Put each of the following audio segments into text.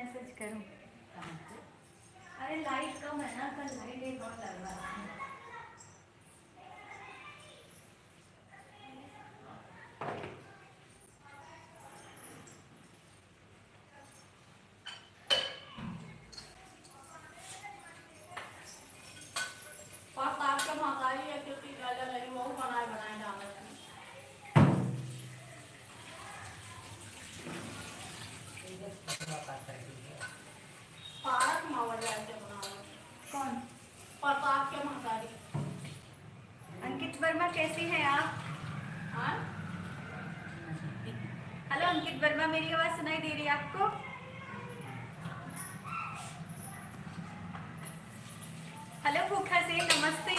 Message करूं? अरे light कम है ना, कल लाइट एक और लगवा है। कौन? अंकित वर्मा कैसी हैं आप? हाँ? हेलो अंकित वर्मा, मेरी आवाज सुनाई दे रही है आपको? हेलो भूखा से नमस्ते।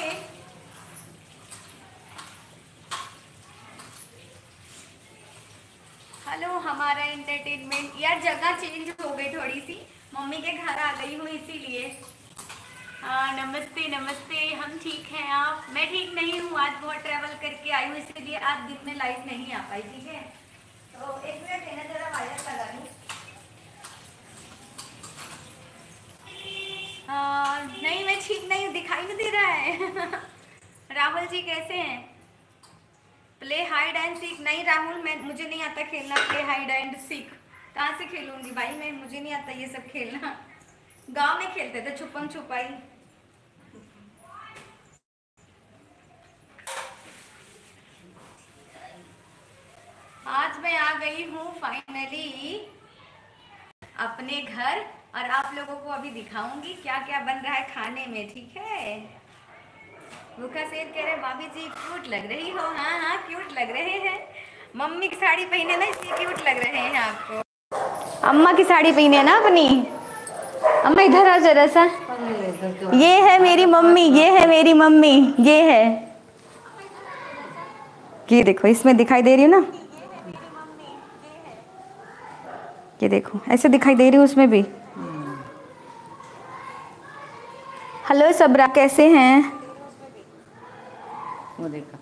हेलो हमारा एंटरटेनमेंट। यार जगह चेंज हो गई थोड़ी सी, मम्मी के घर आ गई हूँ इसीलिए। हाँ नमस्ते नमस्ते, हम ठीक हैं आप? मैं ठीक नहीं हूँ, आज बहुत ट्रैवल करके आई हूँ इसलिए आज दिन में लाइट नहीं आ पाई। ठीक है तो एक मिनट है ना, जरा वायर लगा लूँ। नहीं मैं ठीक नहीं हूँ, दिखाई नहीं दे रहा है। राहुल जी कैसे हैं? Play hide and seek? नहीं राहुल, मैं मुझे नहीं आता खेलना प्ले हाइड एंड सीक। कहाँ से खेलूंगी भाई मैं, मुझे नहीं आता ये सब खेलना। गांव में खेलते थे छुपम छुपाई। आज मैं आ गई हूँ फाइनली अपने घर और आप लोगों को अभी दिखाऊंगी क्या क्या बन रहा है खाने में। ठीक है, भूखा शेर कह रहे भाभी जी क्यूट लग रही हो। हाँ हाँ क्यूट लग रहे हैं, मम्मी की साड़ी पहने ना इसलिए क्यूट लग रहे हैं आपको। अम्मा की साड़ी पहने ना अपनी। अम्मा इधर आ जरा सा, ये है मेरी मम्मी, ये है मेरी मम्मी, ये है, ये देखो इसमें दिखाई दे रही है ना, ये देखो ऐसे दिखाई दे रही है उसमें भी। हेलो सबरा कैसे हैं? वो देखा,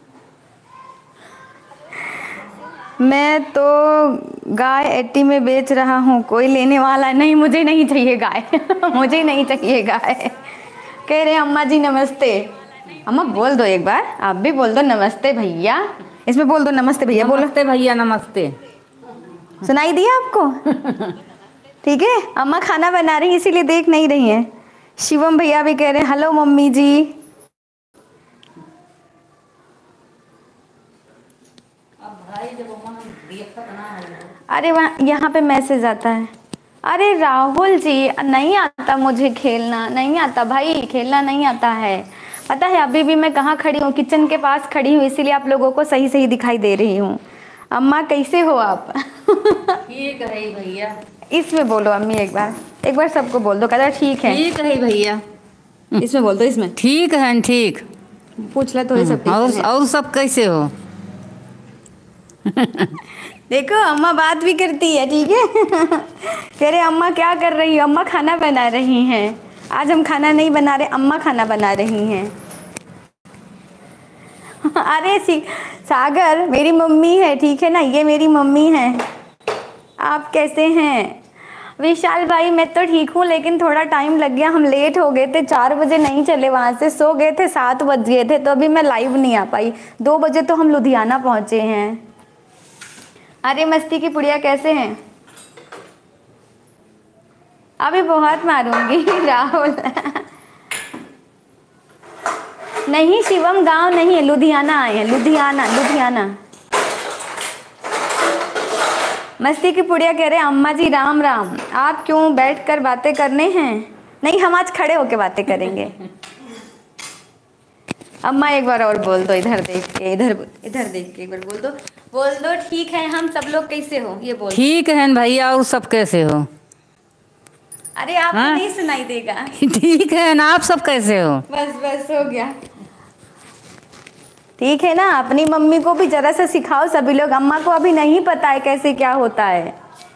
मैं तो गाय 80 में बेच रहा हूँ, कोई लेने वाला नहीं। मुझे नहीं चाहिए गाय। मुझे नहीं चाहिए गाय। कह रहे अम्मा जी नमस्ते। अम्मा बोल दो एक बार, आप भी बोल दो नमस्ते भैया, इसमें बोल दो नमस्ते भैया। बोलो नमस्ते भैया नमस्ते। सुनाई दिया आपको? ठीक है, अम्मा खाना बना रही इसीलिए देख नहीं रही हैं। शिवम भैया भी कह रहे हैं हेलो मम्मी जी। अब भाई जब अरे वहाँ यहाँ पे मैसेज आता है। अरे राहुल जी नहीं आता मुझे खेलना, नहीं आता भाई, खेलना नहीं आता है। पता है अभी भी मैं कहाँ खड़ी हूँ, किचन के पास खड़ी हूँ, इसीलिए आप लोगों को सही सही दिखाई दे रही हूँ। अम्मा कैसे हो आप? ठीक है भैया। इसमें बोलो अम्मी, एक बार सबको बोल दो, कहता ठीक है। ठीक है भैया। इसमें बोल दो, इसमें ठीक है ठीक। पूछ ले तो ये सब और सब कैसे हो? देखो अम्मा बात भी करती है। ठीक है। कह रहे अम्मा क्या कर रही हो? अम्मा खाना बना रही हैं। आज हम खाना नहीं बना रहे, अम्मा खाना बना रही हैं। अरे सागर मेरी मम्मी है, ठीक है ना, ये मेरी मम्मी है। आप कैसे हैं? विशाल भाई मैं तो ठीक हूँ, लेकिन थोड़ा टाइम लग गया, हम लेट हो गए थे, 4 बजे नहीं चले वहाँ से, सो गए थे, 7 बज गए थे, तो अभी मैं लाइव नहीं आ पाई। 2 बजे तो हम लुधियाना पहुँचे हैं। अरे मस्ती की पुड़िया कैसे हैं? अभी बहुत मारूंगी। राहुल नहीं, शिवम गांव नहीं है, लुधियाना आए हैं, लुधियाना। मस्ती की पुड़िया कह रहे अम्मा जी राम राम, आप क्यों बैठकर बातें करने हैं? नहीं हम आज खड़े होके बातें करेंगे। अम्मा एक बार और बोल दो, इधर देख के, इधर देख के एक बार बोल दो ठीक है। हम सब लोग कैसे हो ये बोल। ठीक है भैया, और सब कैसे हो? अरे आपको नहीं सुनाई देगा। ठीक है ना, आप सब कैसे हो? बस हो गया। ठीक है ना, अपनी मम्मी को भी जरा सा सिखाओ सभी लोग, अम्मा को अभी नहीं पता है कैसे क्या होता है।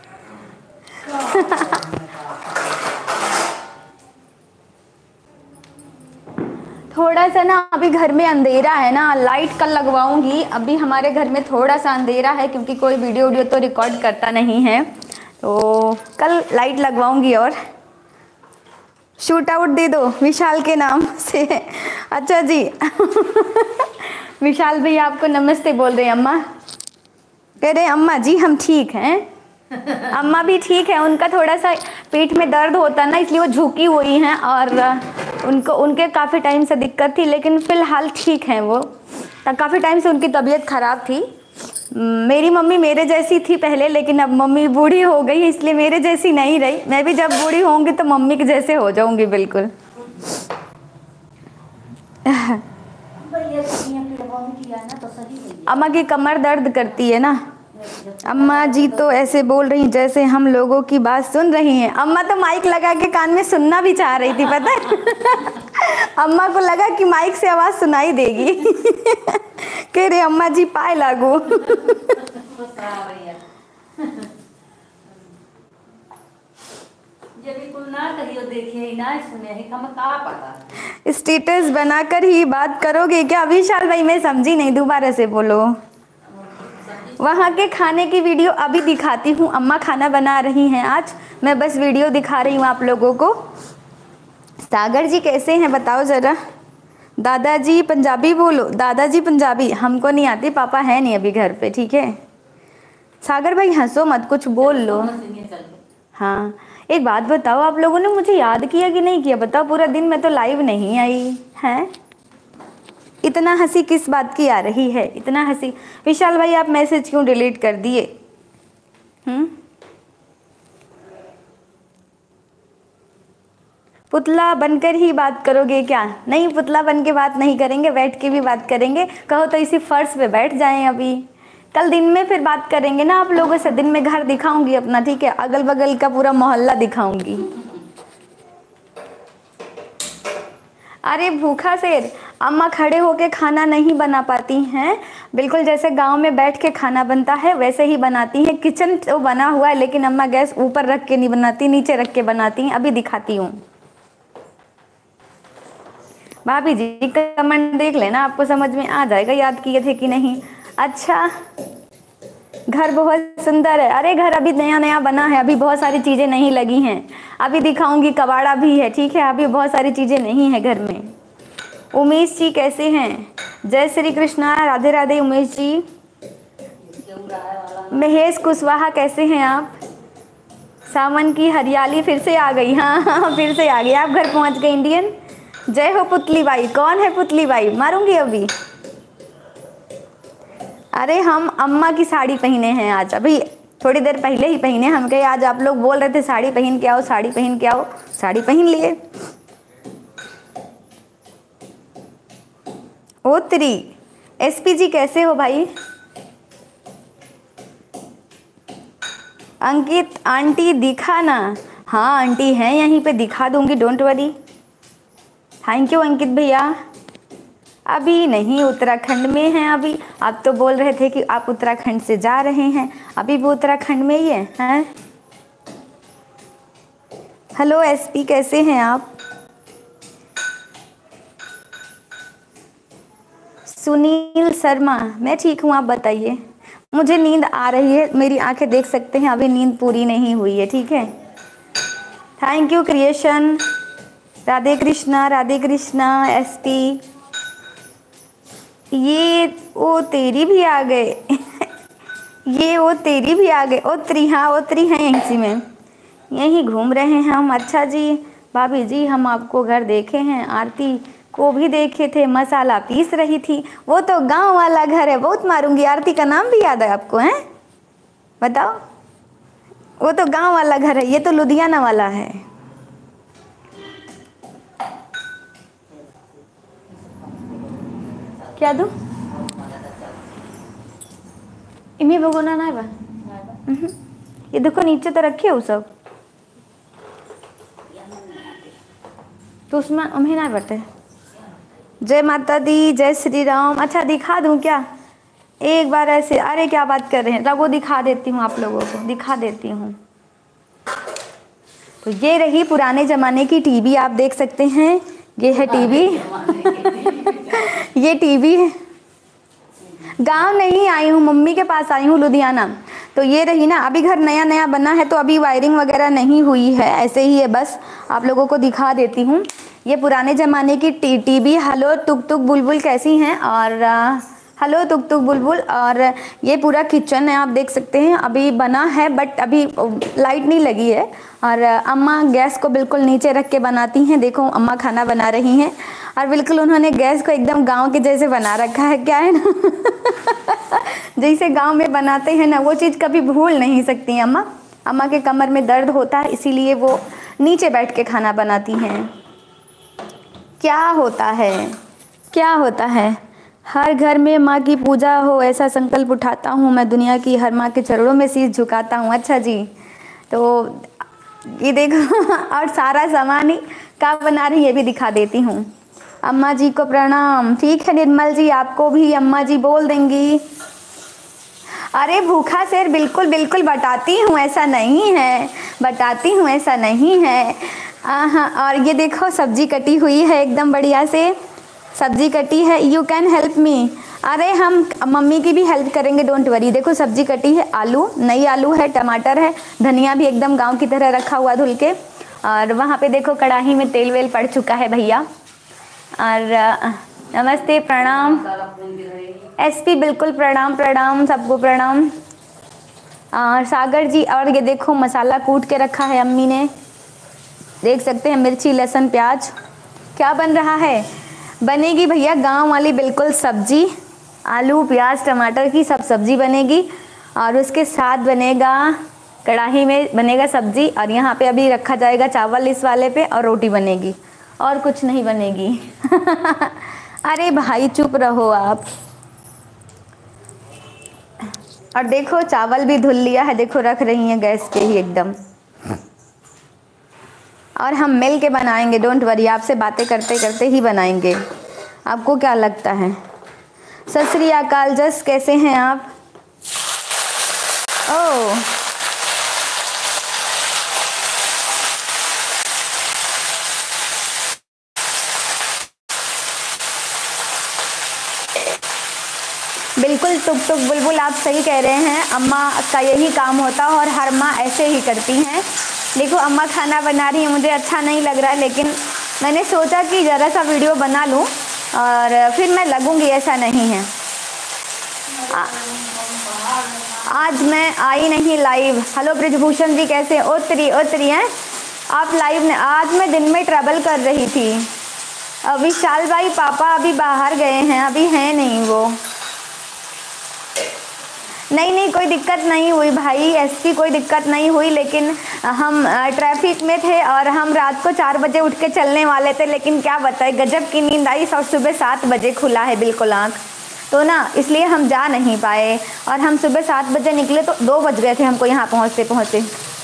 थोड़ा सा ना अभी घर में अंधेरा है ना, लाइट कल लगवाऊंगी। अभी हमारे घर में थोड़ा सा अंधेरा है क्योंकि कोई वीडियो तो रिकॉर्ड करता नहीं है, तो कल लाइट लगवाऊंगी और शूट आउट दे दो विशाल के नाम से। अच्छा जी। विशाल भैया आपको नमस्ते बोल रहे हैं। अम्मा कह रहे अम्मा जी हम ठीक हैं। अम्मा भी ठीक है, उनका थोड़ा सा पेट में दर्द होता ना, इसलिए वो झुकी हुई हैं और उनके काफ़ी टाइम से दिक्कत थी, लेकिन फ़िलहाल ठीक हैं वो। काफ़ी टाइम से उनकी तबीयत ख़राब थी। मेरी मम्मी मेरे जैसी थी पहले, लेकिन अब मम्मी बूढ़ी हो गई, इसलिए मेरे जैसी नहीं रही। मैं भी जब बूढ़ी होंगी तो मम्मी के जैसे हो जाऊंगी बिल्कुल। अम्मा की कमर दर्द करती है ना। अम्मा जी तो ऐसे बोल रही जैसे हम लोगों की बात सुन रही हैं। अम्मा तो माइक लगा के कान में सुनना भी चाह रही थी, पता है। अम्मा को लगा कि माइक से आवाज़ सुनाई देगी। कह रहे अम्मा जी पाए लागू। स्टेटस बनाकर ही बात करोगे क्या विशाल भाई? मैं समझी नहीं, दोबारा से बोलो। वहाँ के खाने की वीडियो अभी दिखाती हूँ। अम्मा खाना बना रही हैं आज, मैं बस वीडियो दिखा रही हूँ आप लोगों को। सागर जी कैसे हैं बताओ ज़रा। दादाजी पंजाबी बोलो। दादाजी पंजाबी हमको नहीं आती, पापा है नहीं अभी घर पे, ठीक है। सागर भाई हंसो मत, कुछ बोल लो। हाँ एक बात बताओ, आप लोगों ने मुझे याद किया कि नहीं किया बताओ? पूरा दिन मैं तो लाइव नहीं आई हैं। इतना हंसी किस बात की आ रही है, इतना हंसी? विशाल भाई आप मैसेज क्यों डिलीट कर दिए? पुतला बनकर ही बात करोगे क्या? नहीं पुतला बन के बात नहीं करेंगे, बैठ के भी बात करेंगे। कहो तो इसी फर्श पे बैठ जाएं अभी। कल दिन में फिर बात करेंगे ना आप लोगों से। दिन में घर दिखाऊंगी अपना, ठीक है, अगल बगल का पूरा मोहल्ला दिखाऊंगी। अरे भूखा शेर, अम्मा खड़े होके खाना नहीं बना पाती हैं। बिल्कुल जैसे गांव में बैठ के खाना बनता है वैसे ही बनाती हैं। किचन तो बना हुआ है, लेकिन अम्मा गैस ऊपर रख के नहीं बनाती, नीचे रख के बनाती हैं। अभी दिखाती हूँ। भाभी जी कमेंट देख लेना, आपको समझ में आ जाएगा याद किए थे कि नहीं। अच्छा घर बहुत सुंदर है। अरे घर अभी नया नया बना है, अभी बहुत सारी चीज़ें नहीं लगी हैं। अभी दिखाऊंगी, कबाड़ा भी है, ठीक है। अभी बहुत सारी चीज़ें नहीं है घर में। उमेश जी कैसे हैं? जय श्री कृष्णा, राधे राधे उमेश जी। महेश कुशवाहा कैसे हैं आप? सावन की हरियाली फिर से आ गई। हाँ हाँ फिर से आ गई, आप घर पहुंच गए इंडियन। जय हो पुतली बाई। कौन है पुतली बाई? मारूंगी अभी। अरे हम अम्मा की साड़ी पहने हैं आज, अभी थोड़ी देर पहले ही पहने। हम कहे आज आप लोग बोल रहे थे साड़ी पहन के आओ, साड़ी पहन के आओ, साड़ी पहन लिए। ओ तेरी एसपी जी कैसे हो भाई? अंकित आंटी दिखा ना। हाँ आंटी हैं यहीं पे, दिखा दूंगी, don't worry. Thank you Ankit भैया। अभी नहीं, उत्तराखंड में हैं अभी। आप तो बोल रहे थे कि आप उत्तराखंड से जा रहे हैं, अभी वो उत्तराखंड में ही हैं। हेलो एसपी कैसे हैं आप? सुनील शर्मा मैं ठीक हूँ, आप बताइए। मुझे नींद आ रही है, मेरी आंखें देख सकते हैं, अभी नींद पूरी नहीं हुई है, ठीक है। Thank you creation. Radhe Krishna SP. ये ओ तेरी भी आ गए। ये ओ तेरी भी आ गए। ओत्री, हाँ ओत्री हैं यहीं में, यहीं घूम रहे हैं हम। अच्छा जी भाभी जी हम आपको घर देखे हैं, आरती को भी देखे थे, मसाला पीस रही थी। वो तो गांव वाला घर है, बहुत मारूंगी। आरती का नाम भी याद है आपको? हैं बताओ। वो तो गांव वाला घर है, ये तो लुधियाना वाला है। क्या दूं? इमी भगोना ना बा। ये देखो नीचे तो रखे हो सब, तो उसमें उन्हें ना बटे। जय माता दी, जय श्री राम। अच्छा दिखा दूं क्या एक बार ऐसे? अरे क्या बात कर रहे हैं, रघु दिखा देती हूँ, आप लोगों को दिखा देती हूँ। तो ये रही पुराने ज़माने की टीवी, आप देख सकते हैं। ये है टीवी। ये टीवी है। गांव नहीं आई हूँ, मम्मी के पास आई हूँ लुधियाना। तो ये रही ना, अभी घर नया नया बना है तो अभी वायरिंग वगैरह नहीं हुई है, ऐसे ही है बस। आप लोगों को दिखा देती हूँ। ये पुराने ज़माने की टीवी। हेलो टुक टुक बुलबुल कैसी हैं? और हेलो टुक टुक बुलबुल। और ये पूरा किचन है, आप देख सकते हैं। अभी बना है बट अभी लाइट नहीं लगी है। और अम्मा गैस को बिल्कुल नीचे रख के बनाती हैं। देखो अम्मा खाना बना रही हैं और बिल्कुल उन्होंने गैस को एकदम गांव के जैसे बना रखा है। क्या है ना जैसे गांव में बनाते हैं ना, वो चीज़ कभी भूल नहीं सकती अम्मा। अम्मा के कमर में दर्द होता है, इसीलिए वो नीचे बैठ के खाना बनाती हैं। क्या होता है, क्या होता है, हर घर में माँ की पूजा हो, ऐसा संकल्प उठाता हूँ मैं। दुनिया की हर माँ के चरणों में शीश झुकाता हूँ। अच्छा जी, तो ये देखो और सारा सामान ही क्या बना रही है ये भी दिखा देती हूँ। अम्मा जी को प्रणाम। ठीक है निर्मल जी, आपको भी अम्मा जी बोल देंगी। अरे भूखा शेर, बिल्कुल बिल्कुल बताती हूँ, ऐसा नहीं है, बताती हूँ ऐसा नहीं है। हाँ, और ये देखो सब्जी कटी हुई है एकदम बढ़िया से, सब्जी कटी है। You can help me. अरे हम मम्मी की भी हेल्प करेंगे, डोंट वरी। देखो सब्जी कटी है, आलू, नई आलू है, टमाटर है, धनिया भी एकदम गांव की तरह रखा हुआ धुल के। और वहाँ पे देखो कढ़ाई में तेल वेल पड़ चुका है भैया। और नमस्ते, प्रणाम एसपी, बिल्कुल प्रणाम प्रणाम, सबको प्रणाम। और सागर जी, और ये देखो मसाला कूट के रखा है अम्मी ने, देख सकते हैं, मिर्ची लहसुन प्याज। क्या बन रहा है? बनेगी भैया गांव वाली बिल्कुल सब्जी, आलू प्याज टमाटर की सब सब्जी बनेगी। और उसके साथ बनेगा, कढ़ाई में बनेगा सब्जी, और यहाँ पे अभी रखा जाएगा चावल इस वाले पे, और रोटी बनेगी, और कुछ नहीं बनेगी अरे भाई चुप रहो आप। और देखो चावल भी धुल लिया है, देखो रख रही हैं गैस पे ही एकदम। और हम मिल के बनाएंगे, डोंट वरी, आपसे बातें करते करते ही बनाएंगे। आपको क्या लगता है? सत श्री अकाल जस, कैसे हैं आप? ओह बिल्कुल टुक टुक बुलबुल, आप सही कह रहे हैं। अम्मा का यही काम होता है और हर माँ ऐसे ही करती हैं। देखो अम्मा खाना बना रही है, मुझे अच्छा नहीं लग रहा है, लेकिन मैंने सोचा कि ज़रा सा वीडियो बना लूँ और फिर मैं लगूंगी, ऐसा नहीं है। आज मैं आई नहीं लाइव। हेलो ब्रिजभूषण जी, कैसे? ओतरी हैं आप लाइव ने? आज मैं दिन में ट्रैवल कर रही थी। विशाल भाई पापा अभी बाहर गए हैं, अभी हैं नहीं वो। नहीं कोई दिक्कत नहीं हुई भाई, ऐसी कोई दिक्कत नहीं हुई, लेकिन हम ट्रैफिक में थे और हम रात को 4 बजे उठ के चलने वाले थे, लेकिन क्या बताएं गजब की नींद आई। और सुबह 7 बजे खुला है बिल्कुल आँख, तो ना इसलिए हम जा नहीं पाए। और हम सुबह 7 बजे निकले तो 2 बज गए थे हमको यहाँ पहुँचते।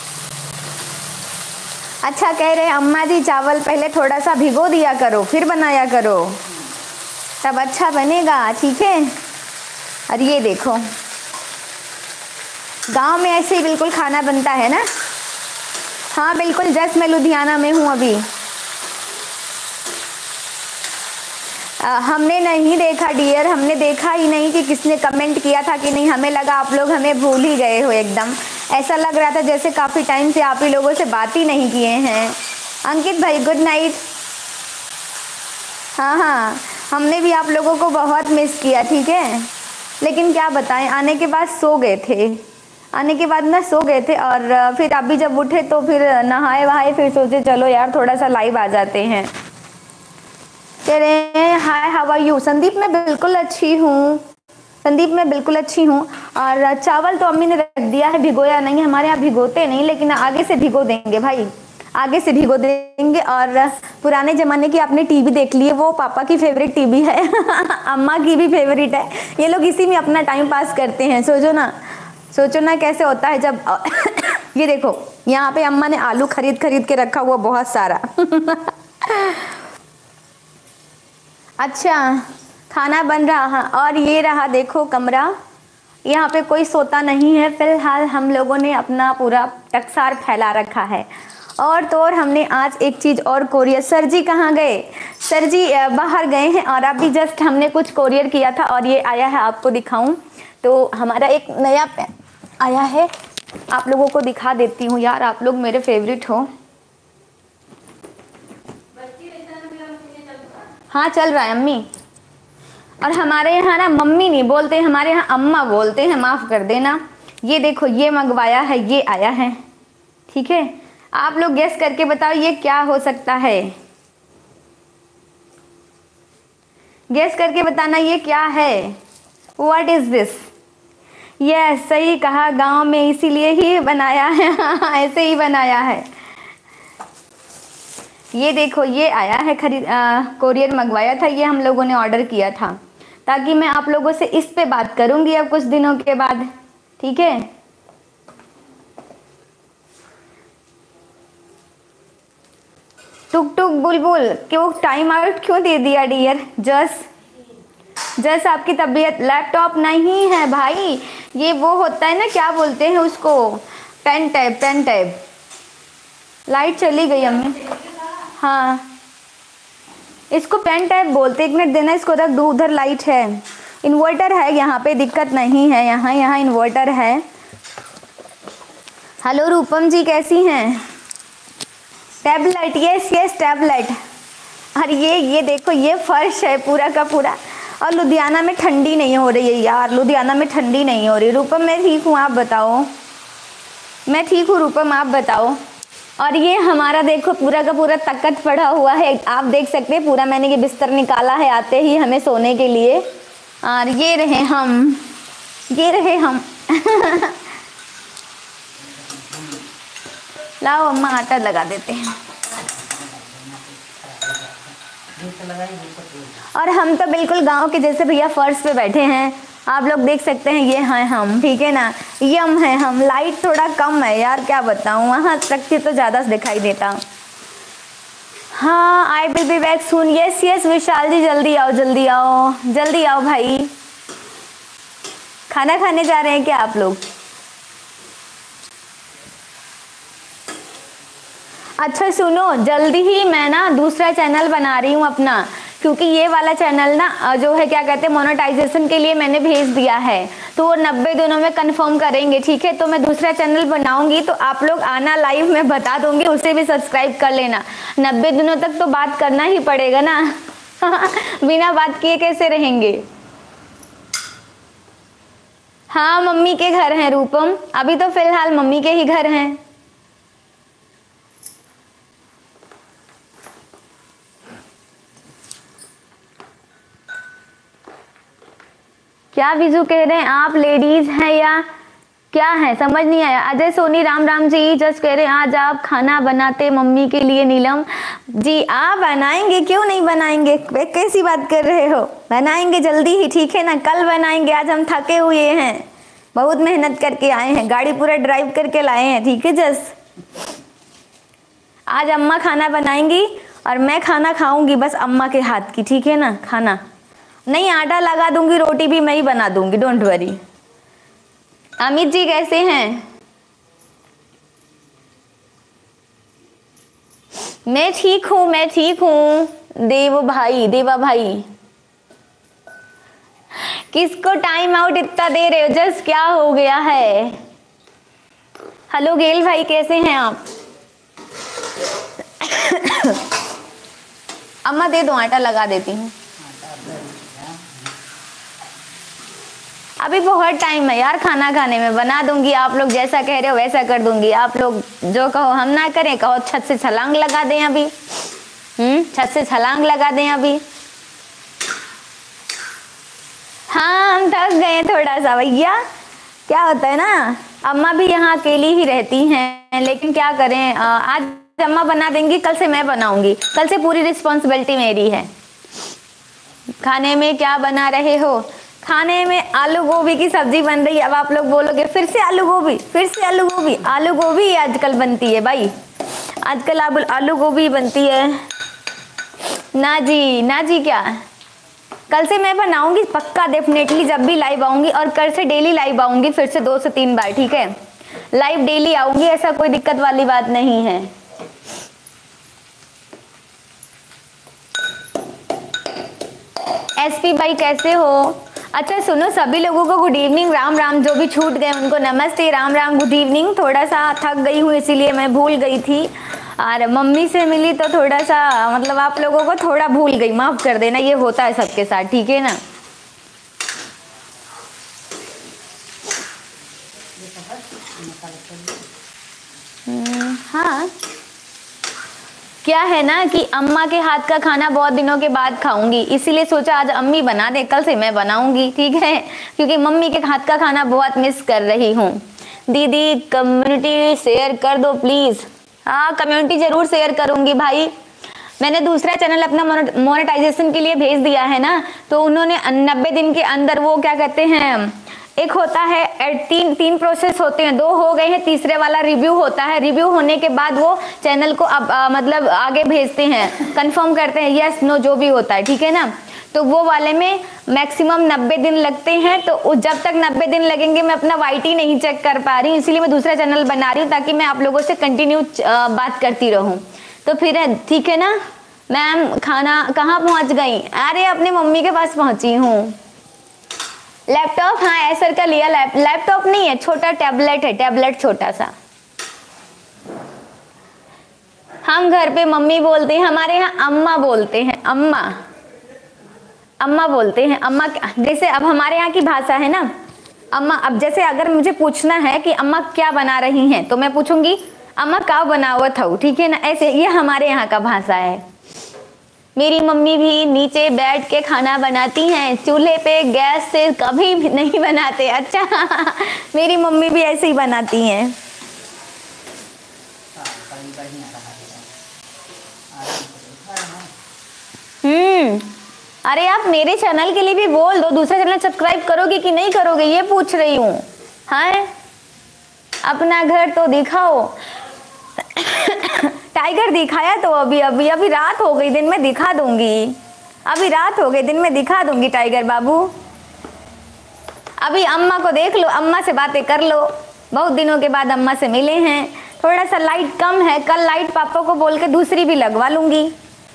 अच्छा कह रहे अम्मा जी, चावल पहले थोड़ा सा भिगो दिया करो फिर बनाया करो, तब अच्छा बनेगा, ठीक है। और ये देखो गांव में ऐसे ही बिल्कुल खाना बनता है ना। हाँ बिल्कुल, जस्ट मैं लुधियाना में हूँ अभी। हमने नहीं देखा डियर, हमने देखा ही नहीं कि किसने कमेंट किया था कि नहीं। हमें लगा आप लोग हमें भूल ही गए हो एकदम, ऐसा लग रहा था जैसे काफ़ी टाइम से आप ही लोगों से बात ही नहीं किए हैं। अंकित भाई गुड नाइट। हाँ हमने भी आप लोगों को बहुत मिस किया, ठीक है, लेकिन क्या बताएं आने के बाद सो गए थे, आने के बाद ना सो गए थे। और फिर अभी जब उठे तो फिर नहाए वहाए, फिर सोचे चलो यार थोड़ा सा लाइव आ जाते हैं। कह रहे हैं hi how are you. Sandeep मैं बिल्कुल अच्छी हूँ, संदीप मैं बिल्कुल अच्छी हूँ। और चावल तो अम्मी ने रख दिया है, भिगोया नहीं, हमारे यहाँ भिगोते नहीं, लेकिन आगे से भिगो देंगे भाई, आगे से भिगो देंगे। और पुराने ज़माने की आपने टीवी देख ली है, वो पापा की फेवरेट टीवी है अम्मा की भी फेवरेट है। ये लोग इसी में अपना टाइम पास करते हैं। सोचो ना कैसे होता है जब ये देखो यहाँ पे अम्मा ने आलू खरीद के रखा हुआ बहुत सारा अच्छा खाना बन रहा है। और ये रहा देखो कमरा, यहाँ पे कोई सोता नहीं है फिलहाल, हम लोगों ने अपना पूरा टकसार फैला रखा है। और तो और हमने आज एक चीज़ और कोरियर, सर जी कहाँ गए? सर जी बाहर गए हैं। और अभी जस्ट हमने कुछ कोरियर किया था और ये आया है, आपको दिखाऊं तो हमारा एक नया आया है, आप लोगों को दिखा देती हूँ यार, आप लोग मेरे फेवरेट हो। हाँ चल रहा है अम्मी। और हमारे यहाँ ना मम्मी नहीं बोलते, हमारे यहाँ अम्मा बोलते हैं, माफ़ कर देना। ये देखो ये मंगवाया है, ये आया है, ठीक है। आप लोग गेस करके बताओ ये क्या हो सकता है, गेस करके बताना ये क्या है। What is this? यस सही कहा, गांव में इसीलिए ही बनाया है। ऐसे ही बनाया है। ये देखो ये आया है, कोरियर मंगवाया था, ये हम लोगों ने ऑर्डर किया था, ताकि मैं आप लोगों से इस पे बात करूंगी अब कुछ दिनों के बाद, ठीक है। टुक टुक बुलबुल क्यों टाइम आउट क्यों दे दिया डियर? जस आपकी तबीयत, लैपटॉप नहीं है भाई, ये वो होता है ना, क्या बोलते हैं उसको, पेन टैब। लाइट चली गई अम्मी। हाँ इसको पेन टैब बोलते, 1 मिनट देना, इसको रख दो, उधर लाइट है। इन्वर्टर है यहाँ पे, दिक्कत नहीं है, यहाँ इन्वर्टर है। हेलो रूपम जी कैसी हैं? Tablet, yes tablet. और ये देखो ये फर्श है पूरा का पूरा। और लुधियाना में ठंडी नहीं हो रही है यार, लुधियाना में ठंडी नहीं हो रही। रूपम मैं ठीक हूँ, आप बताओ? मैं ठीक हूँ रूपम, आप बताओ? और ये हमारा देखो पूरा का पूरा तख्त पड़ा हुआ है, आप देख सकते हैं पूरा, मैंने ये बिस्तर निकाला है आते ही हमें सोने के लिए। और ये रहे हम लाओ अम्मा आटा लगा देते हैं। और हम तो बिल्कुल गांव के जैसे भैया फर्श पे बैठे हैं, आप लोग देख सकते हैं, ये हैं हम, ठीक है ना, यम है हम। लाइट थोड़ा कम है यार, क्या बताऊँ, वहाँ तक से तो ज़्यादा दिखाई देता। हाँ I will be back soon, yes Vishal ji जल्दी आओ भाई। खाना खाने जा रहे हैं क्या आप लोग? अच्छा सुनो, जल्दी ही मैं ना दूसरा चैनल बना रही हूँ अपना, क्योंकि ये वाला चैनल ना जो है क्या कहते हैं मोनेटाइजेशन के लिए मैंने भेज दिया है, तो वो 90 दिनों में कंफर्म करेंगे, ठीक है। तो मैं दूसरा चैनल बनाऊंगी तो आप लोग आना लाइव, मैं बता दूंगी, उसे भी सब्सक्राइब कर लेना। 90 दिनों तक तो बात करना ही पड़ेगा ना। बिना बात किए कैसे रहेंगे? हाँ मम्मी के घर हैं रूपम, अभी तो फिलहाल मम्मी के ही घर हैं। क्या विजू कह रहे हैं आप, लेडीज हैं या क्या है, समझ नहीं आया। अजय सोनी राम जी जस्ट कह रहे हैं आज आप खाना बनाते मम्मी के लिए। नीलम जी आप बनाएंगे, क्यों नहीं बनाएंगे, कैसी बात कर रहे हो, बनाएंगे जल्दी ही, ठीक है ना, कल बनाएंगे। आज हम थके हुए हैं, बहुत मेहनत करके आए हैं, गाड़ी पूरा ड्राइव करके लाए हैं, ठीक है। आज अम्मा खाना बनाएंगी और मैं खाना खाऊंगी बस अम्मा के हाथ की, ठीक है ना। खाना नहीं, आटा लगा दूंगी, रोटी भी मैं ही बना दूंगी, डोंट वरी। अमित जी कैसे हैं? मैं ठीक हूँ। देवा भाई किसको टाइम आउट इतना दे रहे हो, जस्ट क्या हो गया है? हेलो गेल भाई कैसे हैं आप? अम्मा दे दो, आटा लगा देती हूँ। अभी बहुत टाइम है यार खाना खाने में, बना दूंगी, आप लोग जैसा कह रहे हो वैसा कर दूंगी। आप लोग जो कहो, हम ना करें, कहो छत से छलांग लगा दें अभी। छत से छलांग लगा दें अभी। हाँ हम थक गए थोड़ा सा भैया, क्या होता है ना, अम्मा भी यहाँ अकेली ही रहती हैं, लेकिन क्या करें, आज अम्मा बना देंगी, कल से मैं बनाऊंगी, कल से पूरी रिस्पॉन्सिबिलिटी मेरी है। खाने में क्या बना रहे हो? खाने में आलू गोभी की सब्जी बन रही है। अब आप लोग बोलोगे फिर से आलू गोभी, आलू गोभी आजकल बनती है भाई, आजकल आलू गोभी बनती है। ना जी क्या, कल से मैं बनाऊंगी पक्का, डेफिनेटली, जब भी लाइव आऊंगी, और कल से डेली लाइव आऊंगी, फिर से 2 से 3 बार, ठीक है। लाइव डेली आऊंगी, ऐसा कोई दिक्कत वाली बात नहीं है। एसपी भाई कैसे हो? अच्छा सुनो, सभी लोगों को गुड इवनिंग, राम राम। जो भी छूट गए उनको नमस्ते, राम राम, गुड इवनिंग। थोड़ा सा थक गई हूँ इसीलिए मैं भूल गई थी, और मम्मी से मिली तो थोड़ा सा मतलब आप लोगों को थोड़ा भूल गई, माफ़ कर देना, ये होता है सबके साथ, ठीक है ना। हाँ, क्या है ना कि अम्मा के हाथ का खाना बहुत दिनों के बाद खाऊंगी, इसीलिए सोचा आज अम्मी बना दे, कल से मैं बनाऊंगी, ठीक है, क्योंकि मम्मी के हाथ का खाना बहुत मिस कर रही हूँ। दीदी कम्युनिटी शेयर कर दो प्लीज। हाँ कम्युनिटी जरूर शेयर करूंगी भाई। मैंने दूसरा चैनल अपना मोनेटाइजेशन के लिए भेज दिया है ना, तो उन्होंने 90 दिन के अंदर वो क्या कहते हैं, एक होता है तीन प्रोसेस होते हैं, 2 हो गए हैं, तीसरे वाला रिव्यू होता है। रिव्यू होने के बाद वो चैनल को अब मतलब आगे भेजते हैं, कंफर्म करते हैं यस नो जो भी होता है, ठीक है ना। तो वो वाले में मैक्सिमम 90 दिन लगते हैं, तो जब तक 90 दिन लगेंगे मैं अपना वाईटी नहीं चेक कर पा रही हूँ, इसीलिए मैं दूसरा चैनल बना रही हूँ ताकि मैं आप लोगों से कंटिन्यू बात करती रहूँ। तो फिर ठीक है ना। मैम खाना कहाँ पहुँच गई? अरे अपने मम्मी के पास पहुँची हूँ। लैपटॉप, हाँ एसर का लिया। लैपटॉप नहीं है, छोटा टैबलेट है, टैबलेट छोटा सा। हम घर पे मम्मी बोलते हैं, हमारे यहाँ अम्मा बोलते हैं, अम्मा अम्मा बोलते हैं। अम्मा जैसे अब हमारे यहाँ की भाषा है ना अम्मा। अब जैसे अगर मुझे पूछना है कि अम्मा क्या बना रही हैं, तो मैं पूछूंगी अम्मा का बनावत हूँ, ठीक है ना। ऐसे ये हमारे यहाँ का भाषा है। मेरी मम्मी भी नीचे बैठ के खाना बनाती हैं, चूल्हे पे गैस से कभी भी नहीं बनाते। अच्छा मेरी मम्मी भी ऐसे ही बनाती हैं। अरे आप मेरे चैनल के लिए भी बोल दो, दूसरा चैनल सब्सक्राइब करोगे कि नहीं करोगे ये पूछ रही हूँ। हाँ अपना घर तो दिखाओ। टाइगर दिखाया तो अभी रात हो गई, दिन में दिखा दूंगी। अभी रात हो गई, दिन में दिखा दूंगी टाइगर बाबू। अभी अम्मा को देख लो, अम्मा से बातें कर लो, बहुत दिनों के बाद अम्मा से मिले हैं। थोड़ा सा लाइट कम है, कल लाइट पापा को बोल के दूसरी भी लगवा लूंगी,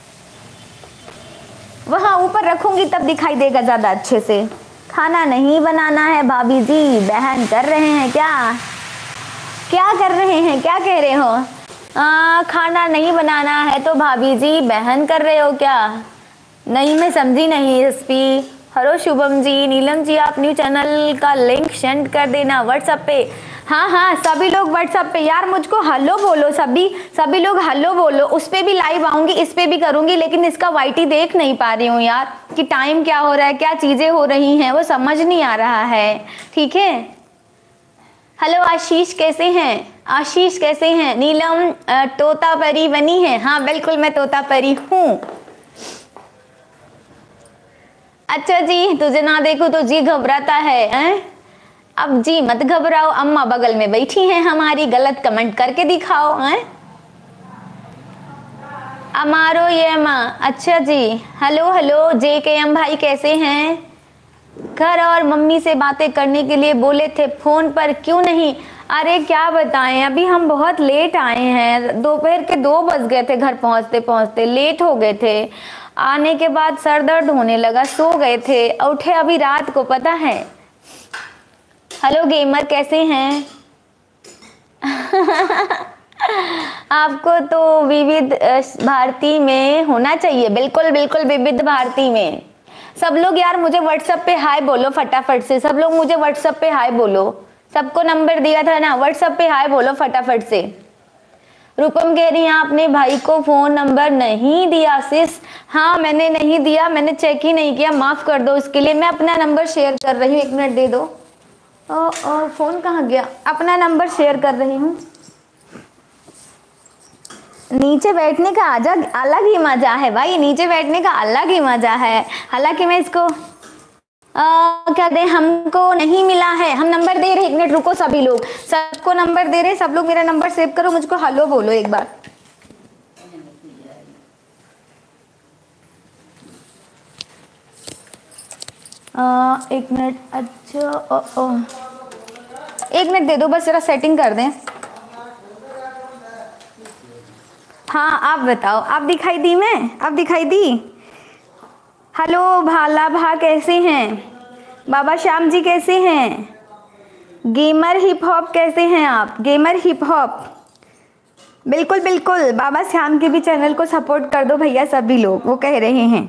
वहां ऊपर रखूंगी तब दिखाई देगा ज्यादा अच्छे से। खाना नहीं बनाना है भाभी जी, बहन कर रहे हैं क्या? क्या कर रहे हैं, क्या कह रहे हो? खाना नहीं बनाना है तो भाभी जी बहन कर रहे हो क्या? नहीं मैं समझी नहीं। एसपी हेलो शुभम जी, नीलम जी, आप न्यू चैनल का लिंक सेंड कर देना व्हाट्सएप पे। हाँ हाँ सभी लोग व्हाट्सएप पे, यार मुझको हेलो बोलो, सभी लोग हेलो बोलो। उस पे भी लाइव आऊंगी, इस पे भी करूंगी, लेकिन इसका वाईटी देख नहीं पा रही हूँ यार कि टाइम क्या हो रहा है, क्या चीजें हो रही हैं, वो समझ नहीं आ रहा है, ठीक है। हेलो आशीष कैसे हैं? आशीष कैसे हैं? नीलम तोता परी बनी है? हाँ बिल्कुल मैं तोता परी हूँ। अच्छा जी, तुझे ना देखो तो जी घबराता है? अब जी मत घबराओ, अम्मा बगल में बैठी हैं हमारी, गलत कमेंट करके दिखाओ हैं। अमारो ये माँ, अच्छा जी। हेलो हेलो JKM भाई कैसे हैं? घर और मम्मी से बातें करने के लिए बोले थे फोन पर, क्यों नहीं? अरे क्या बताएं, अभी हम बहुत लेट आए हैं, दोपहर के 2 बज गए थे, घर पहुंचते पहुंचते लेट हो गए थे। आने के बाद सर दर्द होने लगा, सो गए थे, उठे अभी रात को, पता है। हेलो गेमर कैसे हैं? आपको तो विविध भारती में होना चाहिए, बिल्कुल बिल्कुल विविध भारती में। सब लोग यार मुझे व्हाट्सएप पे हाय बोलो फटाफट से, सब लोग मुझे व्हाट्सएप पे हाय बोलो। सबको नंबर दिया था ना, व्हाट्सएप पे हाय बोलो फटाफट से। रूपम कह रही है आपने भाई को फोन नंबर नहीं दिया सिस। हाँ मैंने नहीं दिया, मैंने चेक ही नहीं किया, माफ कर दो इसके लिए। मैं अपना नंबर शेयर कर रही हूँ, 1 मिनट दे दो। फोन कहाँ गया? अपना नंबर शेयर कर रही हूँ। नीचे बैठने का अलग ही मजा है भाई, नीचे बैठने का अलग ही मजा है। हालांकि मैं इसको क्या दे, हमको नहीं मिला है, हम नंबर दे रहे। 1 मिनट रुको, सभी लोग सबको नंबर दे रहे, सब लोग मेरा नंबर सेव करो, मुझको हेलो बोलो एक बार। एक मिनट, अच्छा 1 मिनट दे दो बस, जरा सेटिंग कर दें। हाँ आप बताओ, आप दिखाई दी? मैं आप दिखाई दी? हेलो भाला भा कैसे हैं? बाबा श्याम जी कैसे हैं? गेमर हिप हॉप कैसे हैं आप? गेमर हिप हॉप बिल्कुल बिल्कुल, बाबा श्याम के भी चैनल को सपोर्ट कर दो भैया सभी लोग, वो कह रहे हैं।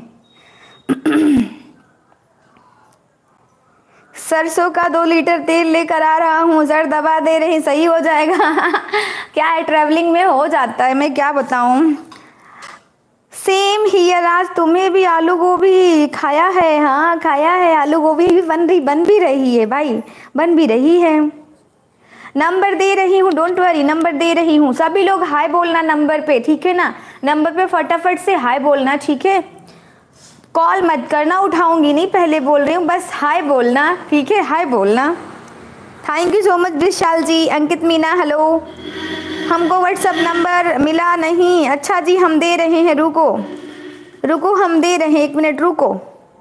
सरसों का 2 लीटर तेल लेकर आ रहा हूँ, जर दबा दे रही, सही हो जाएगा। क्या है, ट्रैवलिंग में हो जाता है, मैं क्या बताऊँ। सेम हियर, आज तुम्हें भी आलू गोभी खाया है? हाँ खाया है, आलू गोभी भी बन भी रही है भाई, बन भी रही है। नंबर दे रही हूँ, डोंट वरी, नंबर दे रही हूँ। सभी लोग हाय बोलना नंबर पे, ठीक है ना? नंबर पे फटाफट से हाय बोलना, ठीक है? कॉल मत करना, उठाऊंगी नहीं, पहले बोल रही हूँ, बस हाय बोलना, ठीक है? हाय बोलना। Thank you so much Vishal ji. Ankit Meena hello. हमको व्हाट्सअप नंबर मिला नहीं। अच्छा जी, हम दे रहे हैं, रुको रुको, हम दे रहे हैं, 1 मिनट रुको।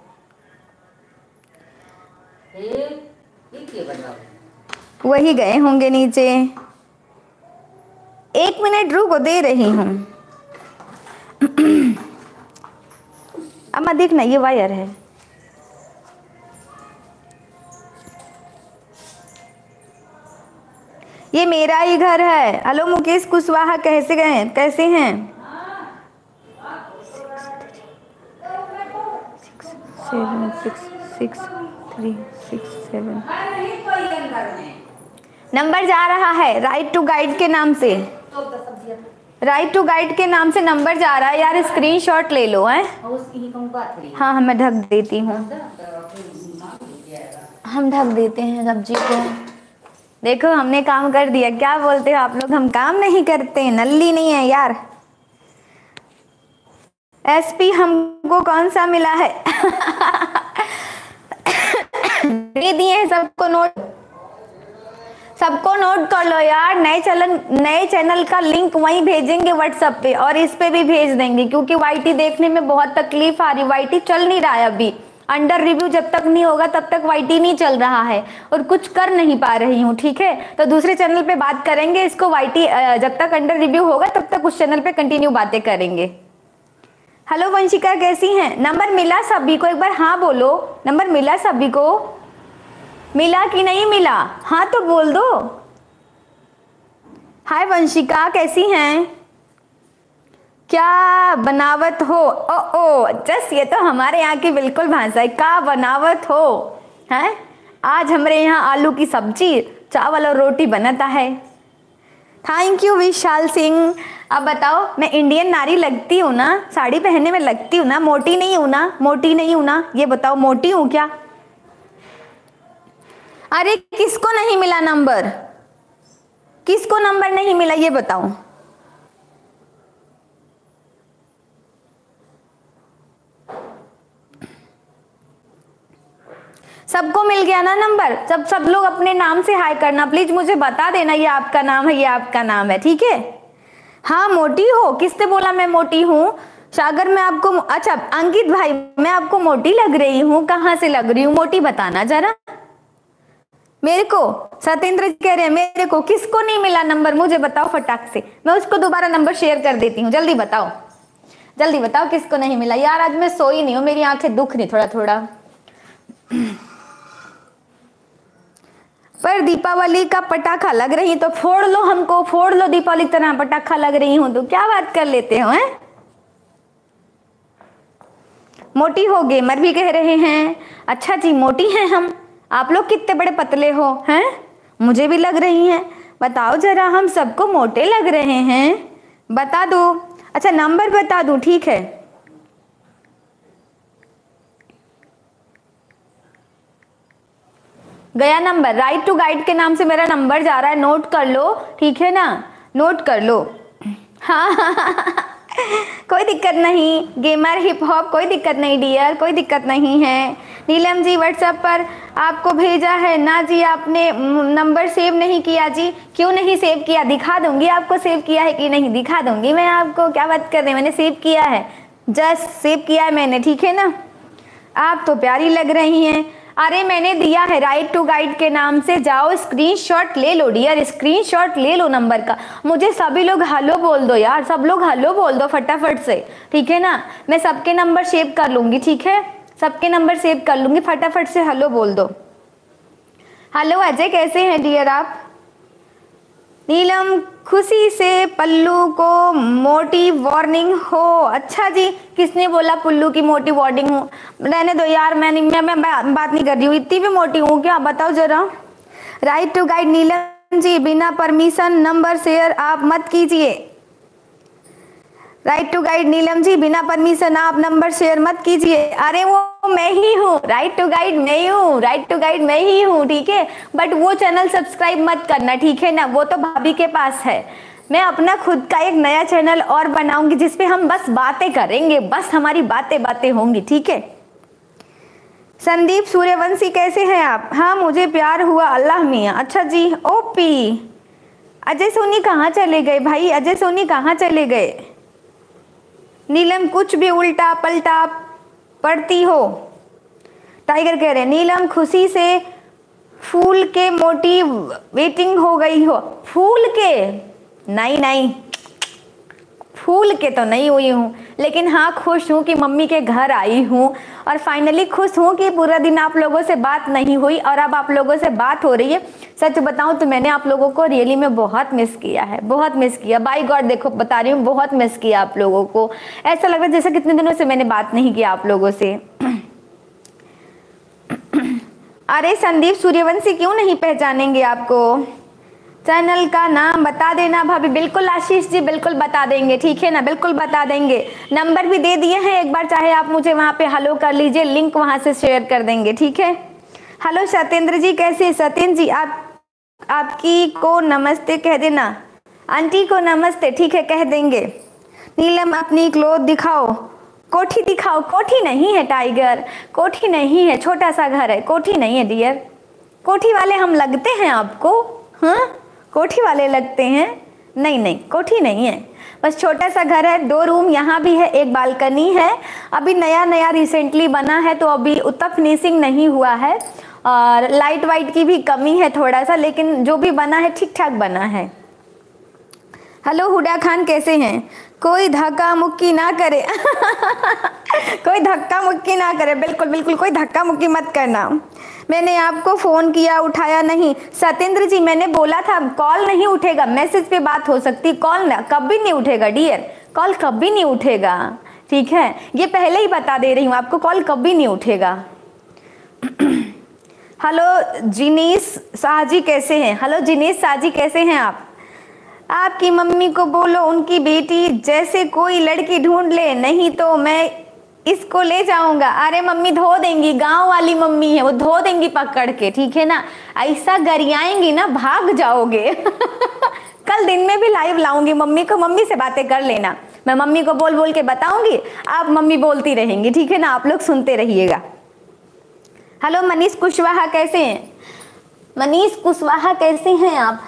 वही गए होंगे नीचे, 1 मिनट रुको, दे रही हूँ। अम्मा देखना, ये वायर है। ये मेरा ही घर है। हेलो मुकेश कुशवाहा, कैसे गए, कैसे हैं? 7 6 6 3 6 7 नंबर जा रहा है राइट टू गाइड के नाम से, राइट टू गाइड के नाम से नंबर जा रहा है यार, स्क्रीनशॉट ले लो है। हाँ मैं ढक देती हूँ, हम ढक देते हैं सब्जी को। देखो हमने काम कर दिया, क्या बोलते हो आप लोग? हम काम नहीं करते, नल्ली नहीं है यार। एसपी हमको कौन सा मिला है? दे दिए हैं सबको, सबको नोट कर लो यार। नए चैनल का लिंक वहीं भेजेंगे व्हाट्सएप पे, और इस पे भी भेज देंगे, क्योंकि वाईटी देखने में बहुत तकलीफ आ रही। वाईटी चल नहीं रहा है अभी, अंडर रिव्यू जब तक नहीं होगा तब तक वाईटी नहीं चल रहा है, और कुछ कर नहीं पा रही हूँ, ठीक है? तो दूसरे चैनल पे बात करेंगे इसको, वाईटी जब तक अंडर रिव्यू होगा तब तक उस चैनल पे कंटिन्यू बातें करेंगे। हेलो वंशिका कैसी हैं? नंबर मिला सभी को? एक बार हाँ बोलो, नंबर मिला सभी को? मिला कि नहीं मिला? हाँ तो बोल दो। हाय वंशिका कैसी हैं? क्या बनावट हो? ओ जस, ये तो हमारे यहाँ की बिल्कुल भाषा है, क्या बनावट हो है। आज हमारे यहाँ आलू की सब्जी, चावल और रोटी बनता है। Thank you Vishal Singh. अब बताओ, मैं इंडियन नारी लगती हूँ ना? साड़ी पहनने में लगती हूँ ना? मोटी नहीं हूँ ना? मोटी नहीं हूँ ना? ये बताओ, मोटी हूँ क्या? अरे किसको नहीं मिला नंबर? किसको नंबर नहीं मिला ये बताओ? सबको मिल गया ना नंबर? सब लोग अपने नाम से हाय करना प्लीज, मुझे बता देना ये आपका नाम है, ये आपका नाम है, ठीक है? हाँ मोटी हो? किसने बोला मैं मोटी हूँ? सागर मैं आपको, अच्छा अंकित भाई मैं आपको मोटी लग रही हूँ? कहाँ से लग रही हूँ? मोटी बताना जरा मेरे को। सत्येंद्र कह रहे हैं मेरे को। किसको नहीं मिला नंबर मुझे बताओ फटाक से, मैं उसको दोबारा नंबर शेयर कर देती हूँ। जल्दी बताओ, जल्दी बताओ किसको नहीं मिला यार। आज मैं सोई नहीं हूँ, मेरी आंखें दुख रही थोड़ा थोड़ा। पर दीपावली का पटाखा लग रही तो फोड़ लो, हमको फोड़ लो। दीपावली की तरह पटाखा लग रही हूँ तो क्या बात कर लेते हो हैं? मोटी हो गेमर भी कह रहे हैं। अच्छा जी मोटी हैं हम। आप लोग कितने बड़े पतले हो हैं? मुझे भी लग रही हैं। बताओ जरा, हम सबको मोटे लग रहे हैं, बता दो। अच्छा नंबर बता दूं, ठीक है? गया नंबर, राइट टू गाइड के नाम से मेरा नंबर जा रहा है, नोट कर लो, ठीक है ना? नोट कर लो। हाँ कोई दिक्कत नहीं, गेमर हिप हॉप कोई दिक्कत नहीं डियर, कोई दिक्कत नहीं है। नीलम जी व्हाट्सएप पर आपको भेजा है ना जी, आपने नंबर सेव नहीं किया जी। क्यों नहीं सेव किया? दिखा दूंगी आपको सेव किया है कि नहीं, दिखा दूंगी मैं आपको। क्या बात कर रहे हैं, मैंने सेव किया है, जस्ट सेव किया है मैंने, ठीक है ना? आप तो प्यारी लग रही हैं। अरे मैंने दिया है राइट टू गाइड के नाम से, जाओ स्क्रीनशॉट ले लो डियर, स्क्रीनशॉट ले लो नंबर का। मुझे सभी लोग हेलो बोल दो यार, सब लोग हेलो बोल दो फटाफट से, ठीक है ना? मैं सबके नंबर सेव कर लूंगी, ठीक है? सबके नंबर सेव कर लूंगी, फटाफट से हेलो बोल दो। हेलो अजय, कैसे हैं डियर आप? नीलम, खुशी से पल्लू को मोटी वार्निंग हो। अच्छा जी, किसने बोला पुल्लू की मोटी वार्निंग हो? रहने दो यार, मैं बात नहीं कर रही हूँ, इतनी भी मोटी हूँ क्या? बताओ जरा। Right to guide Neelam ji, बिना परमिशन नंबर शेयर आप मत कीजिए। Right to guide Neelam ji, बिना परमिशन आप नंबर शेयर मत कीजिए। अरे वो मैं ही हूँ, राइट टू गाइड मैं ही हूँ, राइट टू गाइड मैं ही हूँ, ठीक है। बट वो चैनल सब्सक्राइब मत करना, ठीक है ना, वो तो भाभी के पास है। मैं अपना खुद का एक नया चैनल और बनाऊंगी जिसपे हम बस बातें करेंगे, बस हमारी बातें बातें होंगी, ठीक है। संदीप सूर्यवंशी, कैसे हैं आप? हाँ मुझे प्यार हुआ अल्लाह मियाँ। अच्छा जी, ओपी। अजय सोनी कहाँ चले गए भाई? अजय सोनी कहाँ चले गए? नीलम, कुछ भी उल्टा पलटा पढ़ती हो। टाइगर कह रहे नीलम, खुशी से फूल के मोटी वेटिंग हो गई हो। फूल के? नहीं नहीं, फूल के तो नहीं हुई हूँ, लेकिन हाँ खुश हूँ कि मम्मी के घर आई हूँ, और फाइनली खुश हूँ कि पूरा दिन आप लोगों से बात नहीं हुई और अब आप लोगों से बात हो रही है। सच बताऊँ तो मैंने आप लोगों को रियली में बहुत मिस किया है, बहुत मिस किया। बाय गॉड, देखो बता रही हूँ, बहुत मिस किया आप लोगों को। ऐसा लग रहा है जैसे कितने दिनों से मैंने बात नहीं किया आप लोगों से। अरे संदीप सूर्यवंशी, क्यों नहीं पहचानेंगे आपको? चैनल का नाम बता देना भाभी। बिल्कुल आशीष जी, बिल्कुल बता देंगे, ठीक है ना, बिल्कुल बता देंगे। नंबर भी दे दिए हैं, एक बार चाहे आप मुझे वहाँ पे हेलो कर लीजिए, लिंक वहाँ से शेयर कर देंगे, ठीक है। हेलो सत्येंद्र जी, कैसे? सत्येंद्र जी आपकी को नमस्ते कह देना, आंटी को नमस्ते, ठीक है, कह देंगे। नीलम, अपनी क्लोथ दिखाओ। कोठी दिखाओ? कोठी नहीं है टाइगर, कोठी नहीं है, छोटा सा घर है, कोठी नहीं है डियर। कोठी वाले हम लगते हैं आपको? हाँ, कोठी वाले लगते हैं? नहीं नहीं, कोठी नहीं है, बस छोटा सा घर है, 2 रूम यहाँ भी है, एक बालकनी है। अभी नया नया रिसेंटली बना है, तो अभी उतना फिनिशिंग नहीं हुआ है, और लाइट वाइट की भी कमी है थोड़ा सा, लेकिन जो भी बना है ठीक ठाक बना है। हेलो हुडा खान, कैसे हैं? कोई धक्का मुक्की ना करे। कोई धक्का मुक्की ना करे, बिल्कुल बिल्कुल, कोई धक्का मुक्की मत करना। मैंने आपको फ़ोन किया, उठाया नहीं। सत्येंद्र जी, मैंने बोला था कॉल नहीं उठेगा, मैसेज पे बात हो सकती, कॉल ना कभी नहीं उठेगा डियर, कॉल कभी नहीं उठेगा, ठीक है, ये पहले ही बता दे रही हूँ आपको, कॉल कभी नहीं उठेगा। हेलो जिनेश शाह जी, कैसे हैं? हेलो जिनेश शाह जी, कैसे हैं आप? आपकी मम्मी को बोलो उनकी बेटी जैसे कोई लड़की ढूंढ ले, नहीं तो मैं इसको ले जाऊंगा। अरे मम्मी धो देंगी, गांव वाली मम्मी है, वो धो देंगी पकड़ के, ठीक है ना। ऐसा गरियाएंगी ना, भाग जाओगे। कल दिन में भी लाइव लाऊंगी मम्मी को, मम्मी से बातें कर लेना, मैं मम्मी को बोल बोल के बताऊंगी, आप मम्मी बोलती रहेंगी, ठीक है ना, आप लोग सुनते रहिएगा। हेलो मनीष कुशवाहा, कैसे हैं? मनीष कुशवाहा, कैसे हैं आप?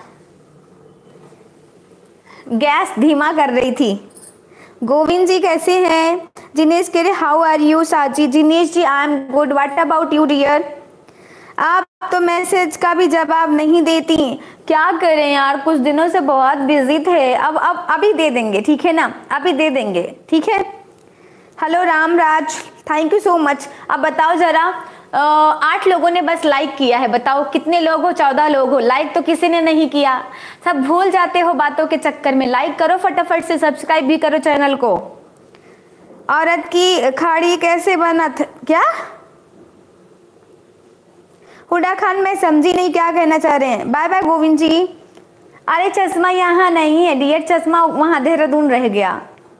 गैस धीमा कर रही थी। गोविंद जी, कैसे हैं? जिनेश कह रहे how are you Saji? Jinesh ji, I am good, what about you dear? आप तो मैसेज का भी जवाब नहीं देती, क्या करें यार, कुछ दिनों से बहुत बिजी थे। अब अभी दे देंगे, ठीक है ना, अभी दे देंगे, ठीक है। Hello Ramraj, thank you so much. अब बताओ जरा, 8 लोगों ने बस लाइक किया है, बताओ कितने लोग हो? 14 लोग हो, लाइक तो किसी ने नहीं किया, सब भूल जाते हो बातों के चक्कर में। लाइक करो फटाफट से, सब्सक्राइब भी करो चैनल को। औरत की खाड़ी कैसे बना था? क्या हुडा खान, मैं समझी नहीं क्या कहना चाह रहे हैं। Bye bye Govind ji. अरे चश्मा यहाँ नहीं है डियर, चश्मा वहाँ देहरादून रह गया।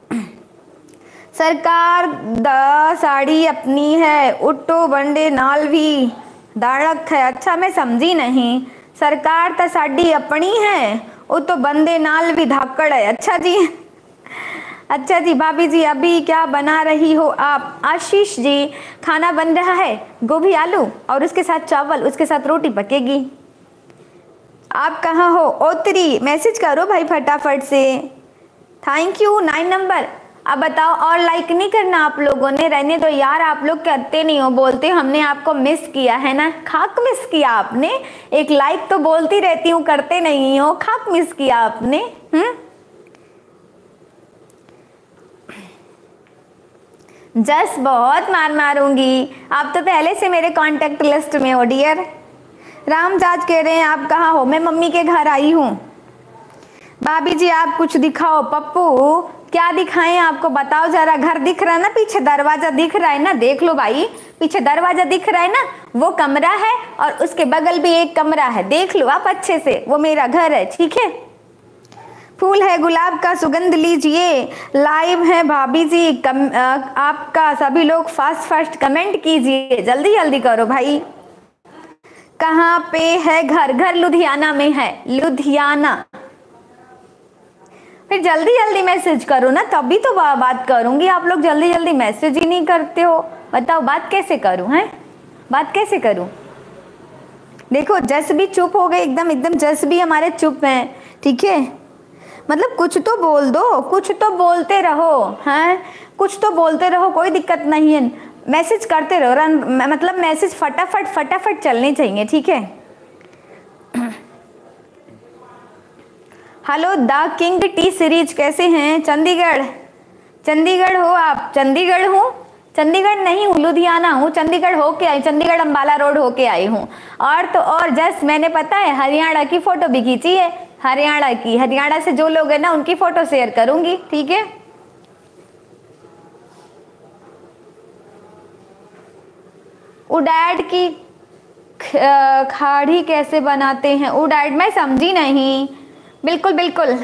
सरकार द साड़ी अपनी है, उट्टो बंडे नाल भी दाड़क है। अच्छा मैं समझी नहीं, सरकार तो साड़ी अपनी है, वो तो बंदे नाल भी धाकड़ है। अच्छा जी, अच्छा जी। भाभी जी, अभी क्या बना रही हो आप? आशीष जी, खाना बन रहा है, गोभी आलू और उसके साथ चावल, उसके साथ रोटी पकेगी। आप कहाँ हो? ओतरी, मैसेज करो भाई फटाफट से। Thank you 9 number. अब बताओ, और लाइक नहीं करना आप लोगों ने? रहने दो यार, आप लोग करते नहीं हो, बोलते हमने आपको मिस किया है ना, खाक मिस किया आपने। एक लाइक तो बोलती रहती हूँ, करते नहीं हो, खाक मिस किया आपने। जस बहुत मार मारूंगी, आप तो पहले से मेरे कांटेक्ट लिस्ट में हो डियर। रामजाज कह रहे हैं आप कहाँ हो? मैं मम्मी के घर आई हूँ। भाभी जी आप कुछ दिखाओ। पप्पू क्या दिखाएं आपको, बताओ जरा। घर दिख रहा है ना, पीछे दरवाजा दिख रहा है ना, देख लो भाई, पीछे दरवाजा दिख रहा है ना, वो कमरा है और उसके बगल भी एक कमरा है, देख लो आप अच्छे से, वो मेरा घर है, ठीक है। फूल है गुलाब का, सुगंध लीजिए। लाइव है भाभी जी, आपका सभी लोग फास्ट कमेंट कीजिए, जल्दी जल्दी करो भाई। कहाँ पे है घर? घर लुधियाना में है, लुधियाना। फिर जल्दी जल्दी मैसेज करो ना, तभी तो बात करूंगी। आप लोग जल्दी जल्दी मैसेज ही नहीं करते हो, बताओ बात कैसे करूं? हैं, बात कैसे करूं? देखो जस भी चुप हो गए, एकदम जस भी हमारे चुप हैं, ठीक है। मतलब कुछ तो बोल दो, कुछ तो बोलते रहो, हैं, कुछ तो बोलते रहो, कोई दिक्कत नहीं है, मैसेज करते रहो। मतलब मैसेज फटाफट चलने चाहिए, ठीक है। Hello the king T Series, कैसे हैं? चंडीगढ़ हो आप? चंडीगढ़ हूँ? चंडीगढ़ नहीं हूँ, लुधियाना हूँ। चंडीगढ़ होके आई, चंडीगढ़ अम्बाला रोड होके आई हूँ। और तो और जस्ट मैंने पता है हरियाणा की फोटो भी खींची है, हरियाणा की। हरियाणा से जो लोग हैं ना उनकी फोटो शेयर करूंगी, ठीक है। उड़ैड की खाड़ी कैसे बनाते हैं? उड़ैड मैं समझी नहीं। बिल्कुल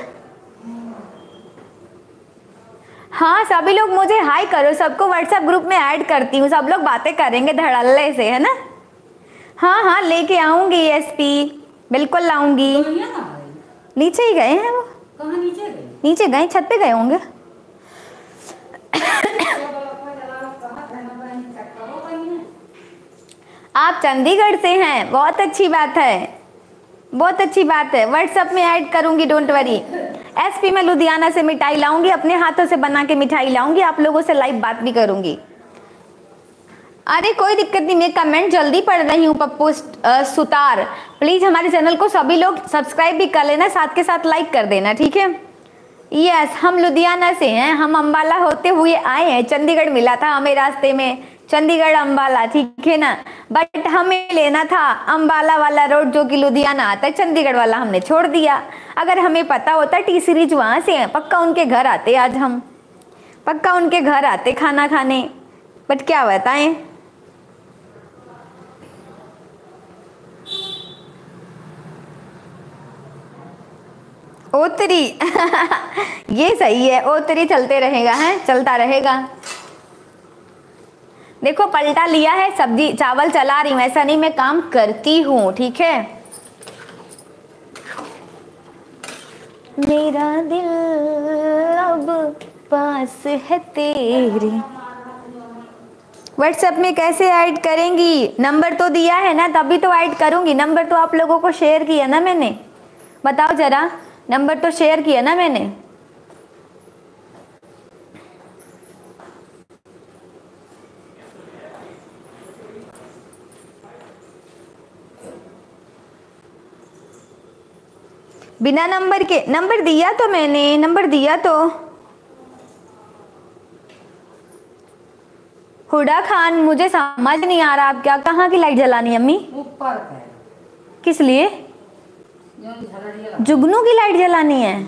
हाँ, सभी लोग मुझे हाई करो, सबको व्हाट्सएप ग्रुप में ऐड करती हूँ, सब लोग बातें करेंगे धड़ल्ले से, है ना। हाँ लेके आऊंगी एसपी, बिल्कुल लाऊंगी। नीचे ही गए हैं वो। कहाँ नीचे गए? नीचे गए, छत पे गए होंगे। आप चंडीगढ़ से हैं, बहुत अच्छी बात है, बहुत अच्छी बात है। व्हाट्सएप में ऐड करूंगी, डोंट वरी। एसपी में लुधियाना से मिठाई लाऊंगी, अपने हाथों से बना के मिठाई लाऊंगी, आप लोगों से लाइव बात भी करूंगी। अरे कोई दिक्कत नहीं, मैं कमेंट जल्दी पढ़ रही हूँ। पप्पू सुतार, प्लीज हमारे चैनल को सभी लोग सब्सक्राइब भी कर लेना, साथ के साथ लाइक कर देना, ठीक है। यस, हम लुधियाना से हैं, हम अम्बाला होते हुए आए हैं, चंडीगढ़ मिला था हमें रास्ते में, चंडीगढ़ अम्बाला, ठीक है ना। बट हमें लेना था अम्बाला वाला रोड जो कि लुधियाना आता है, चंडीगढ़ वाला हमने छोड़ दिया। अगर हमें पता होता टी सीरीज वहाँ से है, पक्का उनके घर आते, आज हम पक्का उनके घर आते खाना खाने, बट क्या बताएं। ओतरी ये सही है, ओतरी चलते रहेगा, है चलता रहेगा। देखो पलटा लिया है, सब्जी चावल चला रही हूँ, ऐसा नहीं, मैं काम करती हूँ, ठीक है। मेरा दिल अब पास है तेरे। व्हाट्सएप में कैसे ऐड करेंगी? नंबर तो दिया है ना, तभी तो ऐड करूंगी। नंबर तो आप लोगों को शेयर किया ना मैंने, बताओ जरा, नंबर तो शेयर किया ना मैंने। बिना नंबर के? नंबर दिया तो मैंने, नंबर दिया तो। हुडा खान, मुझे समझ नहीं आ रहा आप क्या, कहाँ की लाइट जलानी है अम्मी? ऊपर है। किस लिए? जुगनू की लाइट जलानी है?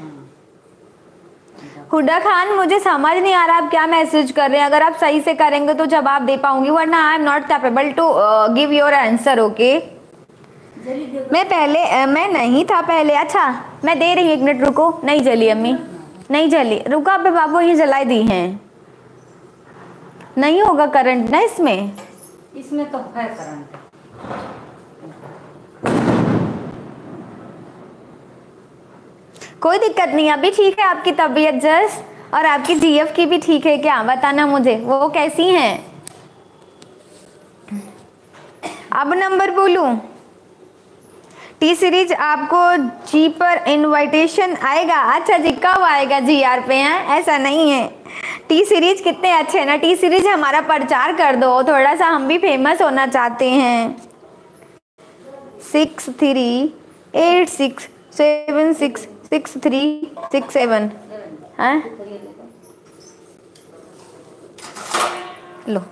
हुडा खान, मुझे समझ नहीं आ रहा आप क्या मैसेज कर रहे हैं, अगर आप सही से करेंगे तो जवाब दे पाऊंगी, वरना I am not capable to give your answer, okay. मैं नहीं था पहले। अच्छा मैं दे रही हूँ, 1 मिनट रुको। नहीं जली अम्मी, नहीं जली, रुको आप बाबू, ये जलाई दी हैं। नहीं होगा करंट ना इसमें, इसमें तो है करंट। कोई दिक्कत नहीं, अभी ठीक है आपकी तबीयत जस, और आपकी जीएफ की भी ठीक है क्या, बताना मुझे वो कैसी हैं। अब नंबर बोलूं? टी सीरीज आपको जी पर इनविटेशन आएगा? अच्छा जी, कब आएगा जी आर पे? हैं, ऐसा नहीं है। टी सीरीज कितने अच्छे हैं ना, टी सीरीज हमारा प्रचार कर दो थोड़ा सा, हम भी फेमस होना चाहते हैं। 6386766367 है। लो।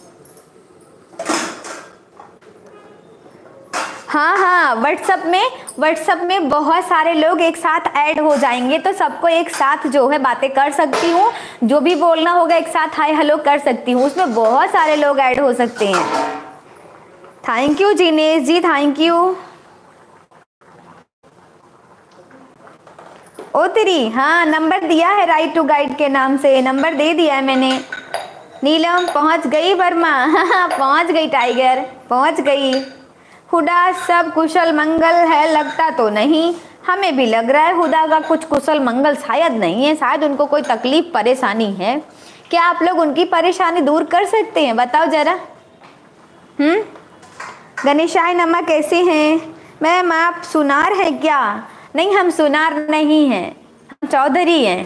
हाँ हाँ, व्हाट्सअप में बहुत सारे लोग एक साथ ऐड हो जाएंगे, तो सबको एक साथ जो है बातें कर सकती हूँ, जो भी बोलना होगा एक साथ हाय हेलो कर सकती हूँ, उसमें बहुत सारे लोग ऐड हो सकते हैं। Thank you Jinesh ji, thank you. ओ तेरी, हाँ नंबर दिया है राइट टू गाइड के नाम से, नंबर दे दिया है मैंने। नीलम पहुंच गई वर्मा, हाँ पहुंच गई टाइगर, पहुंच गई। हुडा सब कुशल मंगल है, लगता तो नहीं, हमें भी लग रहा है हुडा का कुछ कुशल मंगल शायद नहीं है, शायद उनको कोई तकलीफ परेशानी है। क्या आप लोग उनकी परेशानी दूर कर सकते हैं, बताओ जरा। गणेशाय नमः, कैसे हैं मैम आप? सुनार हैं क्या? नहीं हम सुनार नहीं हैं, हम चौधरी हैं।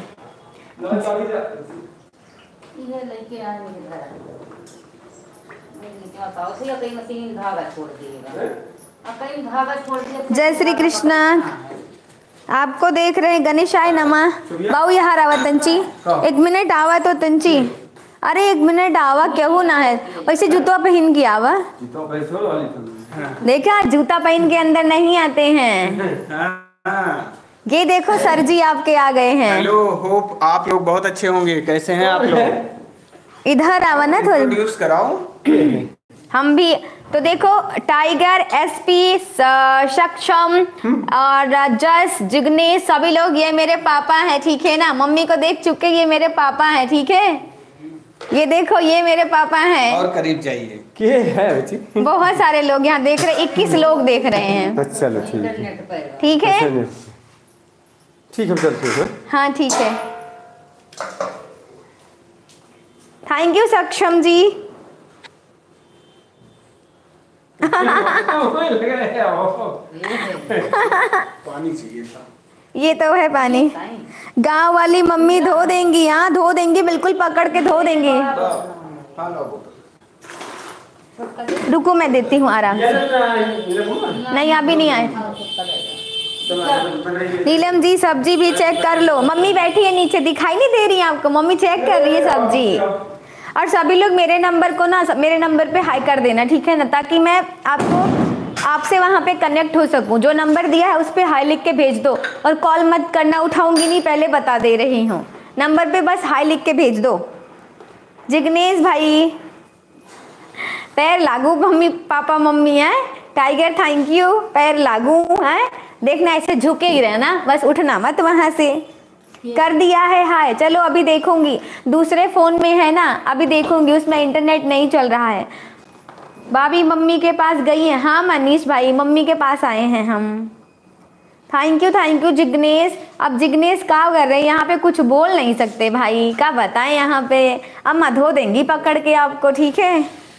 जय श्री कृष्णा, आपको देख रहे हैं। गणेशाय नमः। बाऊ यहाँ आवा तंची, 1 मिनट आवा तो तंची, अरे 1 मिनट आवा क्यों ना है, वैसे जूता पहन के आवा। देखा, जूता पहन के अंदर नहीं आते हैं। ये देखो सर जी आपके आ गए हैं। हेलो, होप आप लोग बहुत अच्छे होंगे। कैसे हैं आप लोग? इधर आवा ना थोड़ा, इंट्रोड्यूस कराओ। हम भी तो देखो, टाइगर, एसपी, सक्षम और जस, जिग्नेश, सभी लोग ये मेरे पापा हैं, ठीक है ना। मम्मी को देख चुके, ये मेरे पापा हैं, ठीक है। ये देखो, ये मेरे पापा हैं। और करीब जाइए। क्या है बच्ची? बहुत सारे लोग यहाँ देख रहे, 21 लोग देख रहे हैं। चलो ठीक है, ठीक है, ठीक है, चलते हैं। हाँ ठीक है। थैंक यू सक्षम जी। पानी चाहिए था। ये तो है पानी। गांव वाली मम्मी धो देंगी, हाँ धो देंगी, बिल्कुल पकड़ के धो देंगी। रुको मैं देती हूँ आराम से। नहीं अभी नहीं आए। नीलम जी सब्जी भी चेक कर लो। मम्मी बैठी है नीचे, दिखाई नहीं दे रही है आपको? मम्मी चेक कर रही है सब्जी। और सभी लोग मेरे नंबर को ना, मेरे नंबर पे हाई कर देना, ठीक है ना, ताकि मैं आपसे वहाँ पे कनेक्ट हो सकूँ। जो नंबर दिया है उस पर हाई लिख के भेज दो, और कॉल मत करना, उठाऊंगी नहीं, पहले बता दे रही हूँ। नंबर पे बस हाई लिख के भेज दो। जिग्नेश भाई पैर लागू, मम्मी पापा मम्मी है। टाइगर थैंक यू, पैर लागू है। देखना ऐसे झुके ही रहना, बस उठना मत वहाँ से। कर दिया है हाय। चलो अभी देखूंगी, दूसरे फोन में है ना, अभी देखूंगी, उसमें इंटरनेट नहीं चल रहा है। भाभी मम्मी के पास गई है? हाँ मनीष भाई, मम्मी के पास आए हैं हम। Thank you Jignesh. अब जिग्नेश क्या कर रहे हैं यहाँ पे? कुछ बोल नहीं सकते भाई, क्या बताएं यहाँ पे। अम्मा धो देंगी पकड़ के आपको, ठीक है।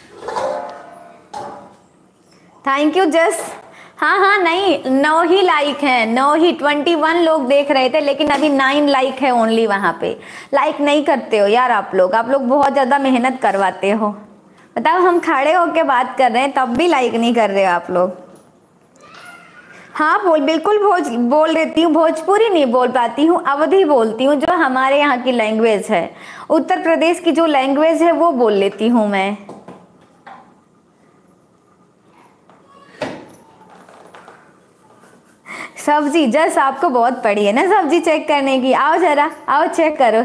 थैंक यू जस। हाँ नहीं, 9 ही लाइक हैं, 9 ही। 21 लोग देख रहे थे, लेकिन अभी 9 लाइक है ओनली। वहाँ पे लाइक नहीं करते हो यार आप लोग बहुत ज़्यादा मेहनत करवाते हो। बताओ, हम खड़े होके बात कर रहे हैं तब भी लाइक नहीं कर रहे हो आप लोग। हाँ बिल्कुल बोल लेती हूँ। भोजपुरी नहीं बोल पाती हूँ, अवधी बोलती हूँ, जो हमारे यहाँ की लैंग्वेज है। उत्तर प्रदेश की जो लैंग्वेज है वो बोल लेती हूँ मैं। सब्जी जस आपको बहुत पड़ी है ना सब्जी चेक करने की। आओ जरा, आओ चेक करो।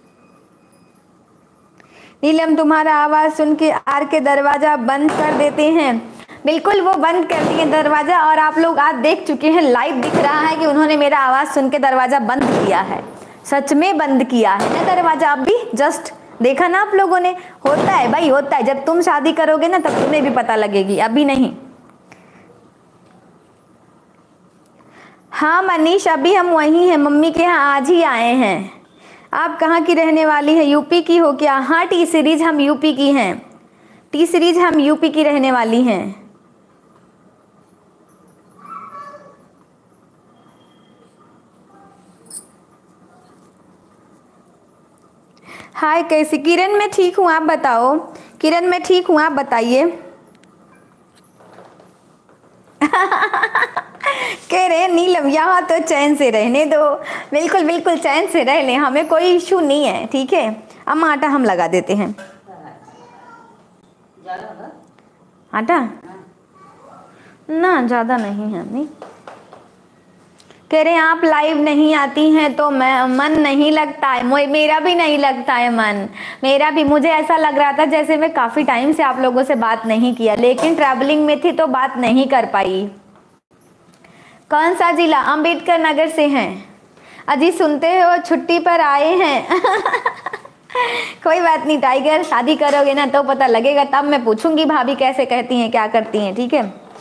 नीलम तुम्हारा आवाज सुन के आर के दरवाजा बंद कर देते हैं। बिल्कुल वो बंद कर दिए दरवाजा, और आप लोग आज देख चुके हैं, लाइव दिख रहा है कि उन्होंने मेरा आवाज सुन के दरवाजा बंद किया है। सच में बंद किया है ना दरवाजा। अब भी जस्ट देखा ना आप लोगों ने। होता है भाई, होता है। जब तुम शादी करोगे ना तब तुम्हें भी पता लगेगी, अभी नहीं। हाँ मनीष, अभी हम वहीं हैं, मम्मी के यहाँ आज ही आए हैं। आप कहाँ की रहने वाली है? यूपी की हो क्या? हाँ टी सीरीज हम यूपी की हैं। टी सीरीज हम यूपी की रहने वाली हैं। हाय कैसी? किरण मैं ठीक हूँ, आप बताओ। किरण मैं ठीक हूँ, आप बताइए। कह रहे नीलम यहाँ तो चैन से रहने दो। बिल्कुल बिल्कुल चैन से रह लें, हमें कोई इशू नहीं है, ठीक है। अब आटा हम लगा देते हैं। ज़्यादा होगा? आटा हाँ। ना ज़्यादा नहीं है अम्मी। कह रहे हैं आप लाइव नहीं आती हैं तो मैं मन नहीं लगता है। मेरा भी नहीं लगता है मन, मेरा भी। मुझे ऐसा लग रहा था जैसे मैं काफ़ी टाइम से आप लोगों से बात नहीं किया, लेकिन ट्रैवलिंग में थी तो बात नहीं कर पाई। कौन सा जिला? अंबेडकर नगर से हैं। अजी सुनते हो छुट्टी पर आए हैं। कोई बात नहीं टाइगर, शादी करोगे ना तो पता लगेगा, तब मैं पूछूंगी भाभी कैसे कहती हैं, क्या करती हैं, ठीक है।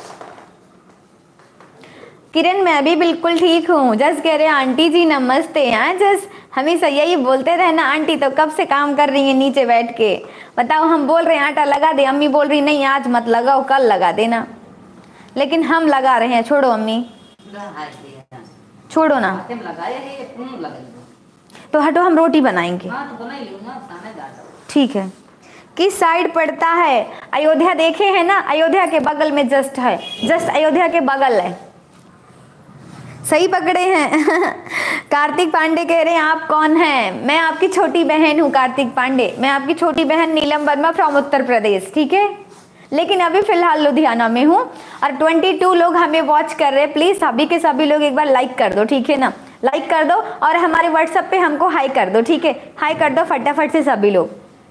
किरण मैं भी बिल्कुल ठीक हूँ। जस कह रहे आंटी जी नमस्ते। हाँ जस, हमेशा यही बोलते रहे ना, आंटी तो कब से काम कर रही है नीचे बैठ के। बताओ हम बोल रहे हैं आटा लगा दे, अम्मी बोल रही नहीं आज मत लगाओ कल लगा देना, लेकिन हम लगा रहे हैं। छोड़ो अम्मी, छोड़ो ना, हाथे में लगाए है ये कौन लगाई? तो हटो हम रोटी बनाएंगे। हाँ तो बना ही लूँगा, खाना डालो। ठीक है। किस साइड पड़ता है? अयोध्या देखे हैं ना, अयोध्या के बगल में जस्ट है, जस्ट अयोध्या के बगल है। सही पकड़े हैं। कार्तिक पांडे कह रहे हैं आप कौन हैं? मैं आपकी छोटी बहन हूँ कार्तिक पांडे, मैं आपकी छोटी बहन नीलम वर्मा फ्रॉम उत्तर प्रदेश, ठीक है। लेकिन अभी फिलहाल लुधियाना में हूँ और 22 लोग हमें वॉच कर रहे हैं। प्लीज़ सभी के सभी लोग एक बार लाइक कर दो, ठीक है ना, लाइक कर दो और हमारे व्हाट्सएप पे हमको हाई कर दो, ठीक है। हाई कर दो फटाफट से सभी लोग।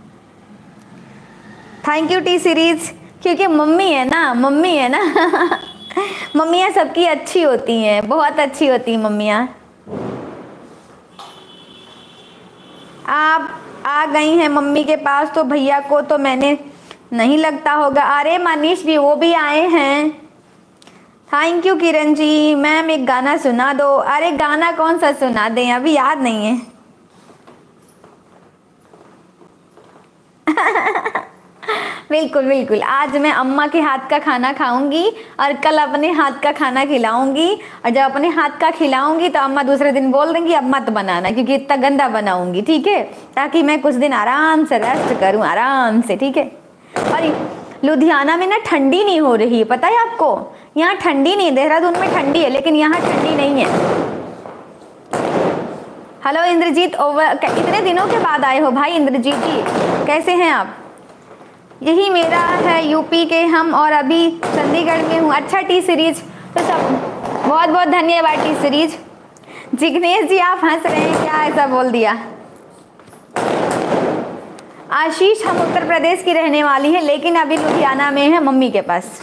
थैंक यू टी सीरीज, क्योंकि मम्मी है ना, मम्मी है ना। मम्मियाँ सबकी अच्छी होती हैं, बहुत अच्छी होती हैं मम्मियाँ। आप आ गई हैं मम्मी के पास, तो भैया को तो मैंने नहीं लगता होगा। अरे मनीष भी, वो भी आए हैं। Thank you Kiran ji. Ma'am एक गाना सुना दो। अरे गाना कौन सा सुना दें, अभी याद नहीं है। बिल्कुल बिल्कुल, आज मैं अम्मा के हाथ का खाना खाऊंगी और कल अपने हाथ का खाना खिलाऊंगी, और जब अपने हाथ का खिलाऊंगी तो अम्मा दूसरे दिन बोल देंगी अब मत बनाना क्योंकि इतना गंदा बनाऊंगी, ठीक है, ताकि मैं कुछ दिन आराम से रेस्ट करूं, आराम से, ठीक है। और लुधियाना में ना ठंडी नहीं हो रही है, पता है आपको, यहाँ ठंडी नहीं, देहरादून में ठंडी है लेकिन यहाँ ठंडी नहीं है। हेलो इंद्रजीत, ओवर, इतने दिनों के बाद आए हो भाई इंद्रजीत जी, कैसे हैं आप? यही मेरा है यूपी के हम, और अभी चंडीगढ़ में हूँ। अच्छा टी सीरीज, तो सब बहुत बहुत धन्यवाद टी सीरीज। जिग्नेश जी आप हंस रहे हैं, क्या ऐसा बोल दिया? आशीष, हम उत्तर प्रदेश की रहने वाली हैं लेकिन अभी लुधियाना में है मम्मी के पास।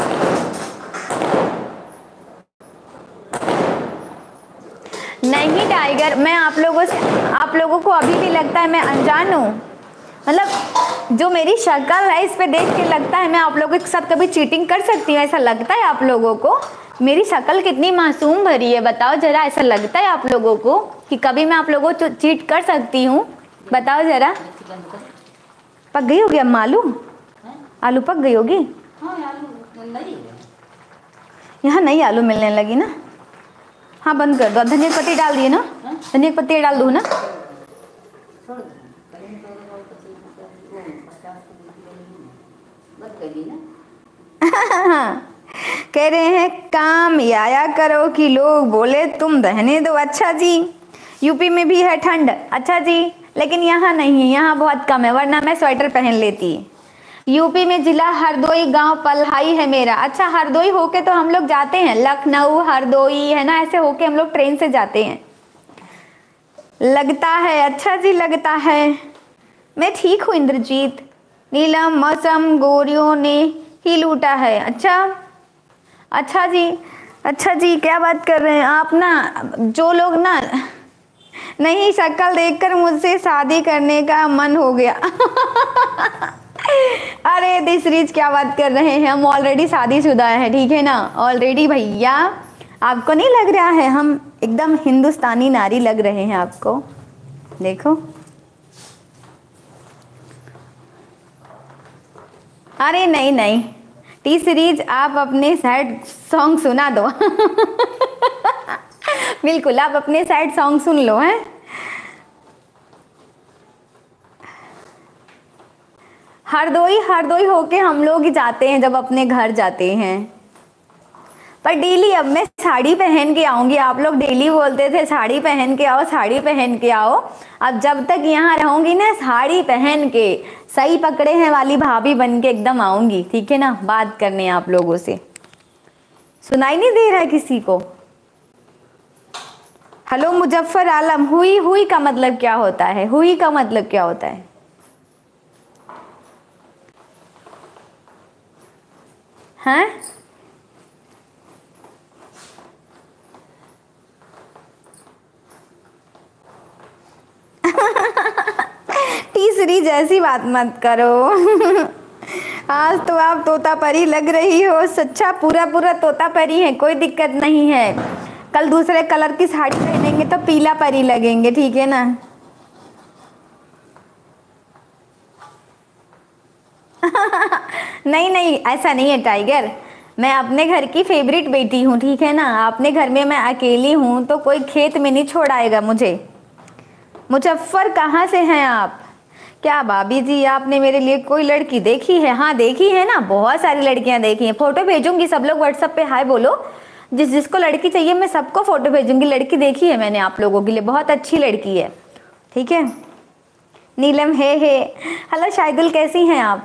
नहीं टाइगर, मैं आप लोगों को अभी भी लगता है मैं अनजान हूँ, मतलब जो मेरी शक्ल है इस पे देख के लगता है मैं आप लोगों के साथ कभी चीटिंग कर सकती हूँ, ऐसा लगता है आप लोगों को? मेरी शक्ल कितनी मासूम भरी है, बताओ जरा, ऐसा लगता है आप लोगों को कि कभी मैं आप लोगों को चीट कर सकती हूँ? बताओ जरा। पक गई होगी अम्मा आलू? आलू पक गई होगी? हाँ आलू नहीं, यहाँ नई आलू मिलने लगी ना। हाँ बंद कर दो, धनिया पत्ती डाल दिए ना, धनिया पत्ती डाल दो ना। छोड़ दो, कहीं तो वो 50 बच गई ना। कह रहे हैं काम आया करो कि लोग बोले तुम रहने दो। अच्छा जी, यूपी में भी है ठंड? अच्छा जी, लेकिन यहाँ नहीं है, यहाँ बहुत कम है, वरना मैं स्वेटर पहन लेती। यूपी में जिला हरदोई, गांव पल्हाई है मेरा। अच्छा, हरदोई होके तो हम लोग जाते हैं, लखनऊ हरदोई है ना, ऐसे होके हम लोग ट्रेन से जाते हैं। लगता है, अच्छा जी लगता है। मैं ठीक हूँ इंद्रजीत। नीलम, मौसम गोरियों ने ही लूटा है। अच्छा जी, अच्छा जी, क्या बात कर रहे हैं आप ना? जो लोग ना, नहीं शक्ल देखकर मुझसे शादी करने का मन हो गया। अरे दिसरीज क्या बात कर रहे हैं, हम ऑलरेडी शादीशुदा हैं, ठीक है ना, ऑलरेडी। भैया आपको नहीं लग रहा है हम एकदम हिंदुस्तानी नारी लग रहे हैं आपको? देखो, अरे नहीं नहीं, टी सीरीज आप अपने सैड सॉन्ग सुना दो। बिल्कुल, आप अपने सैड सॉन्ग सुन लो हैं। हरदोई होके हम लोग ही जाते हैं जब अपने घर जाते हैं। पर डेली अब मैं साड़ी पहन के आऊंगी। आप लोग डेली बोलते थे साड़ी पहन के आओ, साड़ी पहन के आओ। अब जब तक यहाँ रहूंगी ना, साड़ी पहन के सही पकड़े हैं वाली भाभी बन के एकदम आऊंगी, ठीक है ना, बात करने आप लोगों से। सुनाई नहीं दे रहा है किसी को? हेलो मुजफ्फर आलम, हुई हुई का मतलब क्या होता है? हुई का मतलब क्या होता है? हैं? तीसरी जैसी बात मत करो। आज तो आप तोता परी लग रही हो। सच्चा पूरा पूरा तोता परी है, कोई दिक्कत नहीं है। कल दूसरे कलर की साड़ी पहनेंगे तो पीला परी लगेंगे, ठीक है ना। नहीं नहीं, ऐसा नहीं है टाइगर, मैं अपने घर की फेवरेट बेटी हूँ, ठीक है ना। अपने घर में मैं अकेली हूँ तो कोई खेत में नहीं छोड़ाएगा मुझे। मुजफ्फर कहाँ से हैं आप? क्या भाभी जी आपने मेरे लिए कोई लड़की देखी है? हाँ देखी है ना, बहुत सारी लड़कियां देखी हैं। फोटो भेजूंगी, सब लोग व्हाट्सएप पे हाय बोलो। जिस जिसको लड़की चाहिए मैं सबको फोटो भेजूंगी। लड़की देखी है मैंने आप लोगों के लिए, बहुत अच्छी लड़की है, ठीक है। नीलम हे। हेलो शाहिदुल, कैसी हैं आप?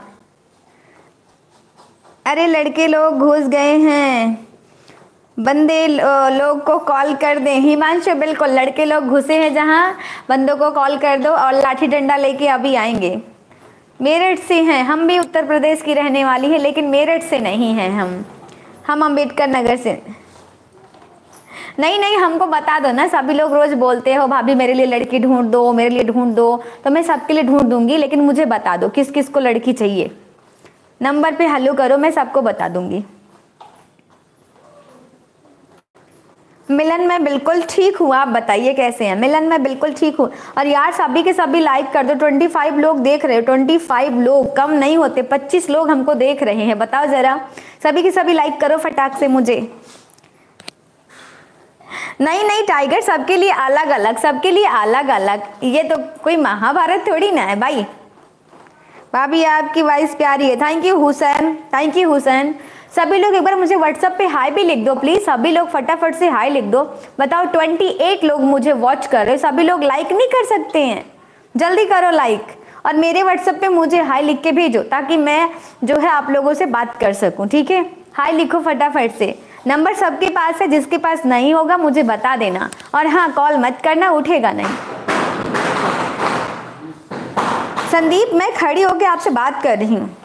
अरे लड़के लोग घुस गए हैं, बंदे लोग को कॉल कर दें। हिमांशु बिल्कुल, लड़के लोग घुसे हैं जहाँ, बंदों को कॉल कर दो और लाठी डंडा लेके अभी आएंगे। मेरठ से हैं, हम भी उत्तर प्रदेश की रहने वाली है, लेकिन मेरठ से नहीं हैं हम अम्बेडकर नगर से। नहीं नहीं, हमको बता दो ना। सभी लोग रोज बोलते हो भाभी मेरे लिए लड़की ढूंढ दो, मेरे लिए ढूंढ दो, तो मैं सबके लिए ढूंढ दूंगी, लेकिन मुझे बता दो किस किस को लड़की चाहिए। नंबर पे हेलो करो, मैं सबको बता दूंगी। मिलन मैं बिल्कुल ठीक हूँ, आप बताइए कैसे हैं? मिलन मैं बिल्कुल ठीक हूँ। और यार सभी के सभी लाइक कर दो। 25 लोग देख रहे हो, 25 लोग, कम नहीं होते, 25 लोग हमको देख रहे हैं। बताओ जरा, सभी के सभी लाइक करो फटाक से मुझे। नहीं नहीं टाइगर, सबके लिए अलग अलग, सबके लिए अलग अलग। ये तो कोई महाभारत थोड़ी ना है भाई। भाभी आपकी वॉइस प्यारी है। Thank you Hussain, thank you Hussain. सभी लोग एक बार मुझे व्हाट्सएप पे हाई भी लिख दो प्लीज। सभी लोग फटाफट से हाई लिख दो। बताओ 28 लोग मुझे वॉच कर रहे हो, सभी लोग लाइक नहीं कर सकते हैं? जल्दी करो लाइक, और मेरे व्हाट्सएप पे मुझे हाई लिख के भेजो ताकि मैं जो है आप लोगों से बात कर सकूं, ठीक है। हाई लिखो फटाफट से। नंबर सबके पास है, जिसके पास नहीं होगा मुझे बता देना। और हाँ, कॉल मत करना, उठेगा नहीं। संदीप मैं खड़ी होकर आपसे बात कर रही हूँ।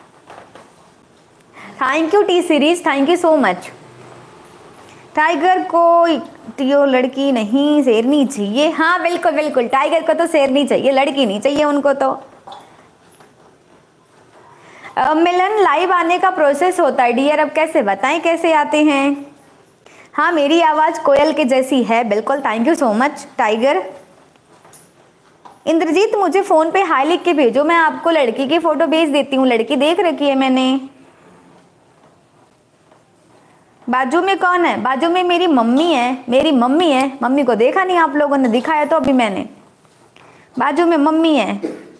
Thank you T Series, thank you so much. Tiger को यो लड़की नहीं शेरनी चाहिए। हाँ बिल्कुल बिल्कुल, टाइगर को तो शेरनी चाहिए, लड़की नहीं चाहिए उनको तो। मिलन लाइव आने का प्रोसेस होता है डियर, अब कैसे बताएं कैसे आते हैं? हाँ मेरी आवाज़ कोयल के जैसी है बिल्कुल। Thank you so much Tiger. Indrajeet मुझे फ़ोन पे हाई लिख के भेजो, मैं आपको लड़की की फ़ोटो भेज देती हूँ। लड़की देख रखी है मैंने। बाजू में कौन है? बाजू में मेरी मम्मी है, मेरी मम्मी है। मम्मी को देखा नहीं आप लोगों ने? दिखाया तो अभी मैंने। बाजू में मम्मी है।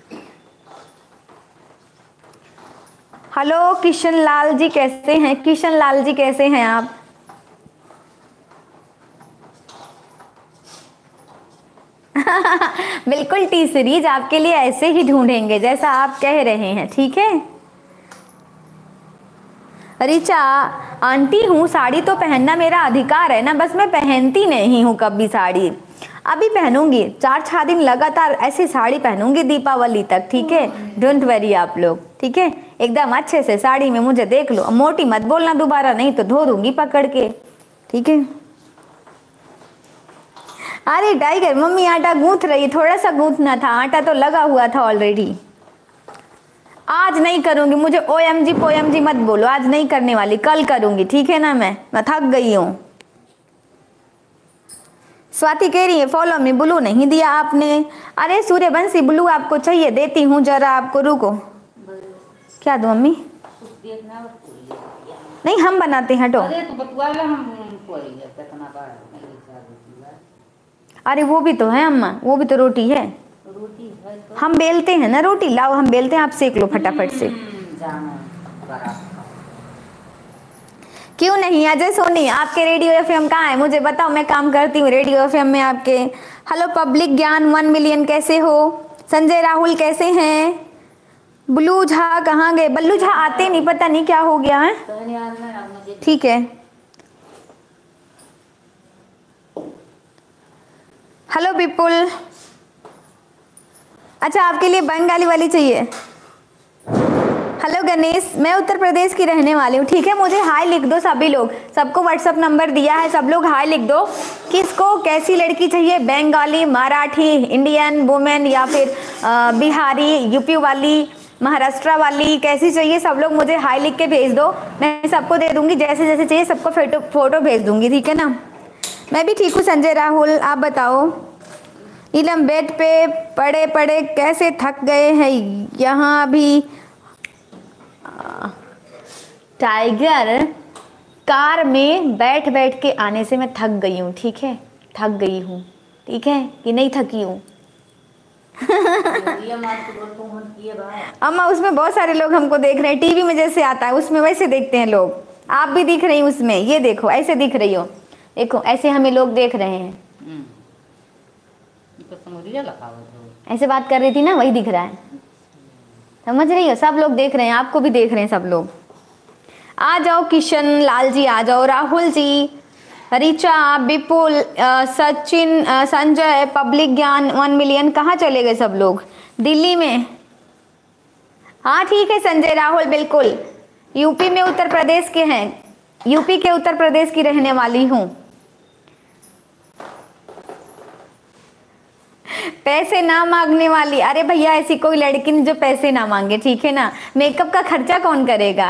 हेलो किशन लाल जी, कैसे हैं? किशन लाल जी कैसे हैं आप? बिल्कुल टी सीरीज आपके लिए ऐसे ही ढूंढेंगे जैसा आप कह रहे हैं, ठीक है। रिचा आंटी हूँ, साड़ी तो पहनना मेरा अधिकार है ना, बस मैं पहनती नहीं हूँ कभी साड़ी। अभी पहनूंगी, 4-6 दिन लगातार ऐसी साड़ी पहनूंगी दीपावली तक, ठीक है। डोंट वरी आप लोग, ठीक है। एकदम अच्छे से साड़ी में मुझे देख लो। मोटी मत बोलना दोबारा, नहीं तो धो दूंगी पकड़ के, ठीक है। अरे टाइगर मम्मी आटा गूंथ रही, थोड़ा सा गूंथना था, आटा तो लगा हुआ था ऑलरेडी। आज नहीं करूंगी, मुझे ओएमजी पोएमजी मत बोलो, आज नहीं करने वाली, कल करूंगी, ठीक है ना। मैं थक गई हूँ। स्वाति कह रही है फॉलो में ब्लू नहीं दिया आपने। अरे सूर्यवंशी ब्लू आपको चाहिए, देती हूँ जरा आपको, रुको। क्या दो मम्मी? देखना और कोई नहीं हम बनाते हैं, हटो। अरे तो बतुआ ले, हम कोई कितना बार नहीं चार। अरे वो भी तो है अम्मा, वो भी तो रोटी है। रोटी है तो हम बेलते हैं ना रोटी, लाओ हम बेलते हैं, आप सेक लो फटाफट से। जाना बड़ा। क्यों नहीं अजय सोनी, आपके रेडियो एफएम कहाँ है मुझे बताओ, मैं काम करती हूँ रेडियो एफएम में आपके। हेलो पब्लिक ज्ञान 1 मिलियन कैसे हो? संजय राहुल कैसे हैं? बल्लू झा कहाँ गए? बल्लू झा आते नहीं, पता नहीं क्या हो गया है। ठीक है। हेलो विपुल, अच्छा आपके लिए बंगाली वाली चाहिए। हेलो गणेश, मैं उत्तर प्रदेश की रहने वाली हूँ, ठीक है। मुझे हाय लिख दो सभी लोग, सबको व्हाट्सअप नंबर दिया है, सब लोग हाय लिख दो। किसको कैसी लड़की चाहिए? बंगाली, मराठी, इंडियन वुमेन या फिर बिहारी, यूपी वाली, महाराष्ट्र वाली, कैसी चाहिए? सब लोग मुझे हाय लिख के भेज दो, मैं सबको दे दूंगी, जैसे जैसे चाहिए सबको फोटो भेज दूंगी, ठीक है ना। मैं भी ठीक हूँ संजय राहुल, आप बताओ। इलम बेड पे पड़े पड़े कैसे थक गए हैं, यहाँ भी टाइगर कार में बैठ बैठ के आने से मैं थक गई हूँ, ठीक है, थक गई हूँ, ठीक है कि नहीं थकी हूँ। अम्मा उसमें बहुत सारे लोग हमको देख रहे हैं, टीवी में जैसे आता है उसमें वैसे देखते हैं लोग, आप भी दिख रही हैं उसमें, ये देखो ऐसे दिख रही हो, देखो ऐसे हमें लोग देख रहे हैं। ऐसे बात कर रही थी ना, वही दिख रहा है, समझ रही हो? सब लोग देख रहे हैं, आपको भी देख रहे हैं सब लोग। आ जाओ किशन लाल जी, आ जाओ राहुल जी, रिचा, विपुल, सचिन, संजय, पब्लिक ज्ञान 1 मिलियन, कहाँ चले गए सब लोग? दिल्ली में? हाँ ठीक है संजय राहुल, बिल्कुल यूपी में उत्तर प्रदेश के हैं, यूपी के उत्तर प्रदेश की रहने वाली हूँ। पैसे ना मांगने वाली, अरे भैया ऐसी कोई लड़की नहीं जो पैसे ना मांगे, ठीक है ना। मेकअप का खर्चा कौन करेगा?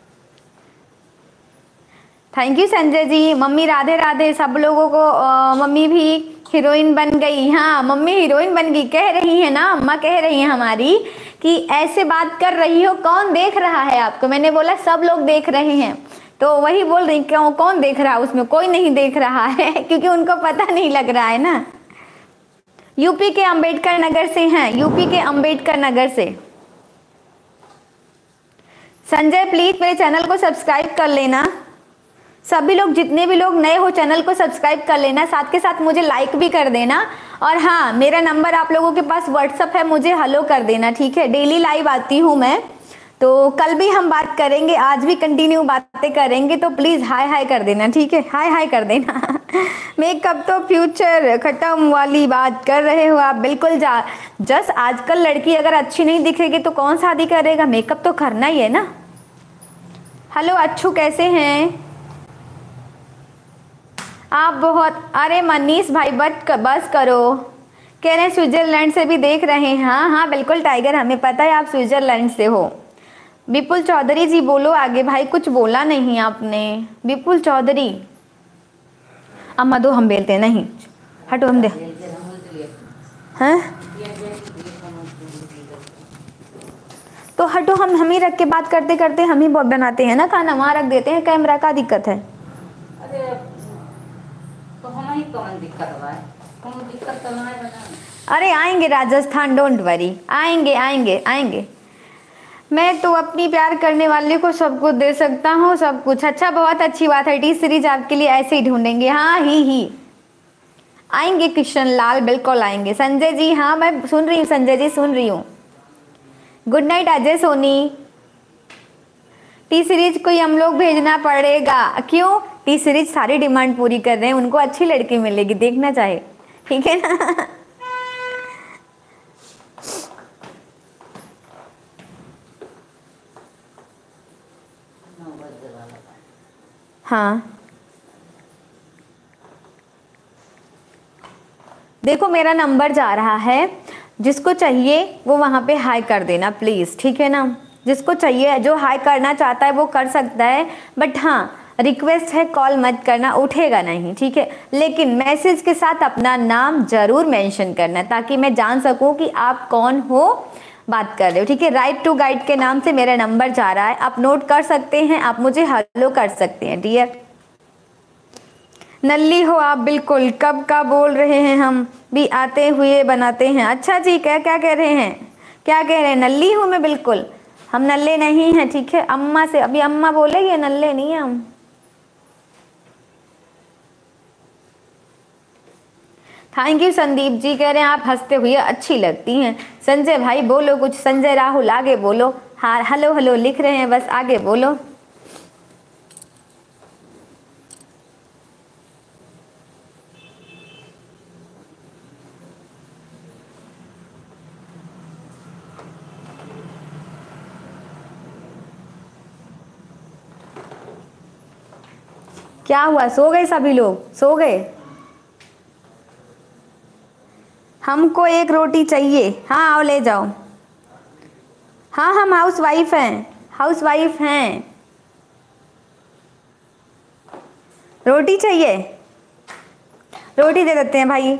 Thank you Sanjay ji. Mummy Radhe Radhe सब लोगों को। मम्मी भी हीरोइन बन गई, हाँ मम्मी हीरोइन बन गई, कह रही है ना, अम्मा कह रही है हमारी कि ऐसे बात कर रही हो, कौन देख रहा है आपको? मैंने बोला सब लोग देख रहे हैं, तो वही बोल रही क्यों कौन देख रहा है? उसमें कोई नहीं देख रहा है क्योंकि उनको पता नहीं लग रहा है ना। यूपी के अंबेडकर नगर से हैं, यूपी के अंबेडकर नगर से। संजय प्लीज मेरे चैनल को सब्सक्राइब कर लेना, सभी लोग जितने भी लोग नए हो चैनल को सब्सक्राइब कर लेना, साथ के साथ मुझे लाइक भी कर देना। और हाँ मेरा नंबर आप लोगों के पास व्हाट्सअप है, मुझे हेलो कर देना, ठीक है। डेली लाइव आती हूँ मैं, तो कल भी हम बात करेंगे, आज भी कंटिन्यू बातें करेंगे, तो प्लीज़ हाय हाय कर देना, ठीक है, हाय हाय कर देना। मेकअप तो फ्यूचर खत्म वाली बात कर रहे हो आप, बिल्कुल जस आजकल लड़की अगर अच्छी नहीं दिखेगी तो कौन शादी करेगा? मेकअप तो करना ही है ना। हेलो अच्छू कैसे हैं आप? बहुत, अरे मनीष भाई बस करो, कह रहे हैं स्विट्जरलैंड से भी देख रहे हैं। हाँ हाँ बिल्कुल टाइगर, हमें पता है आप स्विट्जरलैंड से हो। विपुल चौधरी जी बोलो आगे, भाई कुछ बोला नहीं आपने। विपुल चौधरी, अम्मा दो हम बेलते नहीं, हटो हम दे। हैं तो हटो, हम ही रख के बात करते करते हम ही बनाते हैं ना खाना, वहाँ रख देते हैं कैमरा, का दिक्कत है? तो हम ही कौन दिक्कत है? कौन दिक्कत तो नहीं बना। अरे आएंगे राजस्थान, डोंट वरी, आएंगे आएंगे आएंगे। मैं तो अपनी प्यार करने वाले को सब कुछ दे सकता हूँ, सब कुछ। अच्छा बहुत अच्छी बात है, टी सीरीज आपके लिए ऐसे ही ढूंढेंगे। हाँ ही आएंगे किशन लाल, बिल्कुल आएंगे। संजय जी हाँ मैं सुन रही हूँ, संजय जी सुन रही हूँ। Good night Ajay Soni. T Series कोई हम लोग भेजना पड़ेगा, क्यों? टी सीरीज सारी डिमांड पूरी कर रहे हैं, उनको अच्छी लड़की मिलेगी, देखना चाहे, ठीक है ना। हाँ देखो मेरा नंबर जा रहा है, जिसको चाहिए वो वहाँ पे हाई कर देना प्लीज़, ठीक है ना। जिसको चाहिए, जो हाई करना चाहता है वो कर सकता है, बट हाँ रिक्वेस्ट है कॉल मत करना, उठेगा नहीं, ठीक है। लेकिन मैसेज के साथ अपना नाम ज़रूर मेंशन करना, ताकि मैं जान सकूं कि आप कौन हो, बात कर रहे हो, ठीक है। राइट टू गाइड के नाम से मेरा नंबर जा रहा है, आप नोट कर सकते हैं, आप मुझे हेलो कर सकते हैं डियर। नल्ली हो आप, बिल्कुल, कब का बोल रहे हैं, हम भी आते हुए बनाते हैं। अच्छा जी, क्या क्या कह रहे हैं, क्या कह रहे हैं? नल्ली हूँ मैं, बिल्कुल हम नल्ले नहीं हैं, ठीक है। अम्मा से अभी अम्मा बोलेगी, नल्ले नहीं हैं हम। थैंक यू संदीप जी, कह रहे हैं आप हंसते हुए अच्छी लगती हैं। संजय भाई बोलो कुछ, संजय राहुल आगे बोलो। हाँ हेलो हेलो लिख रहे हैं, बस आगे बोलो। क्या हुआ, सो गए सभी लोग, सो गए? हमको एक रोटी चाहिए। हाँ आओ ले जाओ। हाँ हम हाउस वाइफ हैं, हाउस वाइफ हैं। रोटी चाहिए, रोटी दे देते हैं भाई।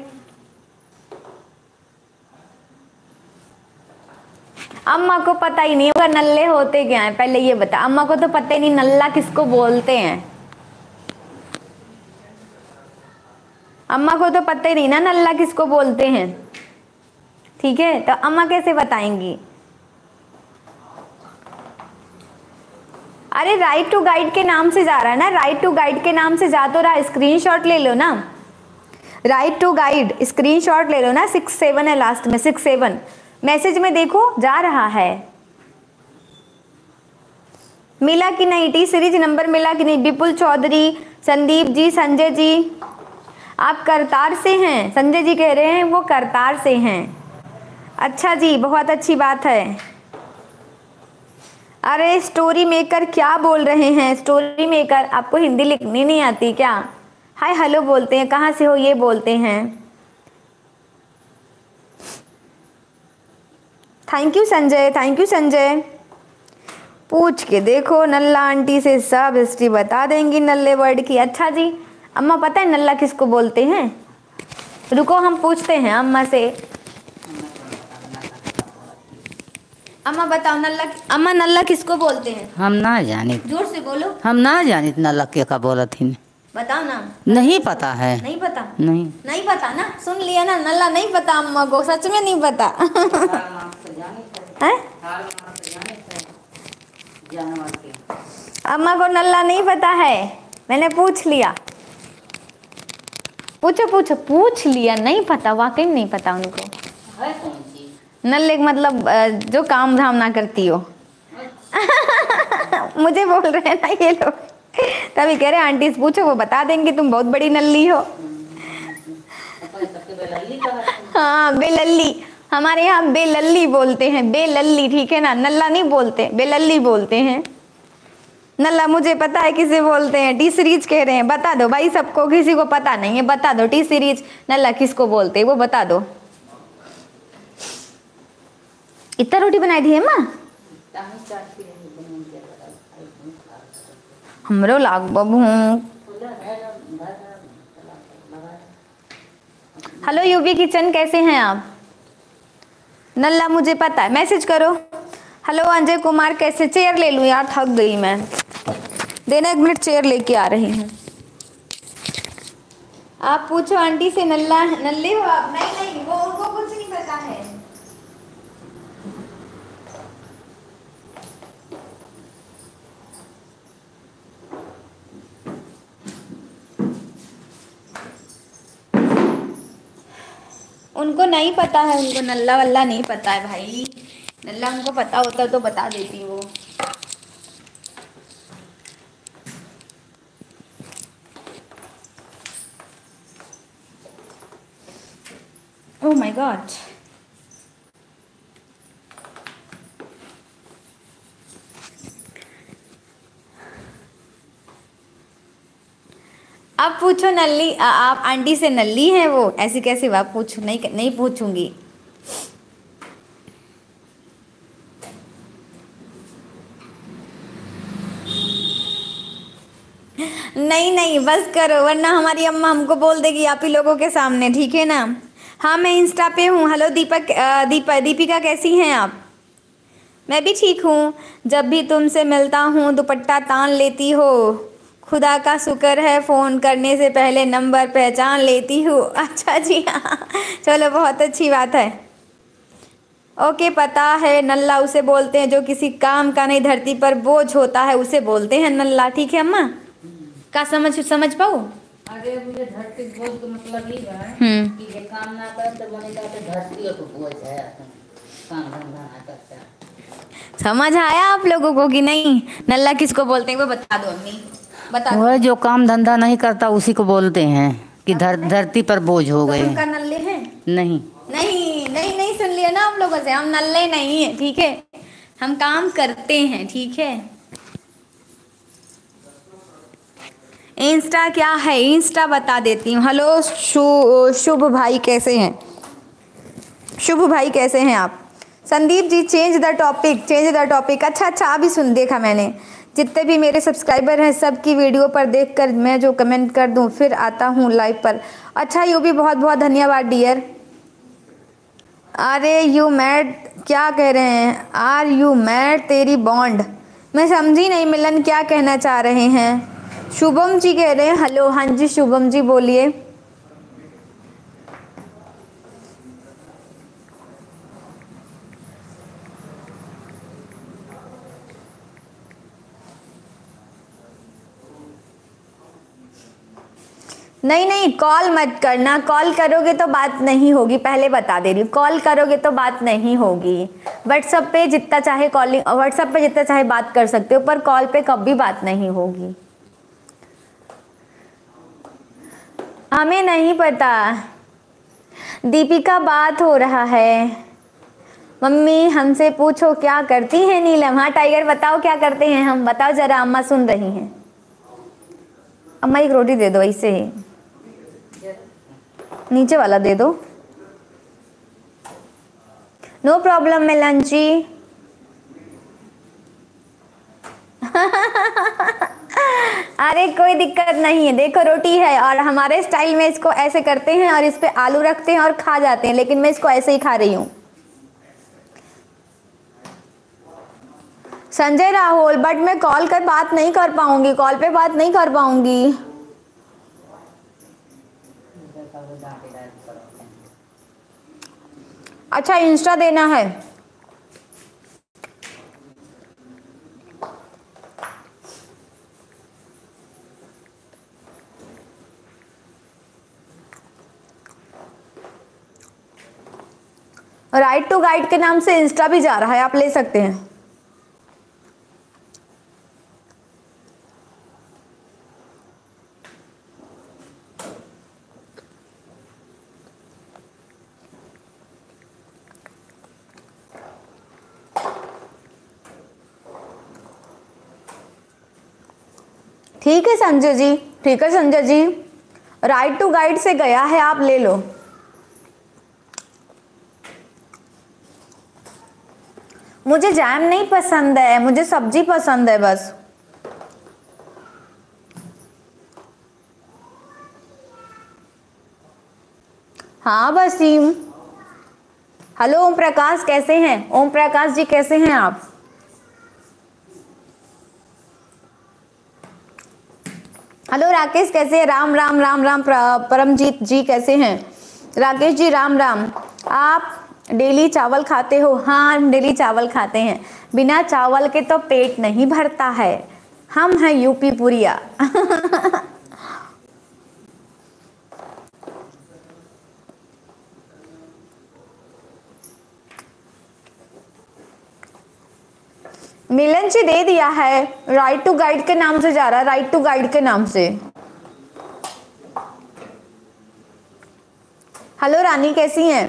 अम्मा को पता ही नहीं होगा नल्ले होते क्या हैं, पहले ये बता। अम्मा को तो पता ही नहीं नल्ला किसको बोलते हैं। अम्मा को तो पता ही नहीं ना नल्ला किसको बोलते हैं, ठीक है? तो अम्मा कैसे बताएंगी? अरे राइट टू गाइड के नाम से जा रहा है ना, राइट टू गाइड के नाम से जा तो रहा, स्क्रीनशॉट ले लो ना। राइट टू गाइड स्क्रीनशॉट ले लो ना, 67 है लास्ट में, 67 मैसेज में देखो जा रहा है। मिला कि नहीं? टी सीरीज नंबर मिला कि नहीं? विपुल चौधरी, संदीप जी, संजय जी, आप करतार से हैं? संजय जी कह रहे हैं वो करतार से हैं। अच्छा जी, बहुत अच्छी बात है। अरे स्टोरी मेकर क्या बोल रहे हैं? स्टोरी मेकर, आपको हिंदी लिखनी नहीं आती क्या? हाय हेलो बोलते हैं, कहाँ से हो ये बोलते हैं। Thank you Sanjay, thank you Sanjay. पूछ के देखो, नल्ला आंटी से सब हिस्ट्री बता देंगी नल्ले वर्ड की। अच्छा जी, अम्मा पता है नल्ला किसको बोलते हैं? रुको हम पूछते हैं अम्मा से। अम्मा बताओ नल्ला, अम्मा नल्ला किसको बोलते हैं? हम ना जानी, जोर से बोलो। हम ना जानी इतना लक्के का बोलत ही। बताओ नाम। नहीं पता है। नहीं पता? नहीं नहीं पता ना, सुन लिया ना, नल्ला नहीं पता अम्मा को, सच में नहीं पता। हैं? अम्मा को नल्ला नहीं पता है, मैंने पूछ लिया। पूछो पूछो, पूछ लिया, नहीं पता, वाकई में नहीं पता उनको। नल्ले का मतलब जो काम धाम ना करती हो। मुझे बोल रहे हैं ना ये लोग, तभी कह रहे हैं आंटी से पूछो वो बता देंगे, तुम बहुत बड़ी नल्ली हो। हाँ बेलल्ली, हमारे यहाँ बेलल्ली बोलते हैं, बेलल्ली, ठीक है ना? नल्ला नहीं बोलते, बेलल्ली बोलते हैं। नल्ला मुझे पता है किसे बोलते हैं, टी सीरीज कह रहे हैं। बता दो भाई सबको, किसी को पता नहीं है बता दो, टी सीरीज नल्ला किसको बोलते हैं वो बता दो। इतना रोटी बनाई थी माँ? हमरो लाग बबू। हेलो यूबी किचन, कैसे हैं आप? नल्ला मुझे पता है, मैसेज करो। हेलो अजय कुमार, कैसे? चेयर ले लूँ यार, थक गई मैं। देना 1 मिनट, चेयर लेके आ रही हूँ। आप पूछो आंटी से, नल्ला नल्ले हो आप? नहीं नहीं, वो उनको कुछ नहीं पता है। उनको नहीं पता है, उनको नल्ला वल्ला नहीं पता है भाई। नल्ला उनको पता होता तो बता देती वो। Oh my god. अब पूछो नल्ली, आप आंटी से नल्ली हैं वो? ऐसी कैसी बात, पूछो। नहीं नहीं पूछूंगी। नहीं नहीं बस करो, वरना हमारी अम्मा हमको बोल देगी आप ही लोगों के सामने, ठीक है ना? हाँ मैं इंस्टा पे हूँ। हेलो दीपक, दीपिका कैसी हैं आप? मैं भी ठीक हूँ। जब भी तुमसे मिलता हूँ दुपट्टा तान लेती हो, खुदा का शुक्र है फ़ोन करने से पहले नंबर पहचान लेती हूँ। अच्छा जी हाँ, चलो बहुत अच्छी बात है। ओके पता है, नल्ला उसे बोलते हैं जो किसी काम का नहीं, धरती पर बोझ होता है उसे बोलते हैं नल्ला, ठीक है अम्मा? का समझ पाओ? आगे मुझे धरती बोझ का मतलब ही है कि जे काम ना कर तो बने जाते धरती को बोझ है, काम धंधा ना करता। समझ आया आप लोगों को कि नहीं? नल्ला किसको बोलते हैं वो बता दो अम्मी, बता दो। वह जो काम धंधा नहीं करता उसी को बोलते हैं कि धरती पर बोझ हो तो गए। हम का नल्ले हैं? नहीं नहीं नहीं नहीं, सुन लिया ना आप लोगों से, हम नल्ले नहीं है, ठीक है? हम काम करते हैं, ठीक है? इंस्टा क्या है, इंस्टा बता देती हूँ। हेलो शुभ भाई, कैसे हैं? शुभ भाई कैसे हैं आप? Sandeep ji change the topic, change the topic. अच्छा अच्छा, अभी सुन देखा मैंने, जितने भी मेरे सब्सक्राइबर हैं सबकी वीडियो पर देखकर मैं जो कमेंट कर दूं फिर आता हूं लाइव पर। अच्छा यू भी बहुत बहुत धन्यवाद डियर। अरे यू मैड क्या कह रहे हैं? आर यू मैड तेरी बॉन्ड? मैं समझी नहीं मिलन क्या कहना चाह रहे हैं। शुभम जी कह रहे हैं हेलो। हाँ जी शुभम जी बोलिए। नहीं नहीं, कॉल मत करना, कॉल करोगे तो बात नहीं होगी, पहले बता दे रही हूँ, कॉल करोगे तो बात नहीं होगी। व्हाट्सएप पे जितना चाहे कॉलिंग, व्हाट्सएप पे जितना चाहे बात कर सकते हो, पर कॉल पे कभी बात नहीं होगी। हमें नहीं पता, दीपिका बात हो रहा है। मम्मी हमसे पूछो क्या करती हैं नीलम। हाँ टाइगर बताओ क्या करते हैं हम, बताओ जरा, अम्मा सुन रही हैं। अम्मा एक रोटी दे दो, ऐसे ही नीचे वाला दे दो। No problem Milan ji. अरे कोई दिक्कत नहीं है, देखो रोटी है और हमारे स्टाइल में इसको ऐसे करते हैं और इस पे आलू रखते हैं और खा जाते हैं, लेकिन मैं इसको ऐसे ही खा रही हूँ। संजय राहुल, बट मैं कॉल कर बात नहीं कर पाऊंगी, कॉल पे बात नहीं कर पाऊंगी। अच्छा इंस्टा देना है। राइट टू गाइड के नाम से इंस्टा भी जा रहा है, आप ले सकते हैं। ठीक है संजय जी, ठीक है Sanjay ji, right to guide से गया है, आप ले लो। मुझे जैम नहीं पसंद है, मुझे सब्जी पसंद है बस। हाँ वसीम। हेलो ओम प्रकाश कैसे हैं? ओम प्रकाश जी कैसे हैं आप? हेलो राकेश कैसे हैं? राम राम राम राम। परमजीत जी कैसे हैं? राकेश जी राम राम। आप डेली चावल खाते हो? हाँ हम डेली चावल खाते हैं, बिना चावल के तो पेट नहीं भरता है। हम हैं यूपी पुरिया। मिलन जी दे दिया है, राइट टू गाइड के नाम से जा रहा है, राइट टू गाइड के नाम से। हेलो रानी कैसी हैं?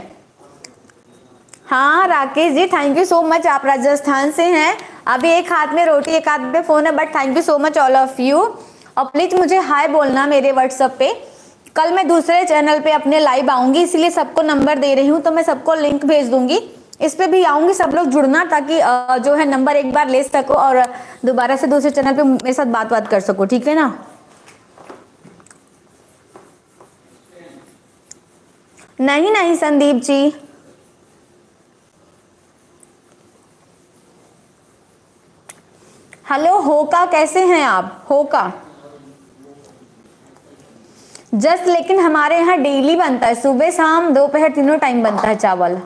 हाँ Rakesh ji thank you so much, आप राजस्थान से हैं। अभी एक हाथ में रोटी एक हाथ में फोन है, but thank you so much all of you. और प्लीज मुझे हाय बोलना मेरे व्हाट्सएप पे। कल मैं दूसरे चैनल पे अपने लाइव आऊंगी, इसलिए सबको नंबर दे रही हूँ, तो मैं सबको लिंक भेज दूंगी, इस पे भी आऊंगी, सब लोग जुड़ना, ताकि जो है नंबर एक बार ले सको और दोबारा से दूसरे चैनल पे मेरे साथ बात कर सको, ठीक है ना? नहीं नहीं संदीप जी। हेलो होका कैसे हैं आप? होका जस्ट, लेकिन हमारे यहाँ डेली बनता है, सुबह शाम दोपहर तीनों टाइम बनता है चावल।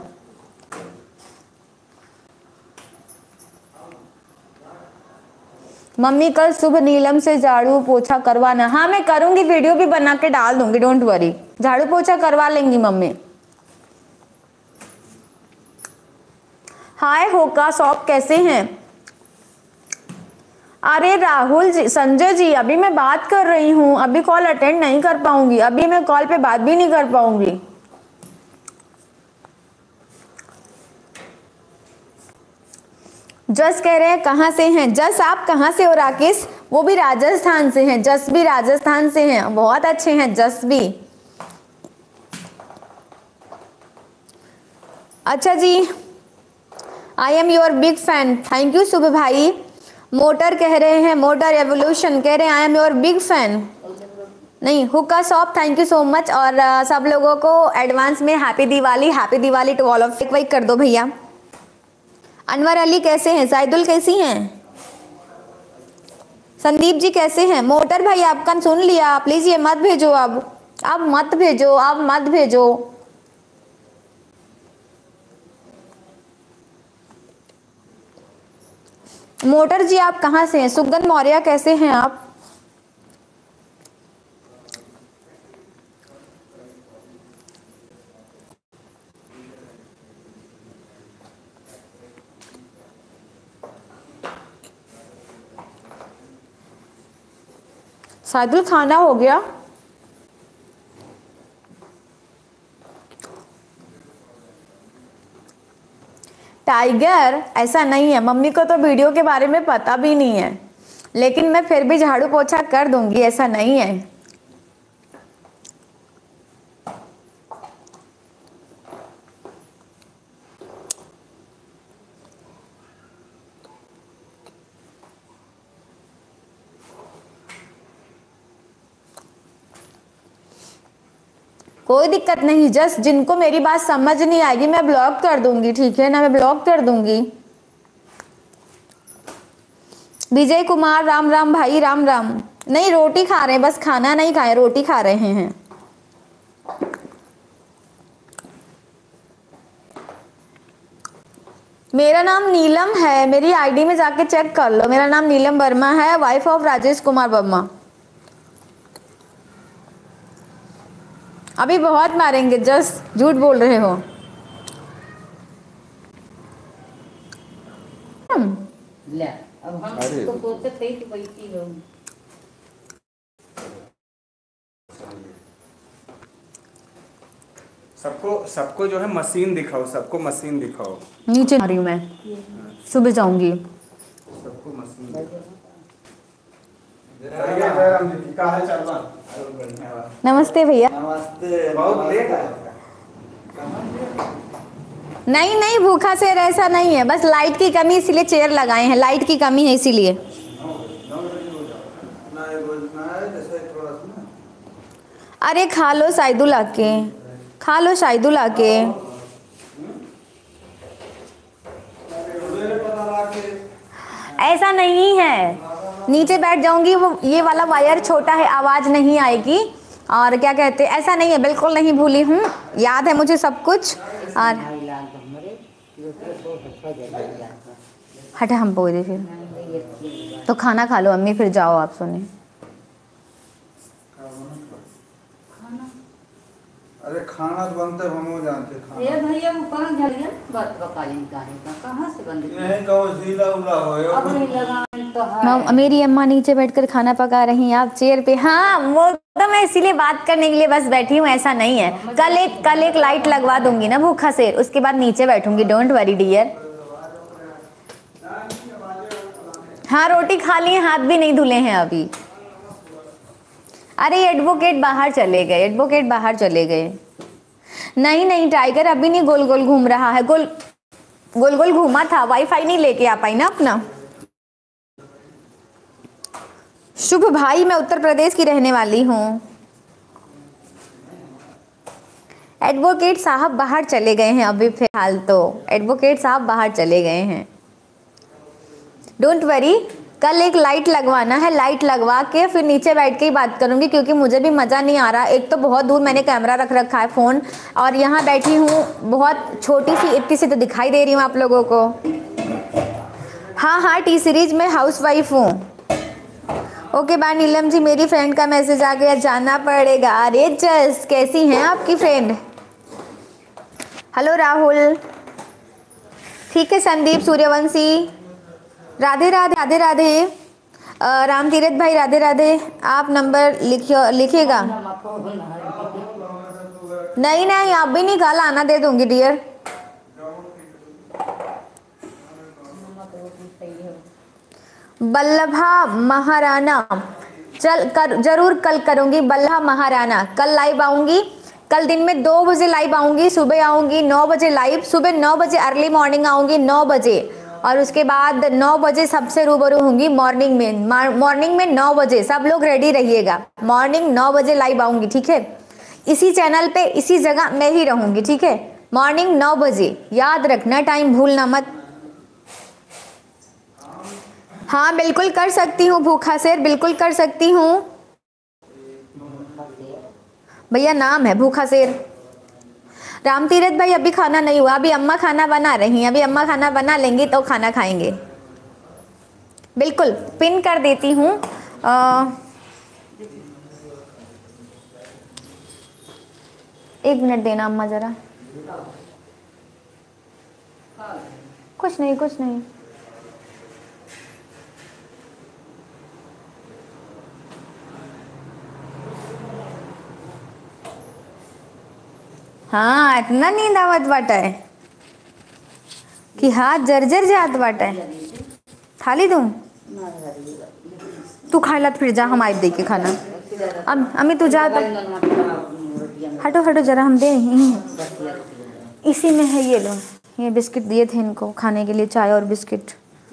मम्मी कल सुबह नीलम से झाड़ू पोछा करवाना। हाँ मैं करूंगी, वीडियो भी बना के डाल दूंगी, डोंट वरी। झाड़ू पोछा करवा लेंगी मम्मी। हाय होका शॉप, कैसे हैं? अरे राहुल जी, संजय जी, अभी मैं बात कर रही हूँ, अभी कॉल अटेंड नहीं कर पाऊंगी, अभी मैं कॉल पे बात भी नहीं कर पाऊंगी। जस कह रहे हैं कहाँ से हैं? जस आप कहाँ से हो? राकेश वो भी राजस्थान से हैं, जस भी राजस्थान से हैं, बहुत अच्छे हैं जस भी। अच्छा जी, I am your big fan, thank you सुबह भाई। मोटर कह रहे हैं, मोटर एवोल्यूशन कह रहे हैं I am your big fan. नहीं, hookah shop, thank you so much. और सब लोगों को एडवांस में happy Diwali to all of. एक कर दो भैया। अनवर अली कैसे हैं? साइदुल कैसी हैं? संदीप जी कैसे हैं? मोटर भाई आपका सुन लिया, प्लीज ये मत भेजो, अब मत भेजो, अब मत भेजो। मोटर जी आप कहाँ से हैं? सुगंध मौर्य कैसे हैं आप? साइदुल खाना हो गया? टाइगर ऐसा नहीं है, मम्मी को तो वीडियो के बारे में पता भी नहीं है, लेकिन मैं फिर भी झाड़ू पोछा कर दूंगी, ऐसा नहीं है। कोई दिक्कत नहीं, जस्ट जिनको मेरी बात समझ नहीं आएगी मैं ब्लॉक कर दूंगी, ठीक है ना, मैं ब्लॉक कर दूंगी। विजय कुमार राम राम भाई, राम राम। नहीं रोटी खा रहे हैं, बस खाना नहीं खाए, रोटी खा रहे हैं। मेरा नाम नीलम है, मेरी आईडी में जाके चेक कर लो, मेरा नाम नीलम वर्मा है, वाइफ ऑफ राजेश कुमार वर्मा। अभी बहुत मारेंगे, जस्ट झूठ बोल रहे हो। ले अब हम तो सोचते थे कि बैठी हो। सबको जो है मशीन दिखाओ, सबको मशीन दिखाओ। नीचे आ रही हूँ मैं, सुबह जाऊंगी। सबको मशीन जयराम जी, क्या हाल चाल बा? नमस्ते भैया। नमस्ते। बहुत लेट है। नहीं भूखा से ऐसा नहीं है, बस लाइट की कमी इसलिए चेयर लगाए हैं, लाइट की कमी है इसीलिए। अरे खा लो साइदुल आके, खा लो साइदुल आके। ऐसा नहीं है, नीचे बैठ जाऊंगी, वो ये वाला वायर छोटा है, आवाज नहीं आएगी। और क्या कहते, ऐसा नहीं है, बिल्कुल नहीं भूली हूँ, याद है मुझे सब कुछ। और हटा हम बोल दे फिर तो खाना खा लो अम्मी, फिर जाओ आप सोने। अरे खाना तो बनते हम जानते खाना। ये भैया ऊपर झलिया बात बकालीन कहाँ से बंद नहीं कहो सीला उला होए अब नहीं लगा तो है। मेरी अम्मा नीचे बैठकर खाना पका रही हैं, आप चेयर पे। हाँ वो तो मैं इसीलिए बात करने के लिए बस बैठी हूँ, ऐसा नहीं है। कल एक लाइट लगवा दूंगी ना भूखा से, उसके बाद नीचे बैठूंगी, डोंट वरी डियर। हाँ रोटी खा ली, हाथ भी नहीं धुले हैं अभी। अरे एडवोकेट बाहर चले गए, एडवोकेट बाहर चले गए। नहीं टाइगर अभी नहीं गोल गोल घूम रहा है, गोल गोल घूमा था, वाईफाई नहीं लेके आ पाई ना अपना। शुभ भाई, मैं उत्तर प्रदेश की रहने वाली हूँ। एडवोकेट साहब बाहर चले गए हैं अभी फिलहाल, तो एडवोकेट साहब बाहर चले गए हैं। डोंट वरी, कल एक लाइट लगवाना है, लाइट लगवा के फिर नीचे बैठ के ही बात करूंगी, क्योंकि मुझे भी मज़ा नहीं आ रहा। एक तो बहुत दूर मैंने कैमरा रख रखा है फ़ोन, और यहाँ बैठी हूँ बहुत छोटी सी, इतनी सी तो दिखाई दे रही हूँ आप लोगों को। हाँ टी सीरीज में हाउस वाइफ हूँ। ओके बाय नीलम जी, मेरी फ्रेंड का मैसेज आ गया, जाना पड़ेगा। अरे जस कैसी हैं आपकी फ्रेंड? हेलो राहुल, ठीक है। संदीप सूर्यवंशी, राधे राधे राधे राधे। राम तीरथ भाई राधे राधे। आप नंबर लिखिएगा। नहीं नहीं आप भी नहीं, कल आना दे दूंगी डियर। बल्लभा महाराणा, जरूर कल करूंगी। बल्लभा महाराणा कल लाइव आऊंगी। कल दिन में 2 बजे लाइव आऊंगी, सुबह आऊंगी 9 बजे लाइव, सुबह 9 बजे अर्ली मॉर्निंग आऊंगी 9 बजे, और उसके बाद 9 बजे सबसे रूबरू होंगी मॉर्निंग में 9 बजे। सब लोग रेडी रहिएगा, मॉर्निंग 9 बजे लाइव आऊंगी, ठीक है। इसी चैनल पे इसी जगह मैं ही रहूंगी, ठीक है। मॉर्निंग 9 बजे, याद रखना, टाइम भूलना मत। हाँ बिल्कुल कर सकती हूँ भूखा शेर, बिल्कुल कर सकती हूँ भैया, नाम है भूखा शेर। राम तीरथ भाई अभी खाना नहीं हुआ, अभी अम्मा खाना बना रही हैं, अभी अम्मा खाना बना लेंगी तो खाना खाएंगे। बिल्कुल पिन कर देती हूँ। एक मिनट देना अम्मा जरा। कुछ नहीं कुछ नहीं। हाँ इतना नींद आवत बाटे कि हाथ जर्जर जात बाटे। थाली दूं? तू खा ला फिर जा, हम आए दे के खाना। अब अम्मी तू जा, हटो हटो जरा, हम दे रही हैं। इसी में है, ये लो, ये बिस्किट दिए थे इनको खाने के लिए, चाय और बिस्किट।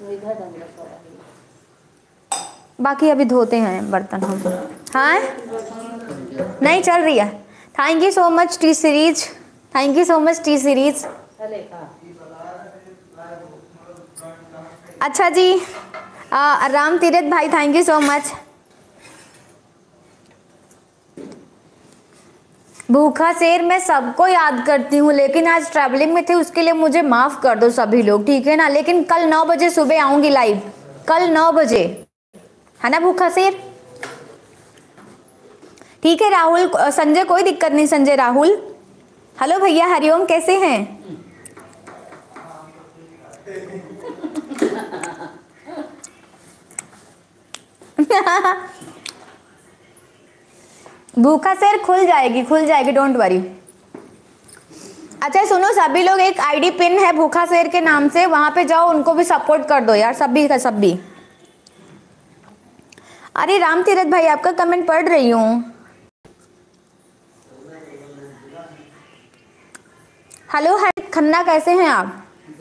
बाकी अभी धोते हैं बर्तन हम। हाँ नहीं चल रही है। Thank you so much T Series, thank you so much T Series. अच्छा जी, राम तीरथ भाई थैंक यू सो मच। भूखा शेर मैं सबको याद करती हूँ, लेकिन आज ट्रैवलिंग में थे, उसके लिए मुझे माफ कर दो सभी लोग, ठीक है ना। लेकिन कल 9 बजे सुबह आऊंगी लाइव, कल 9 बजे, है ना भूखा शेर? ठीक है राहुल, संजय कोई दिक्कत नहीं, संजय राहुल। हेलो भैया हरिओम, कैसे हैं? भूखा शेर खुल जाएगी, डोंट वरी। अच्छा सुनो सभी लोग, एक आईडी पिन है भूखा शेर के नाम से, वहां पे जाओ, उनको भी सपोर्ट कर दो यार, सभी का सभी। अरे राम तीरथ भाई आपका कमेंट पढ़ रही हूँ। हेलो हरित खन्ना, कैसे हैं आप?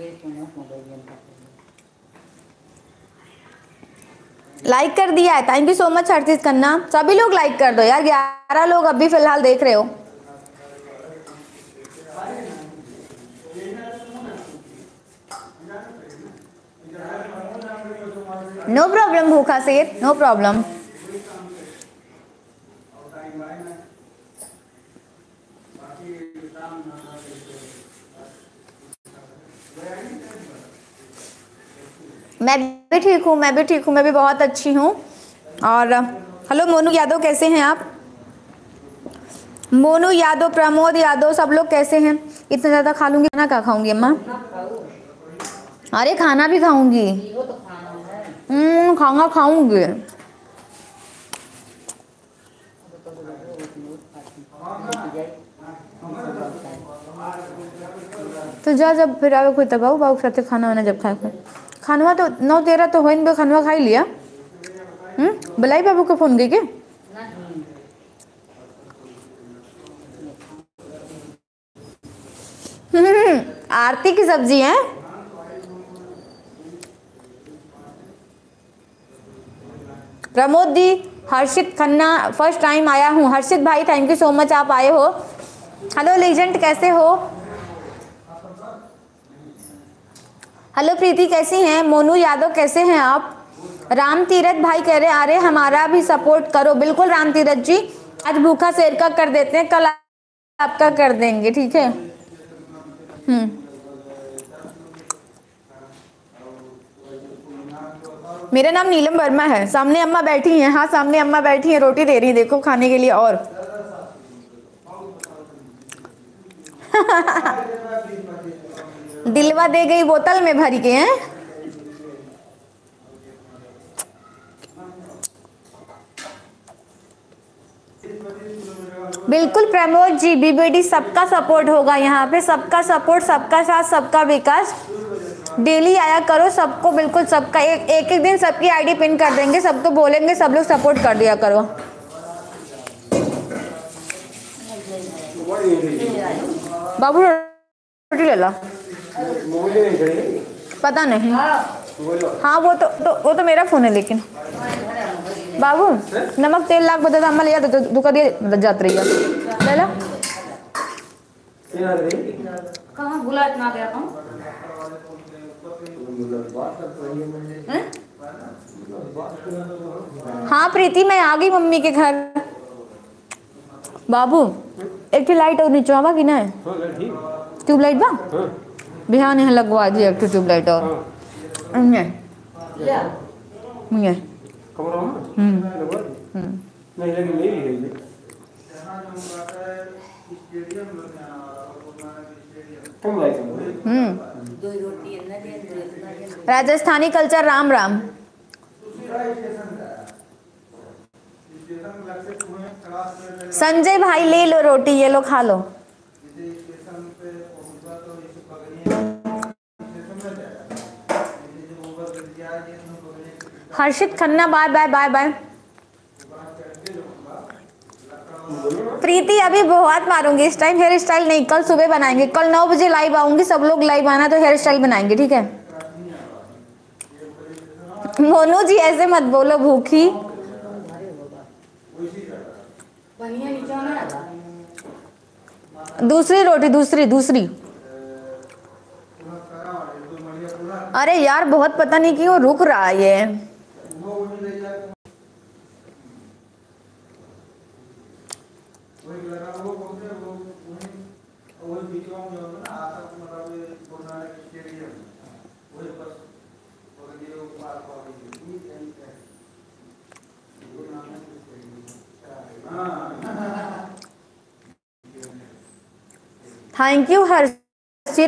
लाइक कर दिया है, thank you so much Harjeet Khanna. सभी लोग लाइक कर दो यार, 11 लोग अभी फिलहाल देख रहे हो। नो प्रॉब्लम भूखा शेर, नो प्रॉब्लम। मैं भी ठीक हूँ, मैं भी बहुत अच्छी हूँ। और हेलो मोनू यादव, कैसे हैं आप? मोनू यादव, प्रमोद यादव, सब लोग कैसे हैं? इतना ज़्यादा खा लूँगी, खाना क्या खाऊंगी अम्मा? अरे खाना भी खाऊंगी, खाना खाऊंगी। तो जा, जब फिर आवे कोई तब आओ, बाबू साथे खाना वाना जब खाए। खानवा तो 9-13 तो होइन, खानवा खाई लिया। बुलाई बाबू को फोन गई के? आरती की सब्जी है। प्रमोद दी, हर्षित खन्ना, फर्स्ट टाइम आया हूँ। हर्षित भाई थैंक यू सो मच, आप आए हो। हेलो लेजेंड, कैसे हो? हेलो प्रीति, कैसी हैं? मोनू यादव, कैसे हैं आप? राम तीरथ भाई कह रहे अरे हमारा भी सपोर्ट करो। बिल्कुल राम तीरथ जी, आज भूखा शेर का कर देते हैं, कल आपका कर देंगे, ठीक है। मेरा नाम नीलम वर्मा है। सामने अम्मा बैठी हैं। हाँ सामने अम्मा बैठी हैं, रोटी दे रही हैं, देखो खाने के लिए। और दिलवा दे गई बोतल में भरी के हैं। बिल्कुल प्रमोद जी, बीबीडी सबका सपोर्ट होगा यहाँ पे, सबका सपोर्ट, सबका साथ, सबका विकास। डेली आया करो सबको, बिल्कुल सबका एक एक दिन सबकी आईडी पिन कर देंगे, सबको बोलेंगे, सब लोग सपोर्ट कर दिया करो। बाबू रोटी ले ला। पता नहीं। हाँ वो तो मेरा फोन है, लेकिन बाबू नमक तेल लाख बता अम्मा लिया तो दुका दिए जात रही है। ले ला। कहाँ भुला इतना गया कहूँ? हाँ प्रीति मैं आ गई मम्मी के घर। बाबू एक लाइट और नीचे आवा कि ना ट्यूबलाइट बा बिहान यहाँ लगवा दिए एक ट्यूबलाइट और राजस्थानी कल्चर। राम राम। संजय भाई ले लो रोटी, ये लो खा लो। Harshit Khanna bye bye bye bye. Preeti अभी बहुत मारूंगी इस टाइम, हेयर स्टाइल नहीं, कल सुबह बनाएंगे। कल 9 बजे लाइव आऊंगी, सब लोग लाइव आना तो हेयर स्टाइल बनाएंगे, ठीक है। मोनू जी ऐसे मत बोलो, भूखी। दूसरी रोटी, दूसरी। अरे यार बहुत पता नहीं क्यों रुक रहा है ये। Thank you Harshit.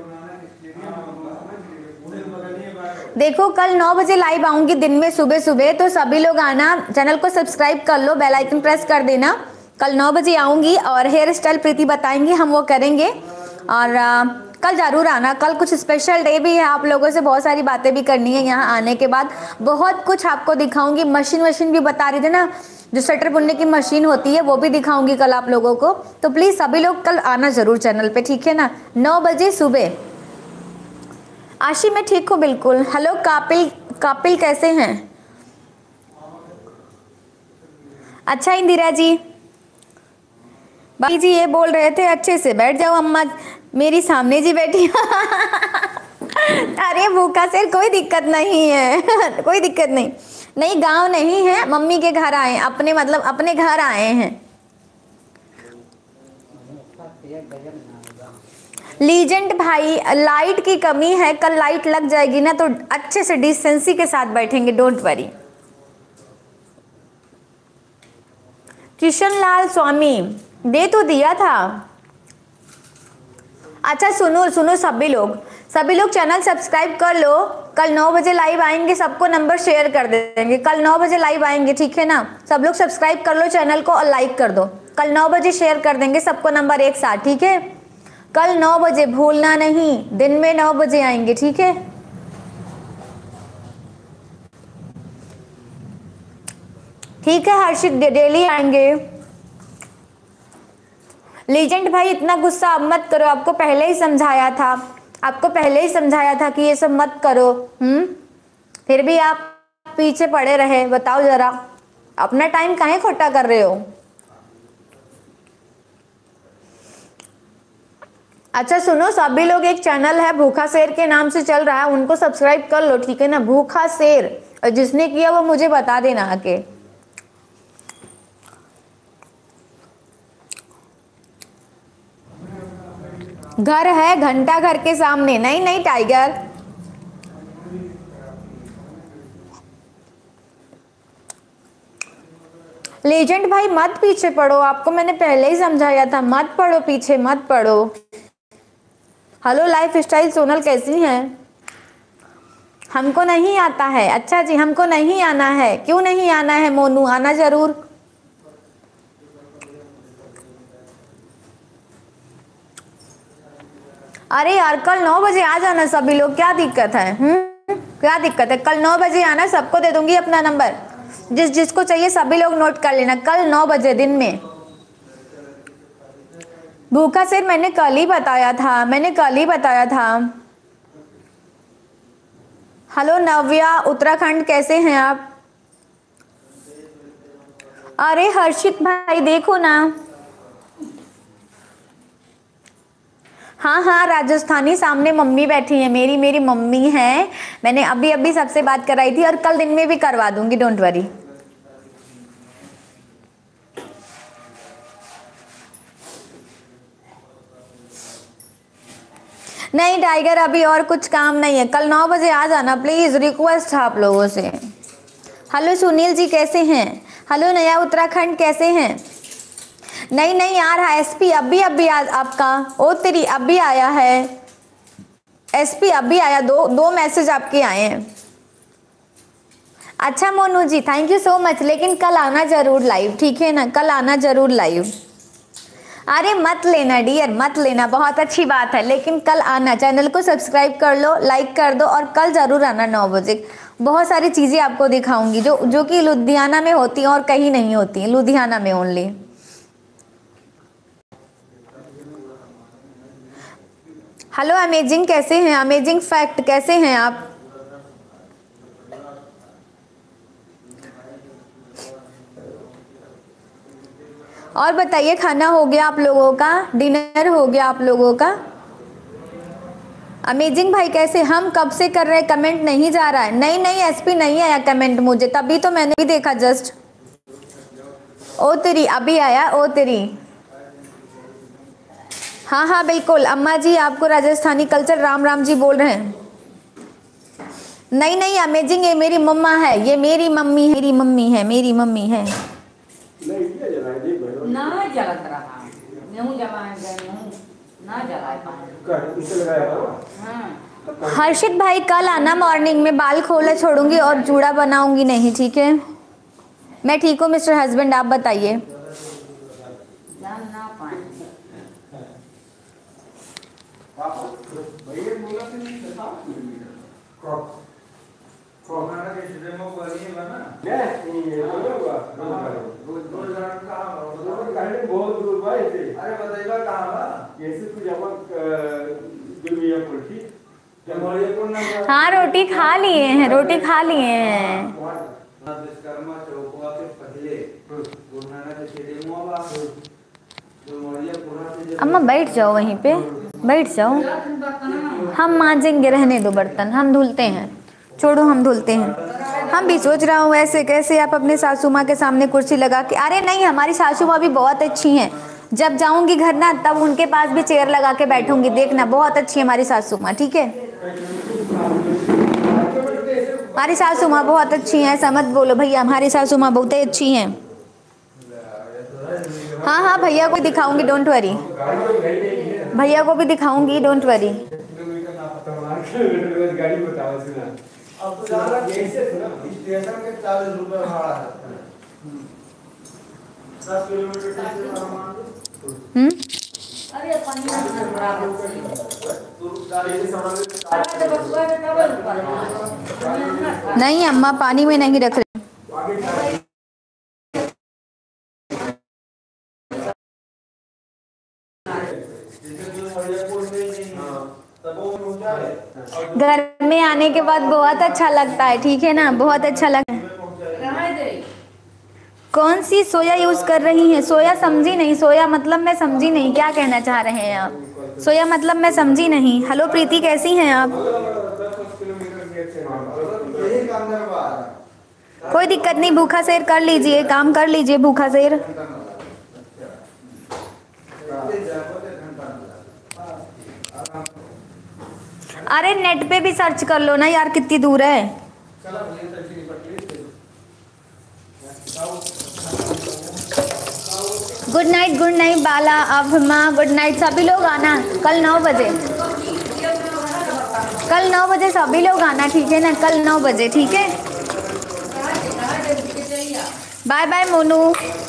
देखो कल 9 बजे लाइव आऊंगी दिन में सुबह, तो सभी लोग आना, चैनल को सब्सक्राइब कर लो, बेल आइकन प्रेस कर देना। कल 9 बजे आऊंगी और हेयर स्टाइल प्रीति बताएंगी, हम वो करेंगे। और कल जरूर आना, कल कुछ स्पेशल डे भी है, आप लोगों से बहुत सारी बातें भी करनी है। यहाँ आने के बाद बहुत कुछ आपको दिखाऊंगी। मशीन भी बता रही थी ना, जो स्वेटर बुनने की मशीन होती है वो भी दिखाऊंगी कल आप लोगों को। तो प्लीज़ सभी लोग कल आना ज़रूर चैनल पे, ठीक है ना, 9 बजे सुबह। आशी मैं ठीक हूँ बिल्कुल। हेलो कापिल कैसे हैं? अच्छा इंदिरा जी, बाकी जी ये बोल रहे थे अच्छे से बैठ जाओ, अम्मा मेरी सामने जी बैठी। अरे भूखा से कोई दिक्कत नहीं है। कोई दिक्कत नहीं, गांव नहीं है, मम्मी के घर आए, अपने घर आए हैं। लीजेंड भाई लाइट की कमी है, कल लाइट लग जाएगी ना तो अच्छे से डिसेंसी के साथ बैठेंगे, डोंट वरी। किशन लाल स्वामी दे तो दिया था। अच्छा सुनो सभी लोग चैनल सब्सक्राइब कर लो। कल 9 बजे लाइव आएंगे, सबको नंबर शेयर कर देंगे। कल 9 बजे लाइव आएंगे, ठीक है ना। सब लोग सब्सक्राइब कर लो चैनल को और लाइक कर दो। कल 9 बजे शेयर कर देंगे सबको नंबर एक साथ, ठीक है। कल 9 बजे भूलना नहीं, दिन में 9 बजे आएंगे, ठीक है। ठीक है हर्षित, डेली आएंगे। लीजेंड भाई इतना गुस्सा अब मत करो, आपको पहले ही समझाया था कि ये सब मत करो। फिर भी आप पीछे पड़े रहे। बताओ जरा, अपना टाइम काहे खोटा कर रहे हो? अच्छा सुनो, सभी लोग, एक चैनल है भूखा शेर के नाम से चल रहा है, उनको सब्सक्राइब कर लो, ठीक है ना। भूखा शेर, और जिसने किया वो मुझे बता देना आके। घर है घंटा घर के सामने। नहीं टाइगर, लेजेंड भाई मत पीछे पड़ो, आपको मैंने पहले ही समझाया था, मत पड़ो पीछे, मत पड़ो। हेलो लाइफ स्टाइल सोनल कैसी हैं? हमको नहीं आता है। अच्छा जी, हमको नहीं आना है। क्यों नहीं आना है मोनू? आना जरूर। अरे यार कल 9 बजे आ जाना सभी लोग, क्या दिक्कत है? क्या दिक्कत है? कल 9 बजे आना, सबको दे दूंगी अपना नंबर, जिस जिसको चाहिए सभी लोग नोट कर लेना। कल 9 बजे दिन में। भूखा सिर मैंने कल ही बताया था, मैंने कल ही बताया था। हेलो नव्या उत्तराखंड, कैसे हैं आप? अरे हर्षित भाई देखो ना। हाँ हाँ राजस्थानी, सामने मम्मी बैठी है मेरी, मेरी मम्मी है। मैंने अभी अभी सबसे बात कराई थी और कल दिन में भी करवा दूंगी, डोंट वरी। नहीं टाइगर, अभी और कुछ काम नहीं है, कल 9 बजे आ जाना प्लीज, रिक्वेस्ट है आप लोगों से। हेलो सुनील जी कैसे हैं? हेलो नया उत्तराखंड कैसे हैं? नहीं नहीं आ रहा एसपी, अभी आपका, ओ तेरी अभी आया है एसपी, अभी आया, दो मैसेज आपके आए हैं। अच्छा Monu ji thank you so much, लेकिन कल आना जरूर लाइव, ठीक है ना? कल आना जरूर लाइव। अरे मत लेना डियर, मत लेना, बहुत अच्छी बात है, लेकिन कल आना। चैनल को सब्सक्राइब कर लो, लाइक कर दो और कल जरूर आना 9 बजे। बहुत सारी चीज़ें आपको दिखाऊंगी जो कि लुधियाना में होती हैं और कहीं नहीं होती हैं, लुधियाना में ओनली। हेलो अमेजिंग कैसे हैं? अमेजिंग फैक्ट कैसे हैं आप? और बताइए, खाना हो गया आप लोगों का? डिनर हो गया आप लोगों का? अमेजिंग भाई कैसे? हम कब से कर रहे हैं, कमेंट नहीं जा रहा है। नहीं नहीं एसपी नहीं आया कमेंट मुझे, तभी तो मैंने भी देखा जस्ट। ओ तेरी अभी आया, ओ तेरी। हाँ हाँ बिल्कुल अम्मा जी, आपको राजस्थानी कल्चर राम राम जी बोल रहे हैं। नहीं नहीं अमेजिंग, ये मेरी मम्मा है, ये मेरी मम्मी है, मेरी मम्मी है, मेरी मम्मी है। ना जलत रहा, गेहूं जमाए गेहूं ना जलाए पाए। हर्षित भाई कल आना मॉर्निंग में, बाल खोले छोड़ूंगी और जूड़ा बनाऊंगी नहीं, ठीक है? मैं ठीक हूँ मिस्टर हस्बैंड, आप बताइए। जान ना पाए। बहुत दूर भाई। अरे बताइएगा कहाँ बा? कैसे तू जमा दुनिया पलटी? हाँ रोटी खा लिए हैं, रोटी खा लिए हैं। विश्वकर्मा चौक के पहले गुरुनानक के छेड़े मुआ बा, जो मोरिया पूरा से अम्मा बैठ जाओ वहीं पे, बैठ जाओ। हम मांजेंगे, रहने दो बर्तन, हम धुलते हैं, छोड़ो हम धुलते हैं। हम भी सोच रहा हूँ ऐसे कैसे आप अपने सासू माँ के सामने कुर्सी लगा के। अरे नहीं हमारी सासू माँ भी बहुत अच्छी हैं, जब जाऊंगी घर ना तब उनके पास भी चेयर लगा के बैठूंगी, देखना बहुत अच्छी है हमारी सासू माँ, ठीक है? हमारी सासू माँ बहुत अच्छी हैं, ऐसा मत बोलो भैया, हमारी सासू माँ बहुत ही अच्छी हैं। हाँ हाँ भैया को दिखाऊंगी, डोंट वरी, भैया को भी दिखाऊंगी, डोंट वरी। गाड़ी बताओ सुना। अब तो जाना स्टेशन के 40 रुपए भाड़ा है, 10 किलोमीटर से मान लो। अरे पानी बराबर नहीं अम्मा पानी में नहीं रख रहे। घर में आने के बाद बहुत अच्छा लगता है, ठीक है ना? बहुत अच्छा लगता है। कौन सी सोया यूज कर रही हैं? सोया समझी नहीं, सोया मतलब मैं समझी नहीं, क्या कहना चाह रहे हैं आप? सोया मतलब मैं समझी नहीं। हेलो प्रीति कैसी हैं आप? कोई दिक्कत नहीं, भूखा शेर कर लीजिए, काम कर लीजिए भूखा शेर। अरे नेट पे भी सर्च कर लो ना यार, कितनी दूर है। गुड नाइट बाला, अब माँ गुड नाइट। सभी लोग आना कल 9 बजे, कल 9 बजे सभी लोग आना, ठीक है ना? कल 9 बजे, ठीक है? Bye bye Monu.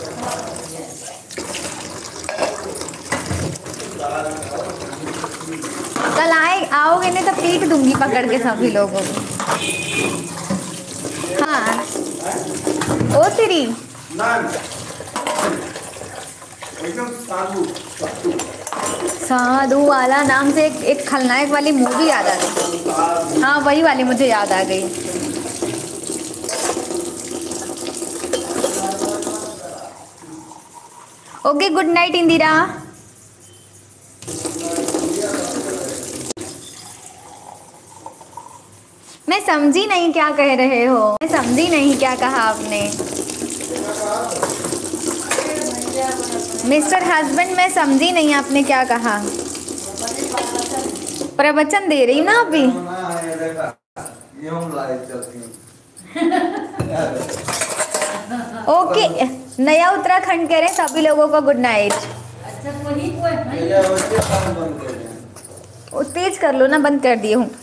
कल आओगे नहीं तो पीट दूंगी पकड़ के सभी लोगों को। हाँ ओ तेरी एकदम साधु सत्तू। साधु वाला नाम से एक खलनायक वाली मूवी याद आ गई। हाँ वही वाली मुझे याद आ गई। Okay good night Indira. मैं समझी नहीं क्या कह रहे हो, मैं समझी नहीं क्या कहा आपने। मिस्टर हस्बैंड मैं समझी नहीं आपने क्या कहा। प्रवचन दे रही ना अभी। ओके नया उत्तराखंड कह रहे सभी लोगों को गुड नाइट। तेज कर लो ना, बंद कर दिए हूँ।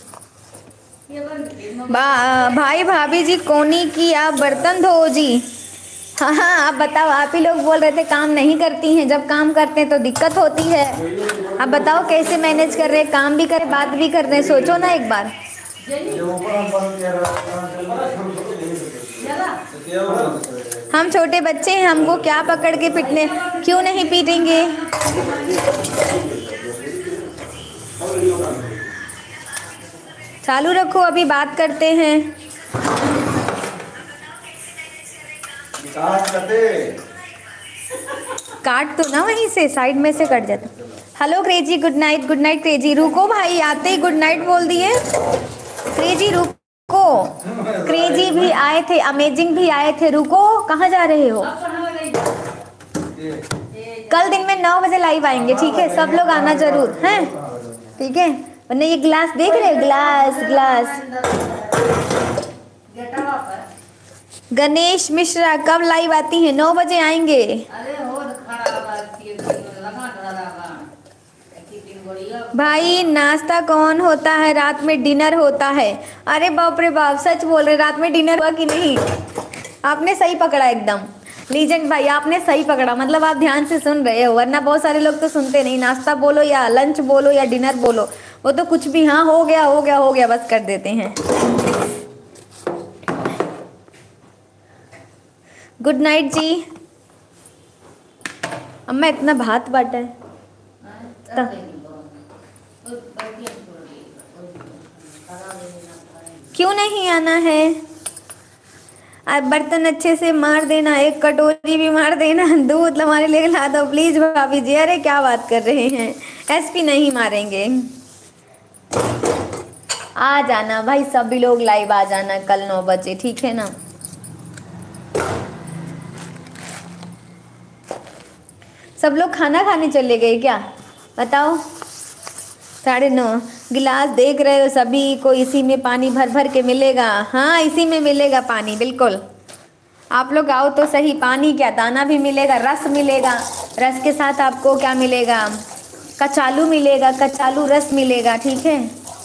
भाई भाभी जी कोनी की आप बर्तन धो जी। हाँ हाँ आप बताओ, आप ही लोग बोल रहे थे काम नहीं करती हैं, जब काम करते हैं तो दिक्कत होती है। अब बताओ कैसे मैनेज कर रहे हैं, काम भी कर बात भी कर रहे हैं, सोचो ना एक बार। हम छोटे बच्चे हैं, हमको क्या पकड़ के पिटने, क्यों नहीं पीटेंगे। चालू रखो, अभी बात करते हैं। काट तो ना वहीं से साइड में से कट जाता। Hello crazy good night crazy. रुको भाई, आते ही गुड नाइट बोल दिए। क्रेजी रुको, क्रेजी भी आए थे, अमेजिंग भी आए थे। रुको कहाँ जा रहे हो? कल दिन में 9 बजे लाइव आएंगे, ठीक है? सब लोग आना जरूर हैं, ठीक है? वरना ये ग्लास देख रहे हो, ग्लास। गणेश मिश्रा कब लाइव आती हैं? 9 बजे आएंगे। भाई नाश्ता कौन होता है? रात में डिनर होता है। अरे बाप रे बाप, सच बोल रहे, रात में डिनर हुआ कि नहीं? आपने सही पकड़ा एकदम लीजेंड भाई, आपने सही पकड़ा। मतलब आप ध्यान से सुन रहे हो, वरना बहुत सारे लोग तो सुनते नहीं। नाश्ता बोलो या लंच बोलो या डिनर बोलो, वो तो कुछ भी हाँ हो गया बस कर देते हैं। गुड नाइट जी। अम्मा इतना भात बांटा है क्यों नहीं आना है? आप बर्तन अच्छे से मार देना, एक कटोरी भी मार देना, दूध हमारे लिए ला दो प्लीज भाभी जी। अरे क्या बात कर रहे हैं, एसपी नहीं मारेंगे। आ जाना भाई सभी लोग लाइव आ जाना कल 9 बजे, ठीक है ना? सब लोग खाना खाने चले गए क्या? बताओ। 9:30 गिलास देख रहे हो सभी को, इसी में पानी भर भर के मिलेगा। हाँ इसी में मिलेगा पानी, बिल्कुल। आप लोग आओ तो सही। पानी क्या, दाना भी मिलेगा, रस मिलेगा। रस के साथ आपको क्या मिलेगा? कचालू मिलेगा, कचालू रस मिलेगा, ठीक है?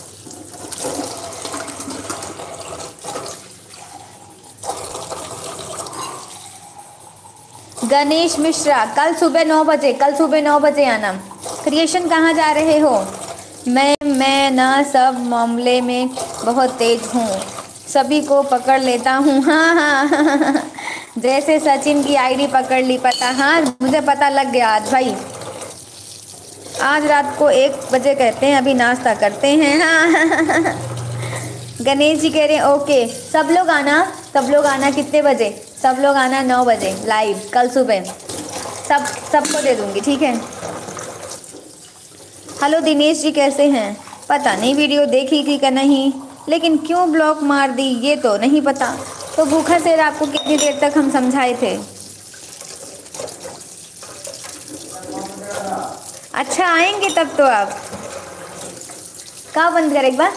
गणेश मिश्रा कल सुबह 9 बजे, कल सुबह 9 बजे आना। क्रिएशन कहाँ जा रहे हो? मैं ना सब मामले में बहुत तेज हूँ, सभी को पकड़ लेता हूँ। हाँ जैसे सचिन की आईडी पकड़ ली, पता? हाँ मुझे पता लग गया आज भाई। आज रात को 1 बजे कहते हैं, अभी नाश्ता करते हैं। हाँ गणेश जी कह रहे हैं ओके। सब लोग आना कितने बजे? सब लोग आना 9 बजे लाइव कल सुबह। सबको दे दूंगी, ठीक है? हेलो दिनेश जी कैसे हैं? पता नहीं वीडियो देखी कि नहीं, लेकिन क्यों ब्लॉक मार दी ये तो नहीं पता। तो भूखा शेर आपको कितनी देर तक हम समझाए थे? अच्छा आएंगे तब तो आप। कहाँ बंद कर एक बार?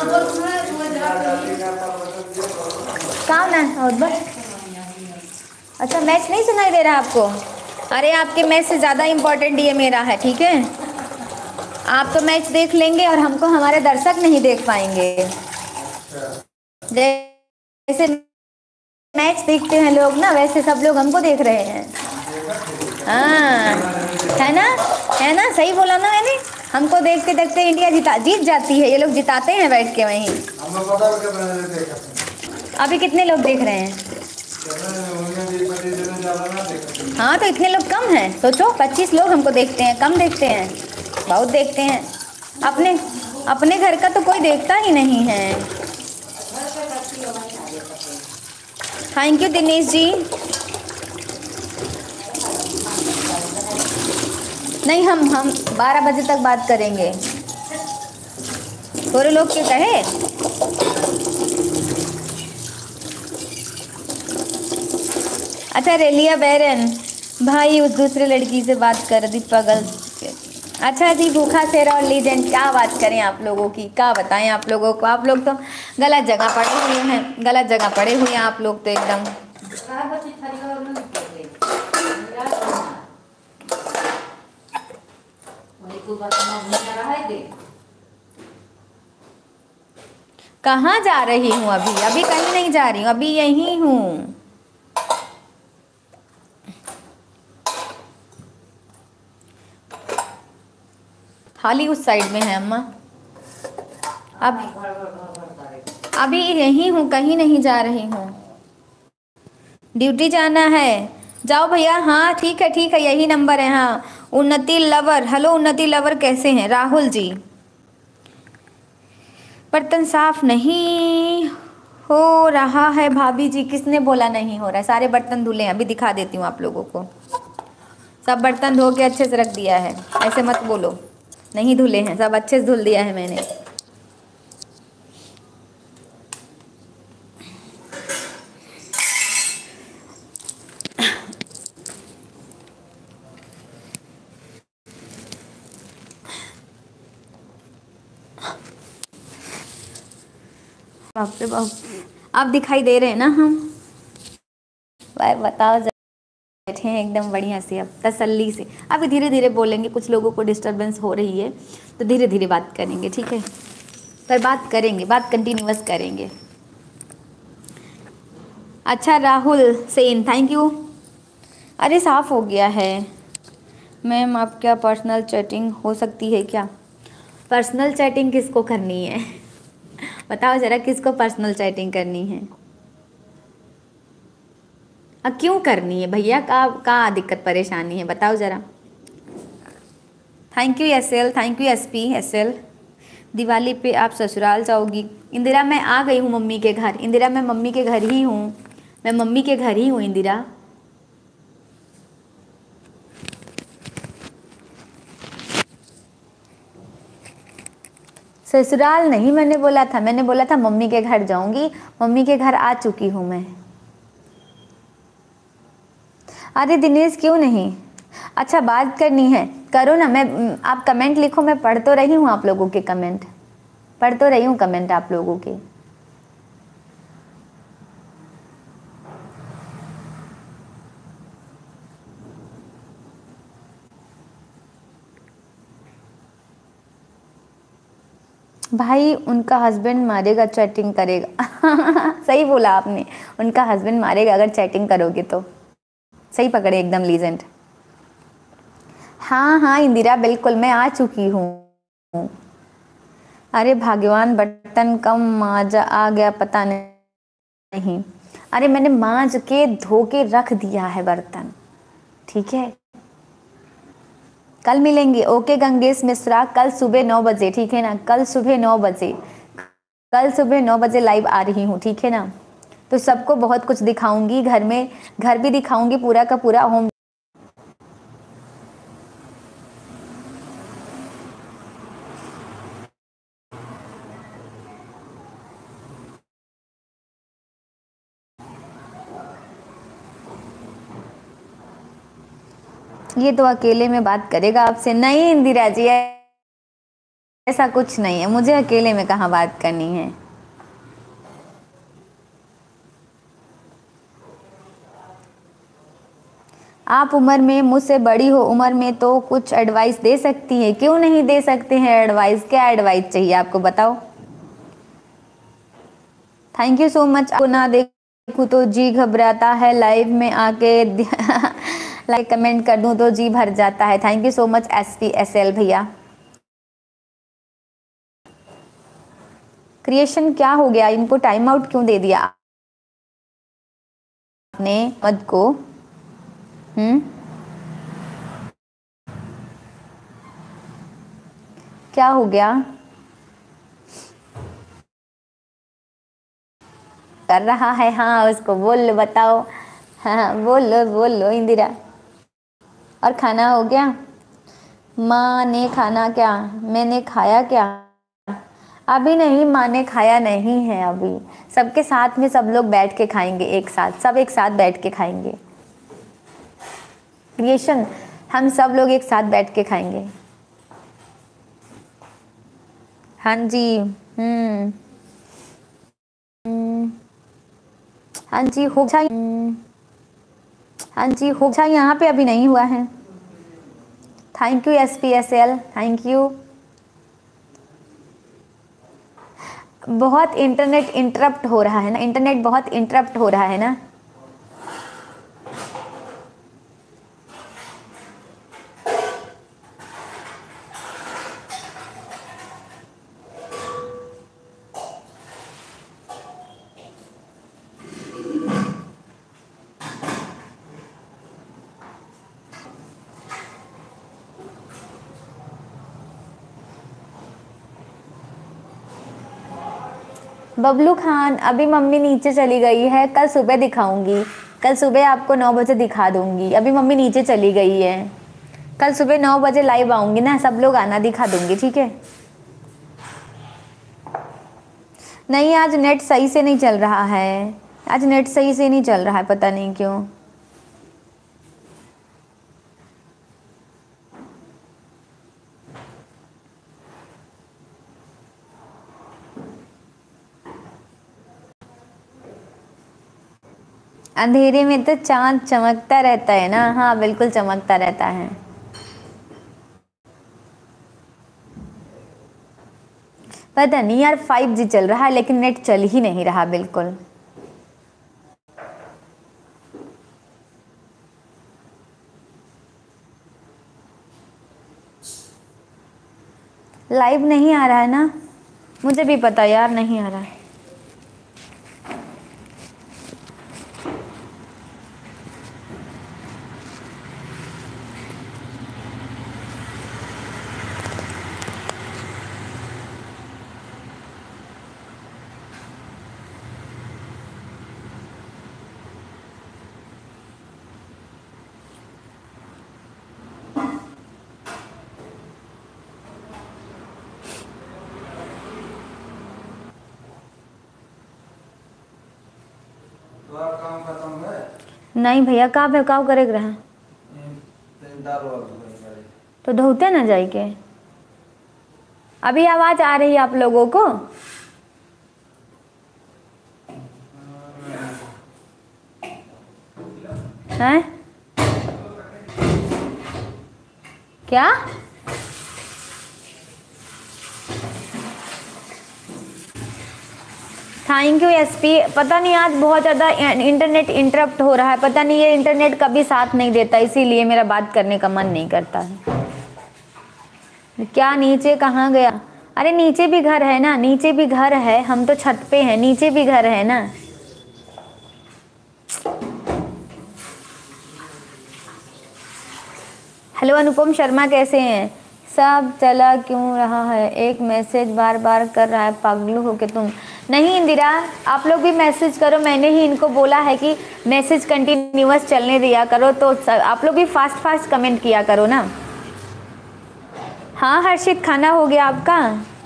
कहाँ ना और बस अच्छा मैच नहीं सुनाई दे रहा आपको? अरे आपके मैच से ज़्यादा इम्पोर्टेंट ये मेरा है, ठीक है? आप तो मैच देख लेंगे और हमको हमारे दर्शक नहीं देख पाएंगे। जैसे मैच देखते हैं लोग ना, वैसे सब लोग हमको देख रहे हैं। हाँ है ना, सही बोला ना मैंने? हमको देखते देखते इंडिया जीत जाती है, ये लोग जिताते हैं बैठ के वहीं। अभी कितने लोग देख रहे हैं? हाँ तो इतने लोग कम हैं, सोचो 25 लोग हमको देखते हैं, कम देखते हैं? बहुत देखते हैं। अपने घर का तो कोई देखता ही नहीं है। Thank you Dinesh ji. नहीं हम 12 बजे तक बात करेंगे। थोड़े लोग के कहे अच्छा रेलिया बैरन भाई उस दूसरे लड़की से बात कर दी पागल। अच्छा जी भूखा शेरा और लीजेंड, क्या बात करें आप लोगों की, क्या बताएं आप लोगों को? आप लोग तो गलत जगह पड़े हुए हैं, गलत जगह पड़े हुए हैं आप लोग तो एकदम। कहाँ जा रही हूँ? अभी कहीं नहीं जा रही हूँ, अभी यहीं हूँ। खाली उस साइड में है अम्मा। अभी यहीं हूँ, कहीं नहीं जा रही हूँ। ड्यूटी जाना है, जाओ भैया। हाँ ठीक है, यही नंबर है। हाँ उन्नति लवर, हेलो उन्नति लवर, कैसे हैं? राहुल जी, बर्तन साफ नहीं हो रहा है भाभी जी। किसने बोला नहीं हो रहा है? सारे बर्तन धुले हैं, अभी दिखा देती हूँ आप लोगों को। सब बर्तन धो के अच्छे से रख दिया है, ऐसे मत बोलो नहीं धुले हैं, सब अच्छे से धुल दिया है मैंने। बाप रे बाप, आप दिखाई दे रहे हैं ना? हम बताओ, बैठे हैं एकदम बढ़िया से, अब तसल्ली से। अभी धीरे धीरे बोलेंगे, कुछ लोगों को डिस्टरबेंस हो रही है तो धीरे धीरे बात करेंगे, ठीक है? पर बात करेंगे, बात कंटिन्यूअस करेंगे। अच्छा राहुल सेन, थैंक यू। अरे साफ हो गया है मैम। आप क्या पर्सनल चैटिंग हो सकती है क्या? पर्सनल चैटिंग किसको करनी है? बताओ ज़रा, किसको पर्सनल चैटिंग करनी है? क्यों करनी है भैया? का दिक्कत परेशानी है बताओ ज़रा। Thank you SL, thank you SP SL. Diwali पे आप ससुराल जाओगी? इंदिरा मैं आ गई हूँ मम्मी के घर। इंदिरा मैं मम्मी के घर ही हूँ, मैं मम्मी के घर ही हूँ इंदिरा। ससुराल नहीं मैंने बोला था, मैंने बोला था मम्मी के घर जाऊंगी। मम्मी के घर आ चुकी हूँ मैं। अरे दिनेश क्यों नहीं? अच्छा बात करनी है, करो ना। आप कमेंट लिखो, मैं पढ़ तो रही हूँ आप लोगों के कमेंट, पढ़ तो रही हूँ कमेंट आप लोगों के। भाई उनका हस्बैंड मारेगा, चैटिंग करेगा। सही बोला आपने, उनका हस्बैंड मारेगा अगर चैटिंग करोगे तो। सही पकड़े एकदम लीजेंड। हाँ हाँ इंदिरा बिल्कुल, मैं आ चुकी हूँ। अरे भाग्यवान, बर्तन कम मांजा आ गया पता नहीं। अरे मैंने मांज के धो के रख दिया है बर्तन, ठीक है? कल मिलेंगे। ओके गंगेश मिश्रा, कल सुबह 9 बजे, ठीक है ना? कल सुबह 9 बजे, कल सुबह 9 बजे लाइव आ रही हूँ, ठीक है ना? तो सबको बहुत कुछ दिखाऊंगी, घर में घर भी दिखाऊंगी, पूरा का पूरा होम। ये तो अकेले में बात करेगा आपसे। नहीं इंदिरा जी ऐसा कुछ नहीं है, मुझे अकेले में कहाँ बात करनी है। आप उम्र में मुझसे बड़ी हो, उम्र में तो कुछ एडवाइस दे सकती हैं। क्यों नहीं दे सकते हैं एडवाइस? क्या एडवाइस चाहिए आपको, बताओ। Thank you so much. आपको ना देखूँ तो जी घबराता है, लाइव में आके लाइक कमेंट कर दूं तो जी भर जाता है। Thank you so much SPSL भैया। क्रिएशन क्या हो गया, इनको टाइम आउट क्यों दे दिया आपने मद को? क्या हो गया? कर रहा है, हाँ उसको बोल लो, बताओ। हाँ बोल लो इंदिरा। और खाना हो गया? माँ ने खाना क्या, मैंने खाया क्या? अभी नहीं, माँ ने खाया नहीं है अभी। सबके साथ में सब लोग बैठ के खाएंगे, एक साथ, सब एक साथ बैठ के खाएंगे। क्रिएशन, हम सब लोग एक साथ बैठ के खाएंगे। हाँ जी। हाँ जी हो जा। हाँ जी हो जा, यहाँ पे अभी नहीं हुआ है। Thank you SPSL, thank you. बहुत इंटरनेट इंटरप्ट हो रहा है ना, इंटरनेट बहुत इंटरप्ट हो रहा है ना। बबलू खान, अभी मम्मी नीचे चली गई है, कल सुबह दिखाऊंगी। कल सुबह आपको 9 बजे दिखा दूंगी। अभी मम्मी नीचे चली गई है, कल सुबह 9 बजे लाइव आऊंगी ना, सब लोग आना, दिखा दूंगी, ठीक है। नहीं, आज नेट सही से नहीं चल रहा है, आज नेट सही से नहीं चल रहा है, पता नहीं क्यों। अंधेरे में तो चांद चमकता रहता है ना। हाँ बिल्कुल चमकता रहता है। पता नहीं यार, 5G चल रहा है लेकिन नेट चल ही नहीं रहा बिल्कुल। लाइव नहीं आ रहा है ना, मुझे भी पता यार, नहीं आ रहा है। काम खत्म है? नहीं भैया, का बेकाव करे रहे तो धोते ना जाए के। अभी आवाज आ रही है आप लोगों को? हैं? क्या? Thank you SP। पता नहीं आज बहुत ज़्यादा इंटरनेट इंटरप्ट हो रहा है, पता नहीं ये इंटरनेट कभी साथ नहीं देता, इसीलिए मेरा बात करने का मन नहीं करता है। क्या नीचे कहाँ गया? अरे नीचे भी घर है ना, नीचे भी घर है, हम तो छत पे हैं, नीचे भी घर है ना। हेलो अनुपम शर्मा, कैसे हैं? सब चला क्यों रहा है? एक मैसेज बार बार कर रहा है, पागलू हो के तुम। नहीं इंदिरा, आप लोग भी मैसेज करो, मैंने ही इनको बोला है कि मैसेज कंटिन्यूअस चलने दिया करो, तो आप लोग भी फास्ट फास्ट कमेंट किया करो ना। हाँ हर्षित, खाना हो गया आपका?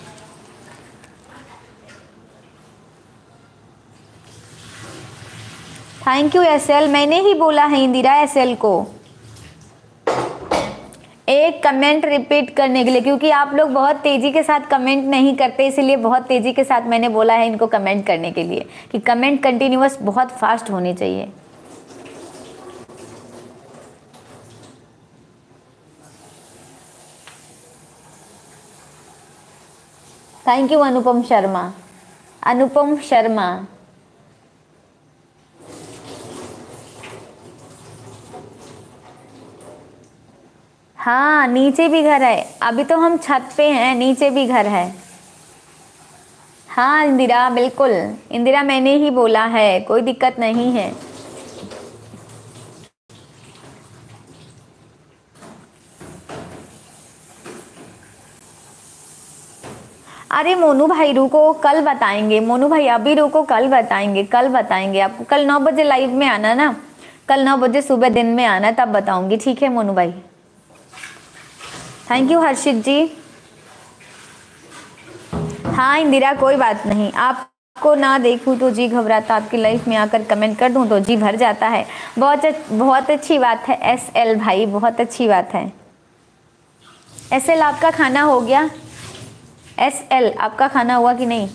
थैंक यू SL, मैंने ही बोला है इंदिरा SL को एक कमेंट रिपीट करने के लिए, क्योंकि आप लोग बहुत तेज़ी के साथ कमेंट नहीं करते, इसीलिए बहुत तेज़ी के साथ मैंने बोला है इनको कमेंट करने के लिए कि कमेंट कंटिन्यूअस बहुत फास्ट होनी चाहिए। Thank you Anupam Sharma. अनुपम शर्मा, हाँ नीचे भी घर है, अभी तो हम छत पे हैं, नीचे भी घर है। हाँ इंदिरा, बिल्कुल इंदिरा, मैंने ही बोला है, कोई दिक्कत नहीं है। अरे मोनू भाई रुको, कल बताएंगे। मोनू भाई अभी रुको, कल बताएंगे, कल बताएंगे आपको। कल 9 बजे लाइव में आना ना, कल 9 बजे सुबह दिन में आना, तब बताऊंगी, ठीक है मोनू भाई। Thank you Harshit ji. हाँ इंदिरा कोई बात नहीं, आपको ना देखूं तो जी घबराता, आपकी लाइफ में आकर कमेंट कर दूं तो जी भर जाता है। बहुत अच्छी बात है SL भाई, बहुत अच्छी बात है। SL आपका खाना हो गया? SL आपका खाना हुआ कि नहीं?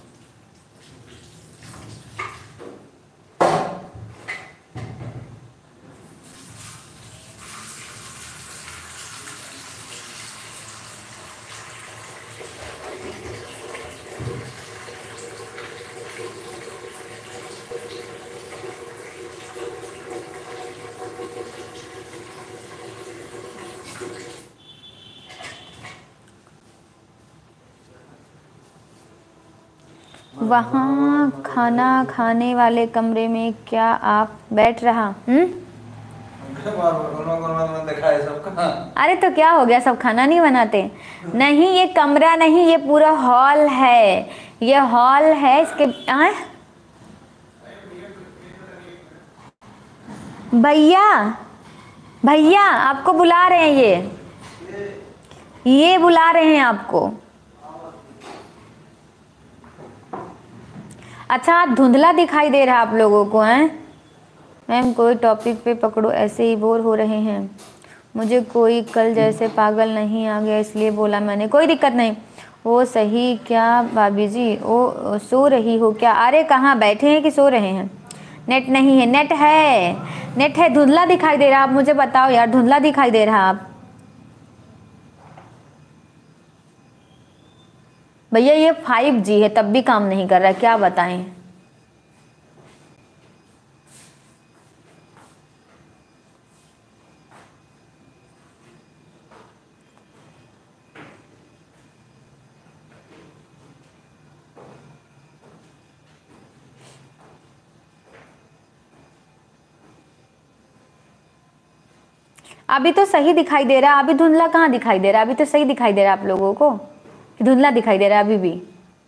वहाँ खाना खाने वाले कमरे में क्या आप बैठ रहा? अरे तो क्या हो गया, सब खाना नहीं बनाते? नहीं ये कमरा नहीं, ये पूरा हॉल है, ये हॉल है। इसके भैया, भैया आपको बुला रहे हैं, ये बुला रहे हैं आपको। अच्छा आप धुंधला दिखाई दे रहा आप लोगों को हैं? मैम कोई टॉपिक पे पकड़ो, ऐसे ही बोर हो रहे हैं। मुझे कोई कल जैसे पागल नहीं आ गया इसलिए बोला मैंने। कोई दिक्कत नहीं, वो सही क्या भाभी जी? वो सो रही हो क्या? अरे कहाँ बैठे हैं कि सो रहे हैं? नेट नहीं है? नेट है, नेट है। धुंधला दिखाई दे रहा, आप मुझे बताओ यार, धुंधला दिखाई दे रहा आप? भैया ये 5G है तब भी काम नहीं कर रहा, क्या बताएं। अभी तो सही दिखाई दे रहा, अभी धुंधला कहाँ दिखाई दे रहा? अभी तो सही दिखाई दे रहा आप लोगों को, धुंधला दिखाई दे रहा है अभी भी?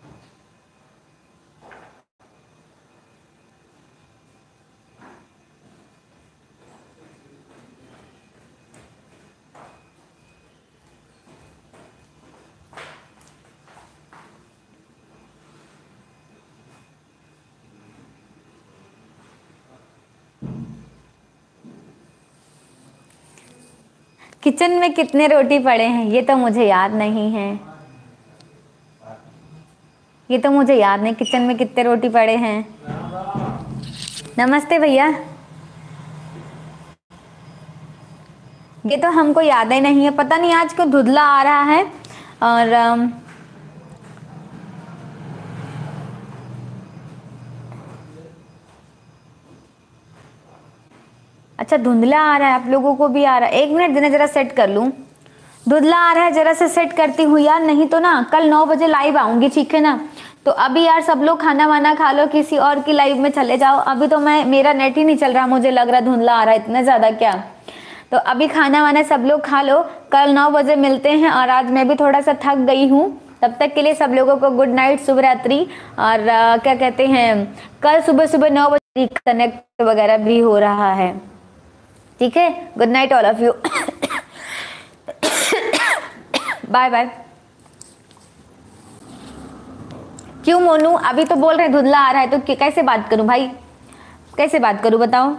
किचन में कितने रोटी पड़े हैं ये तो मुझे याद नहीं है, ये तो मुझे याद नहीं किचन में कितने रोटी पड़े हैं। नमस्ते भैया, ये तो हमको याद ही नहीं है, पता नहीं आज क्यों धुंधला आ रहा है। और अच्छा धुंधला आ रहा है, आप लोगों को भी आ रहा है? एक मिनट देना, जरा सेट कर लूँ। धुंधला आ रहा है, जरा से सेट करती हूँ यार, नहीं तो ना कल 9 बजे लाइव आऊँगी, ठीक है ना? तो अभी यार सब लोग खाना वाना खा लो, किसी और की लाइव में चले जाओ। अभी तो मेरा नेट ही नहीं चल रहा, मुझे लग रहा धुंधला आ रहा है इतना ज़्यादा क्या। तो अभी खाना वाना सब लोग खा लो, कल 9 बजे मिलते हैं। और आज मैं भी थोड़ा सा थक गई हूँ, तब तक के लिए सब लोगों को गुड नाइट, शुभ रात्रि। और क्या कहते हैं, कल सुबह सुबह 9 बजे कनेक्ट वगैरह भी हो रहा है, ठीक है? Good night all of you, bye bye. क्यों मोनू, अभी तो बोल रहे धुंधला आ रहा है, तो कैसे बात करूं भाई, कैसे बात करूं बताओ?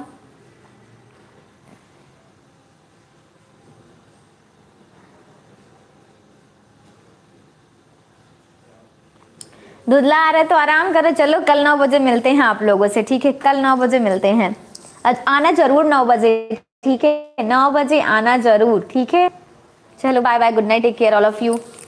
धुंधला आ रहा है तो आराम करो, चलो कल 9 बजे मिलते हैं आप लोगों से, ठीक है? कल 9 बजे मिलते हैं, आना जरूर 9 बजे, ठीक है? 9 बजे आना जरूर, ठीक है? चलो bye bye, good night, take care all of you.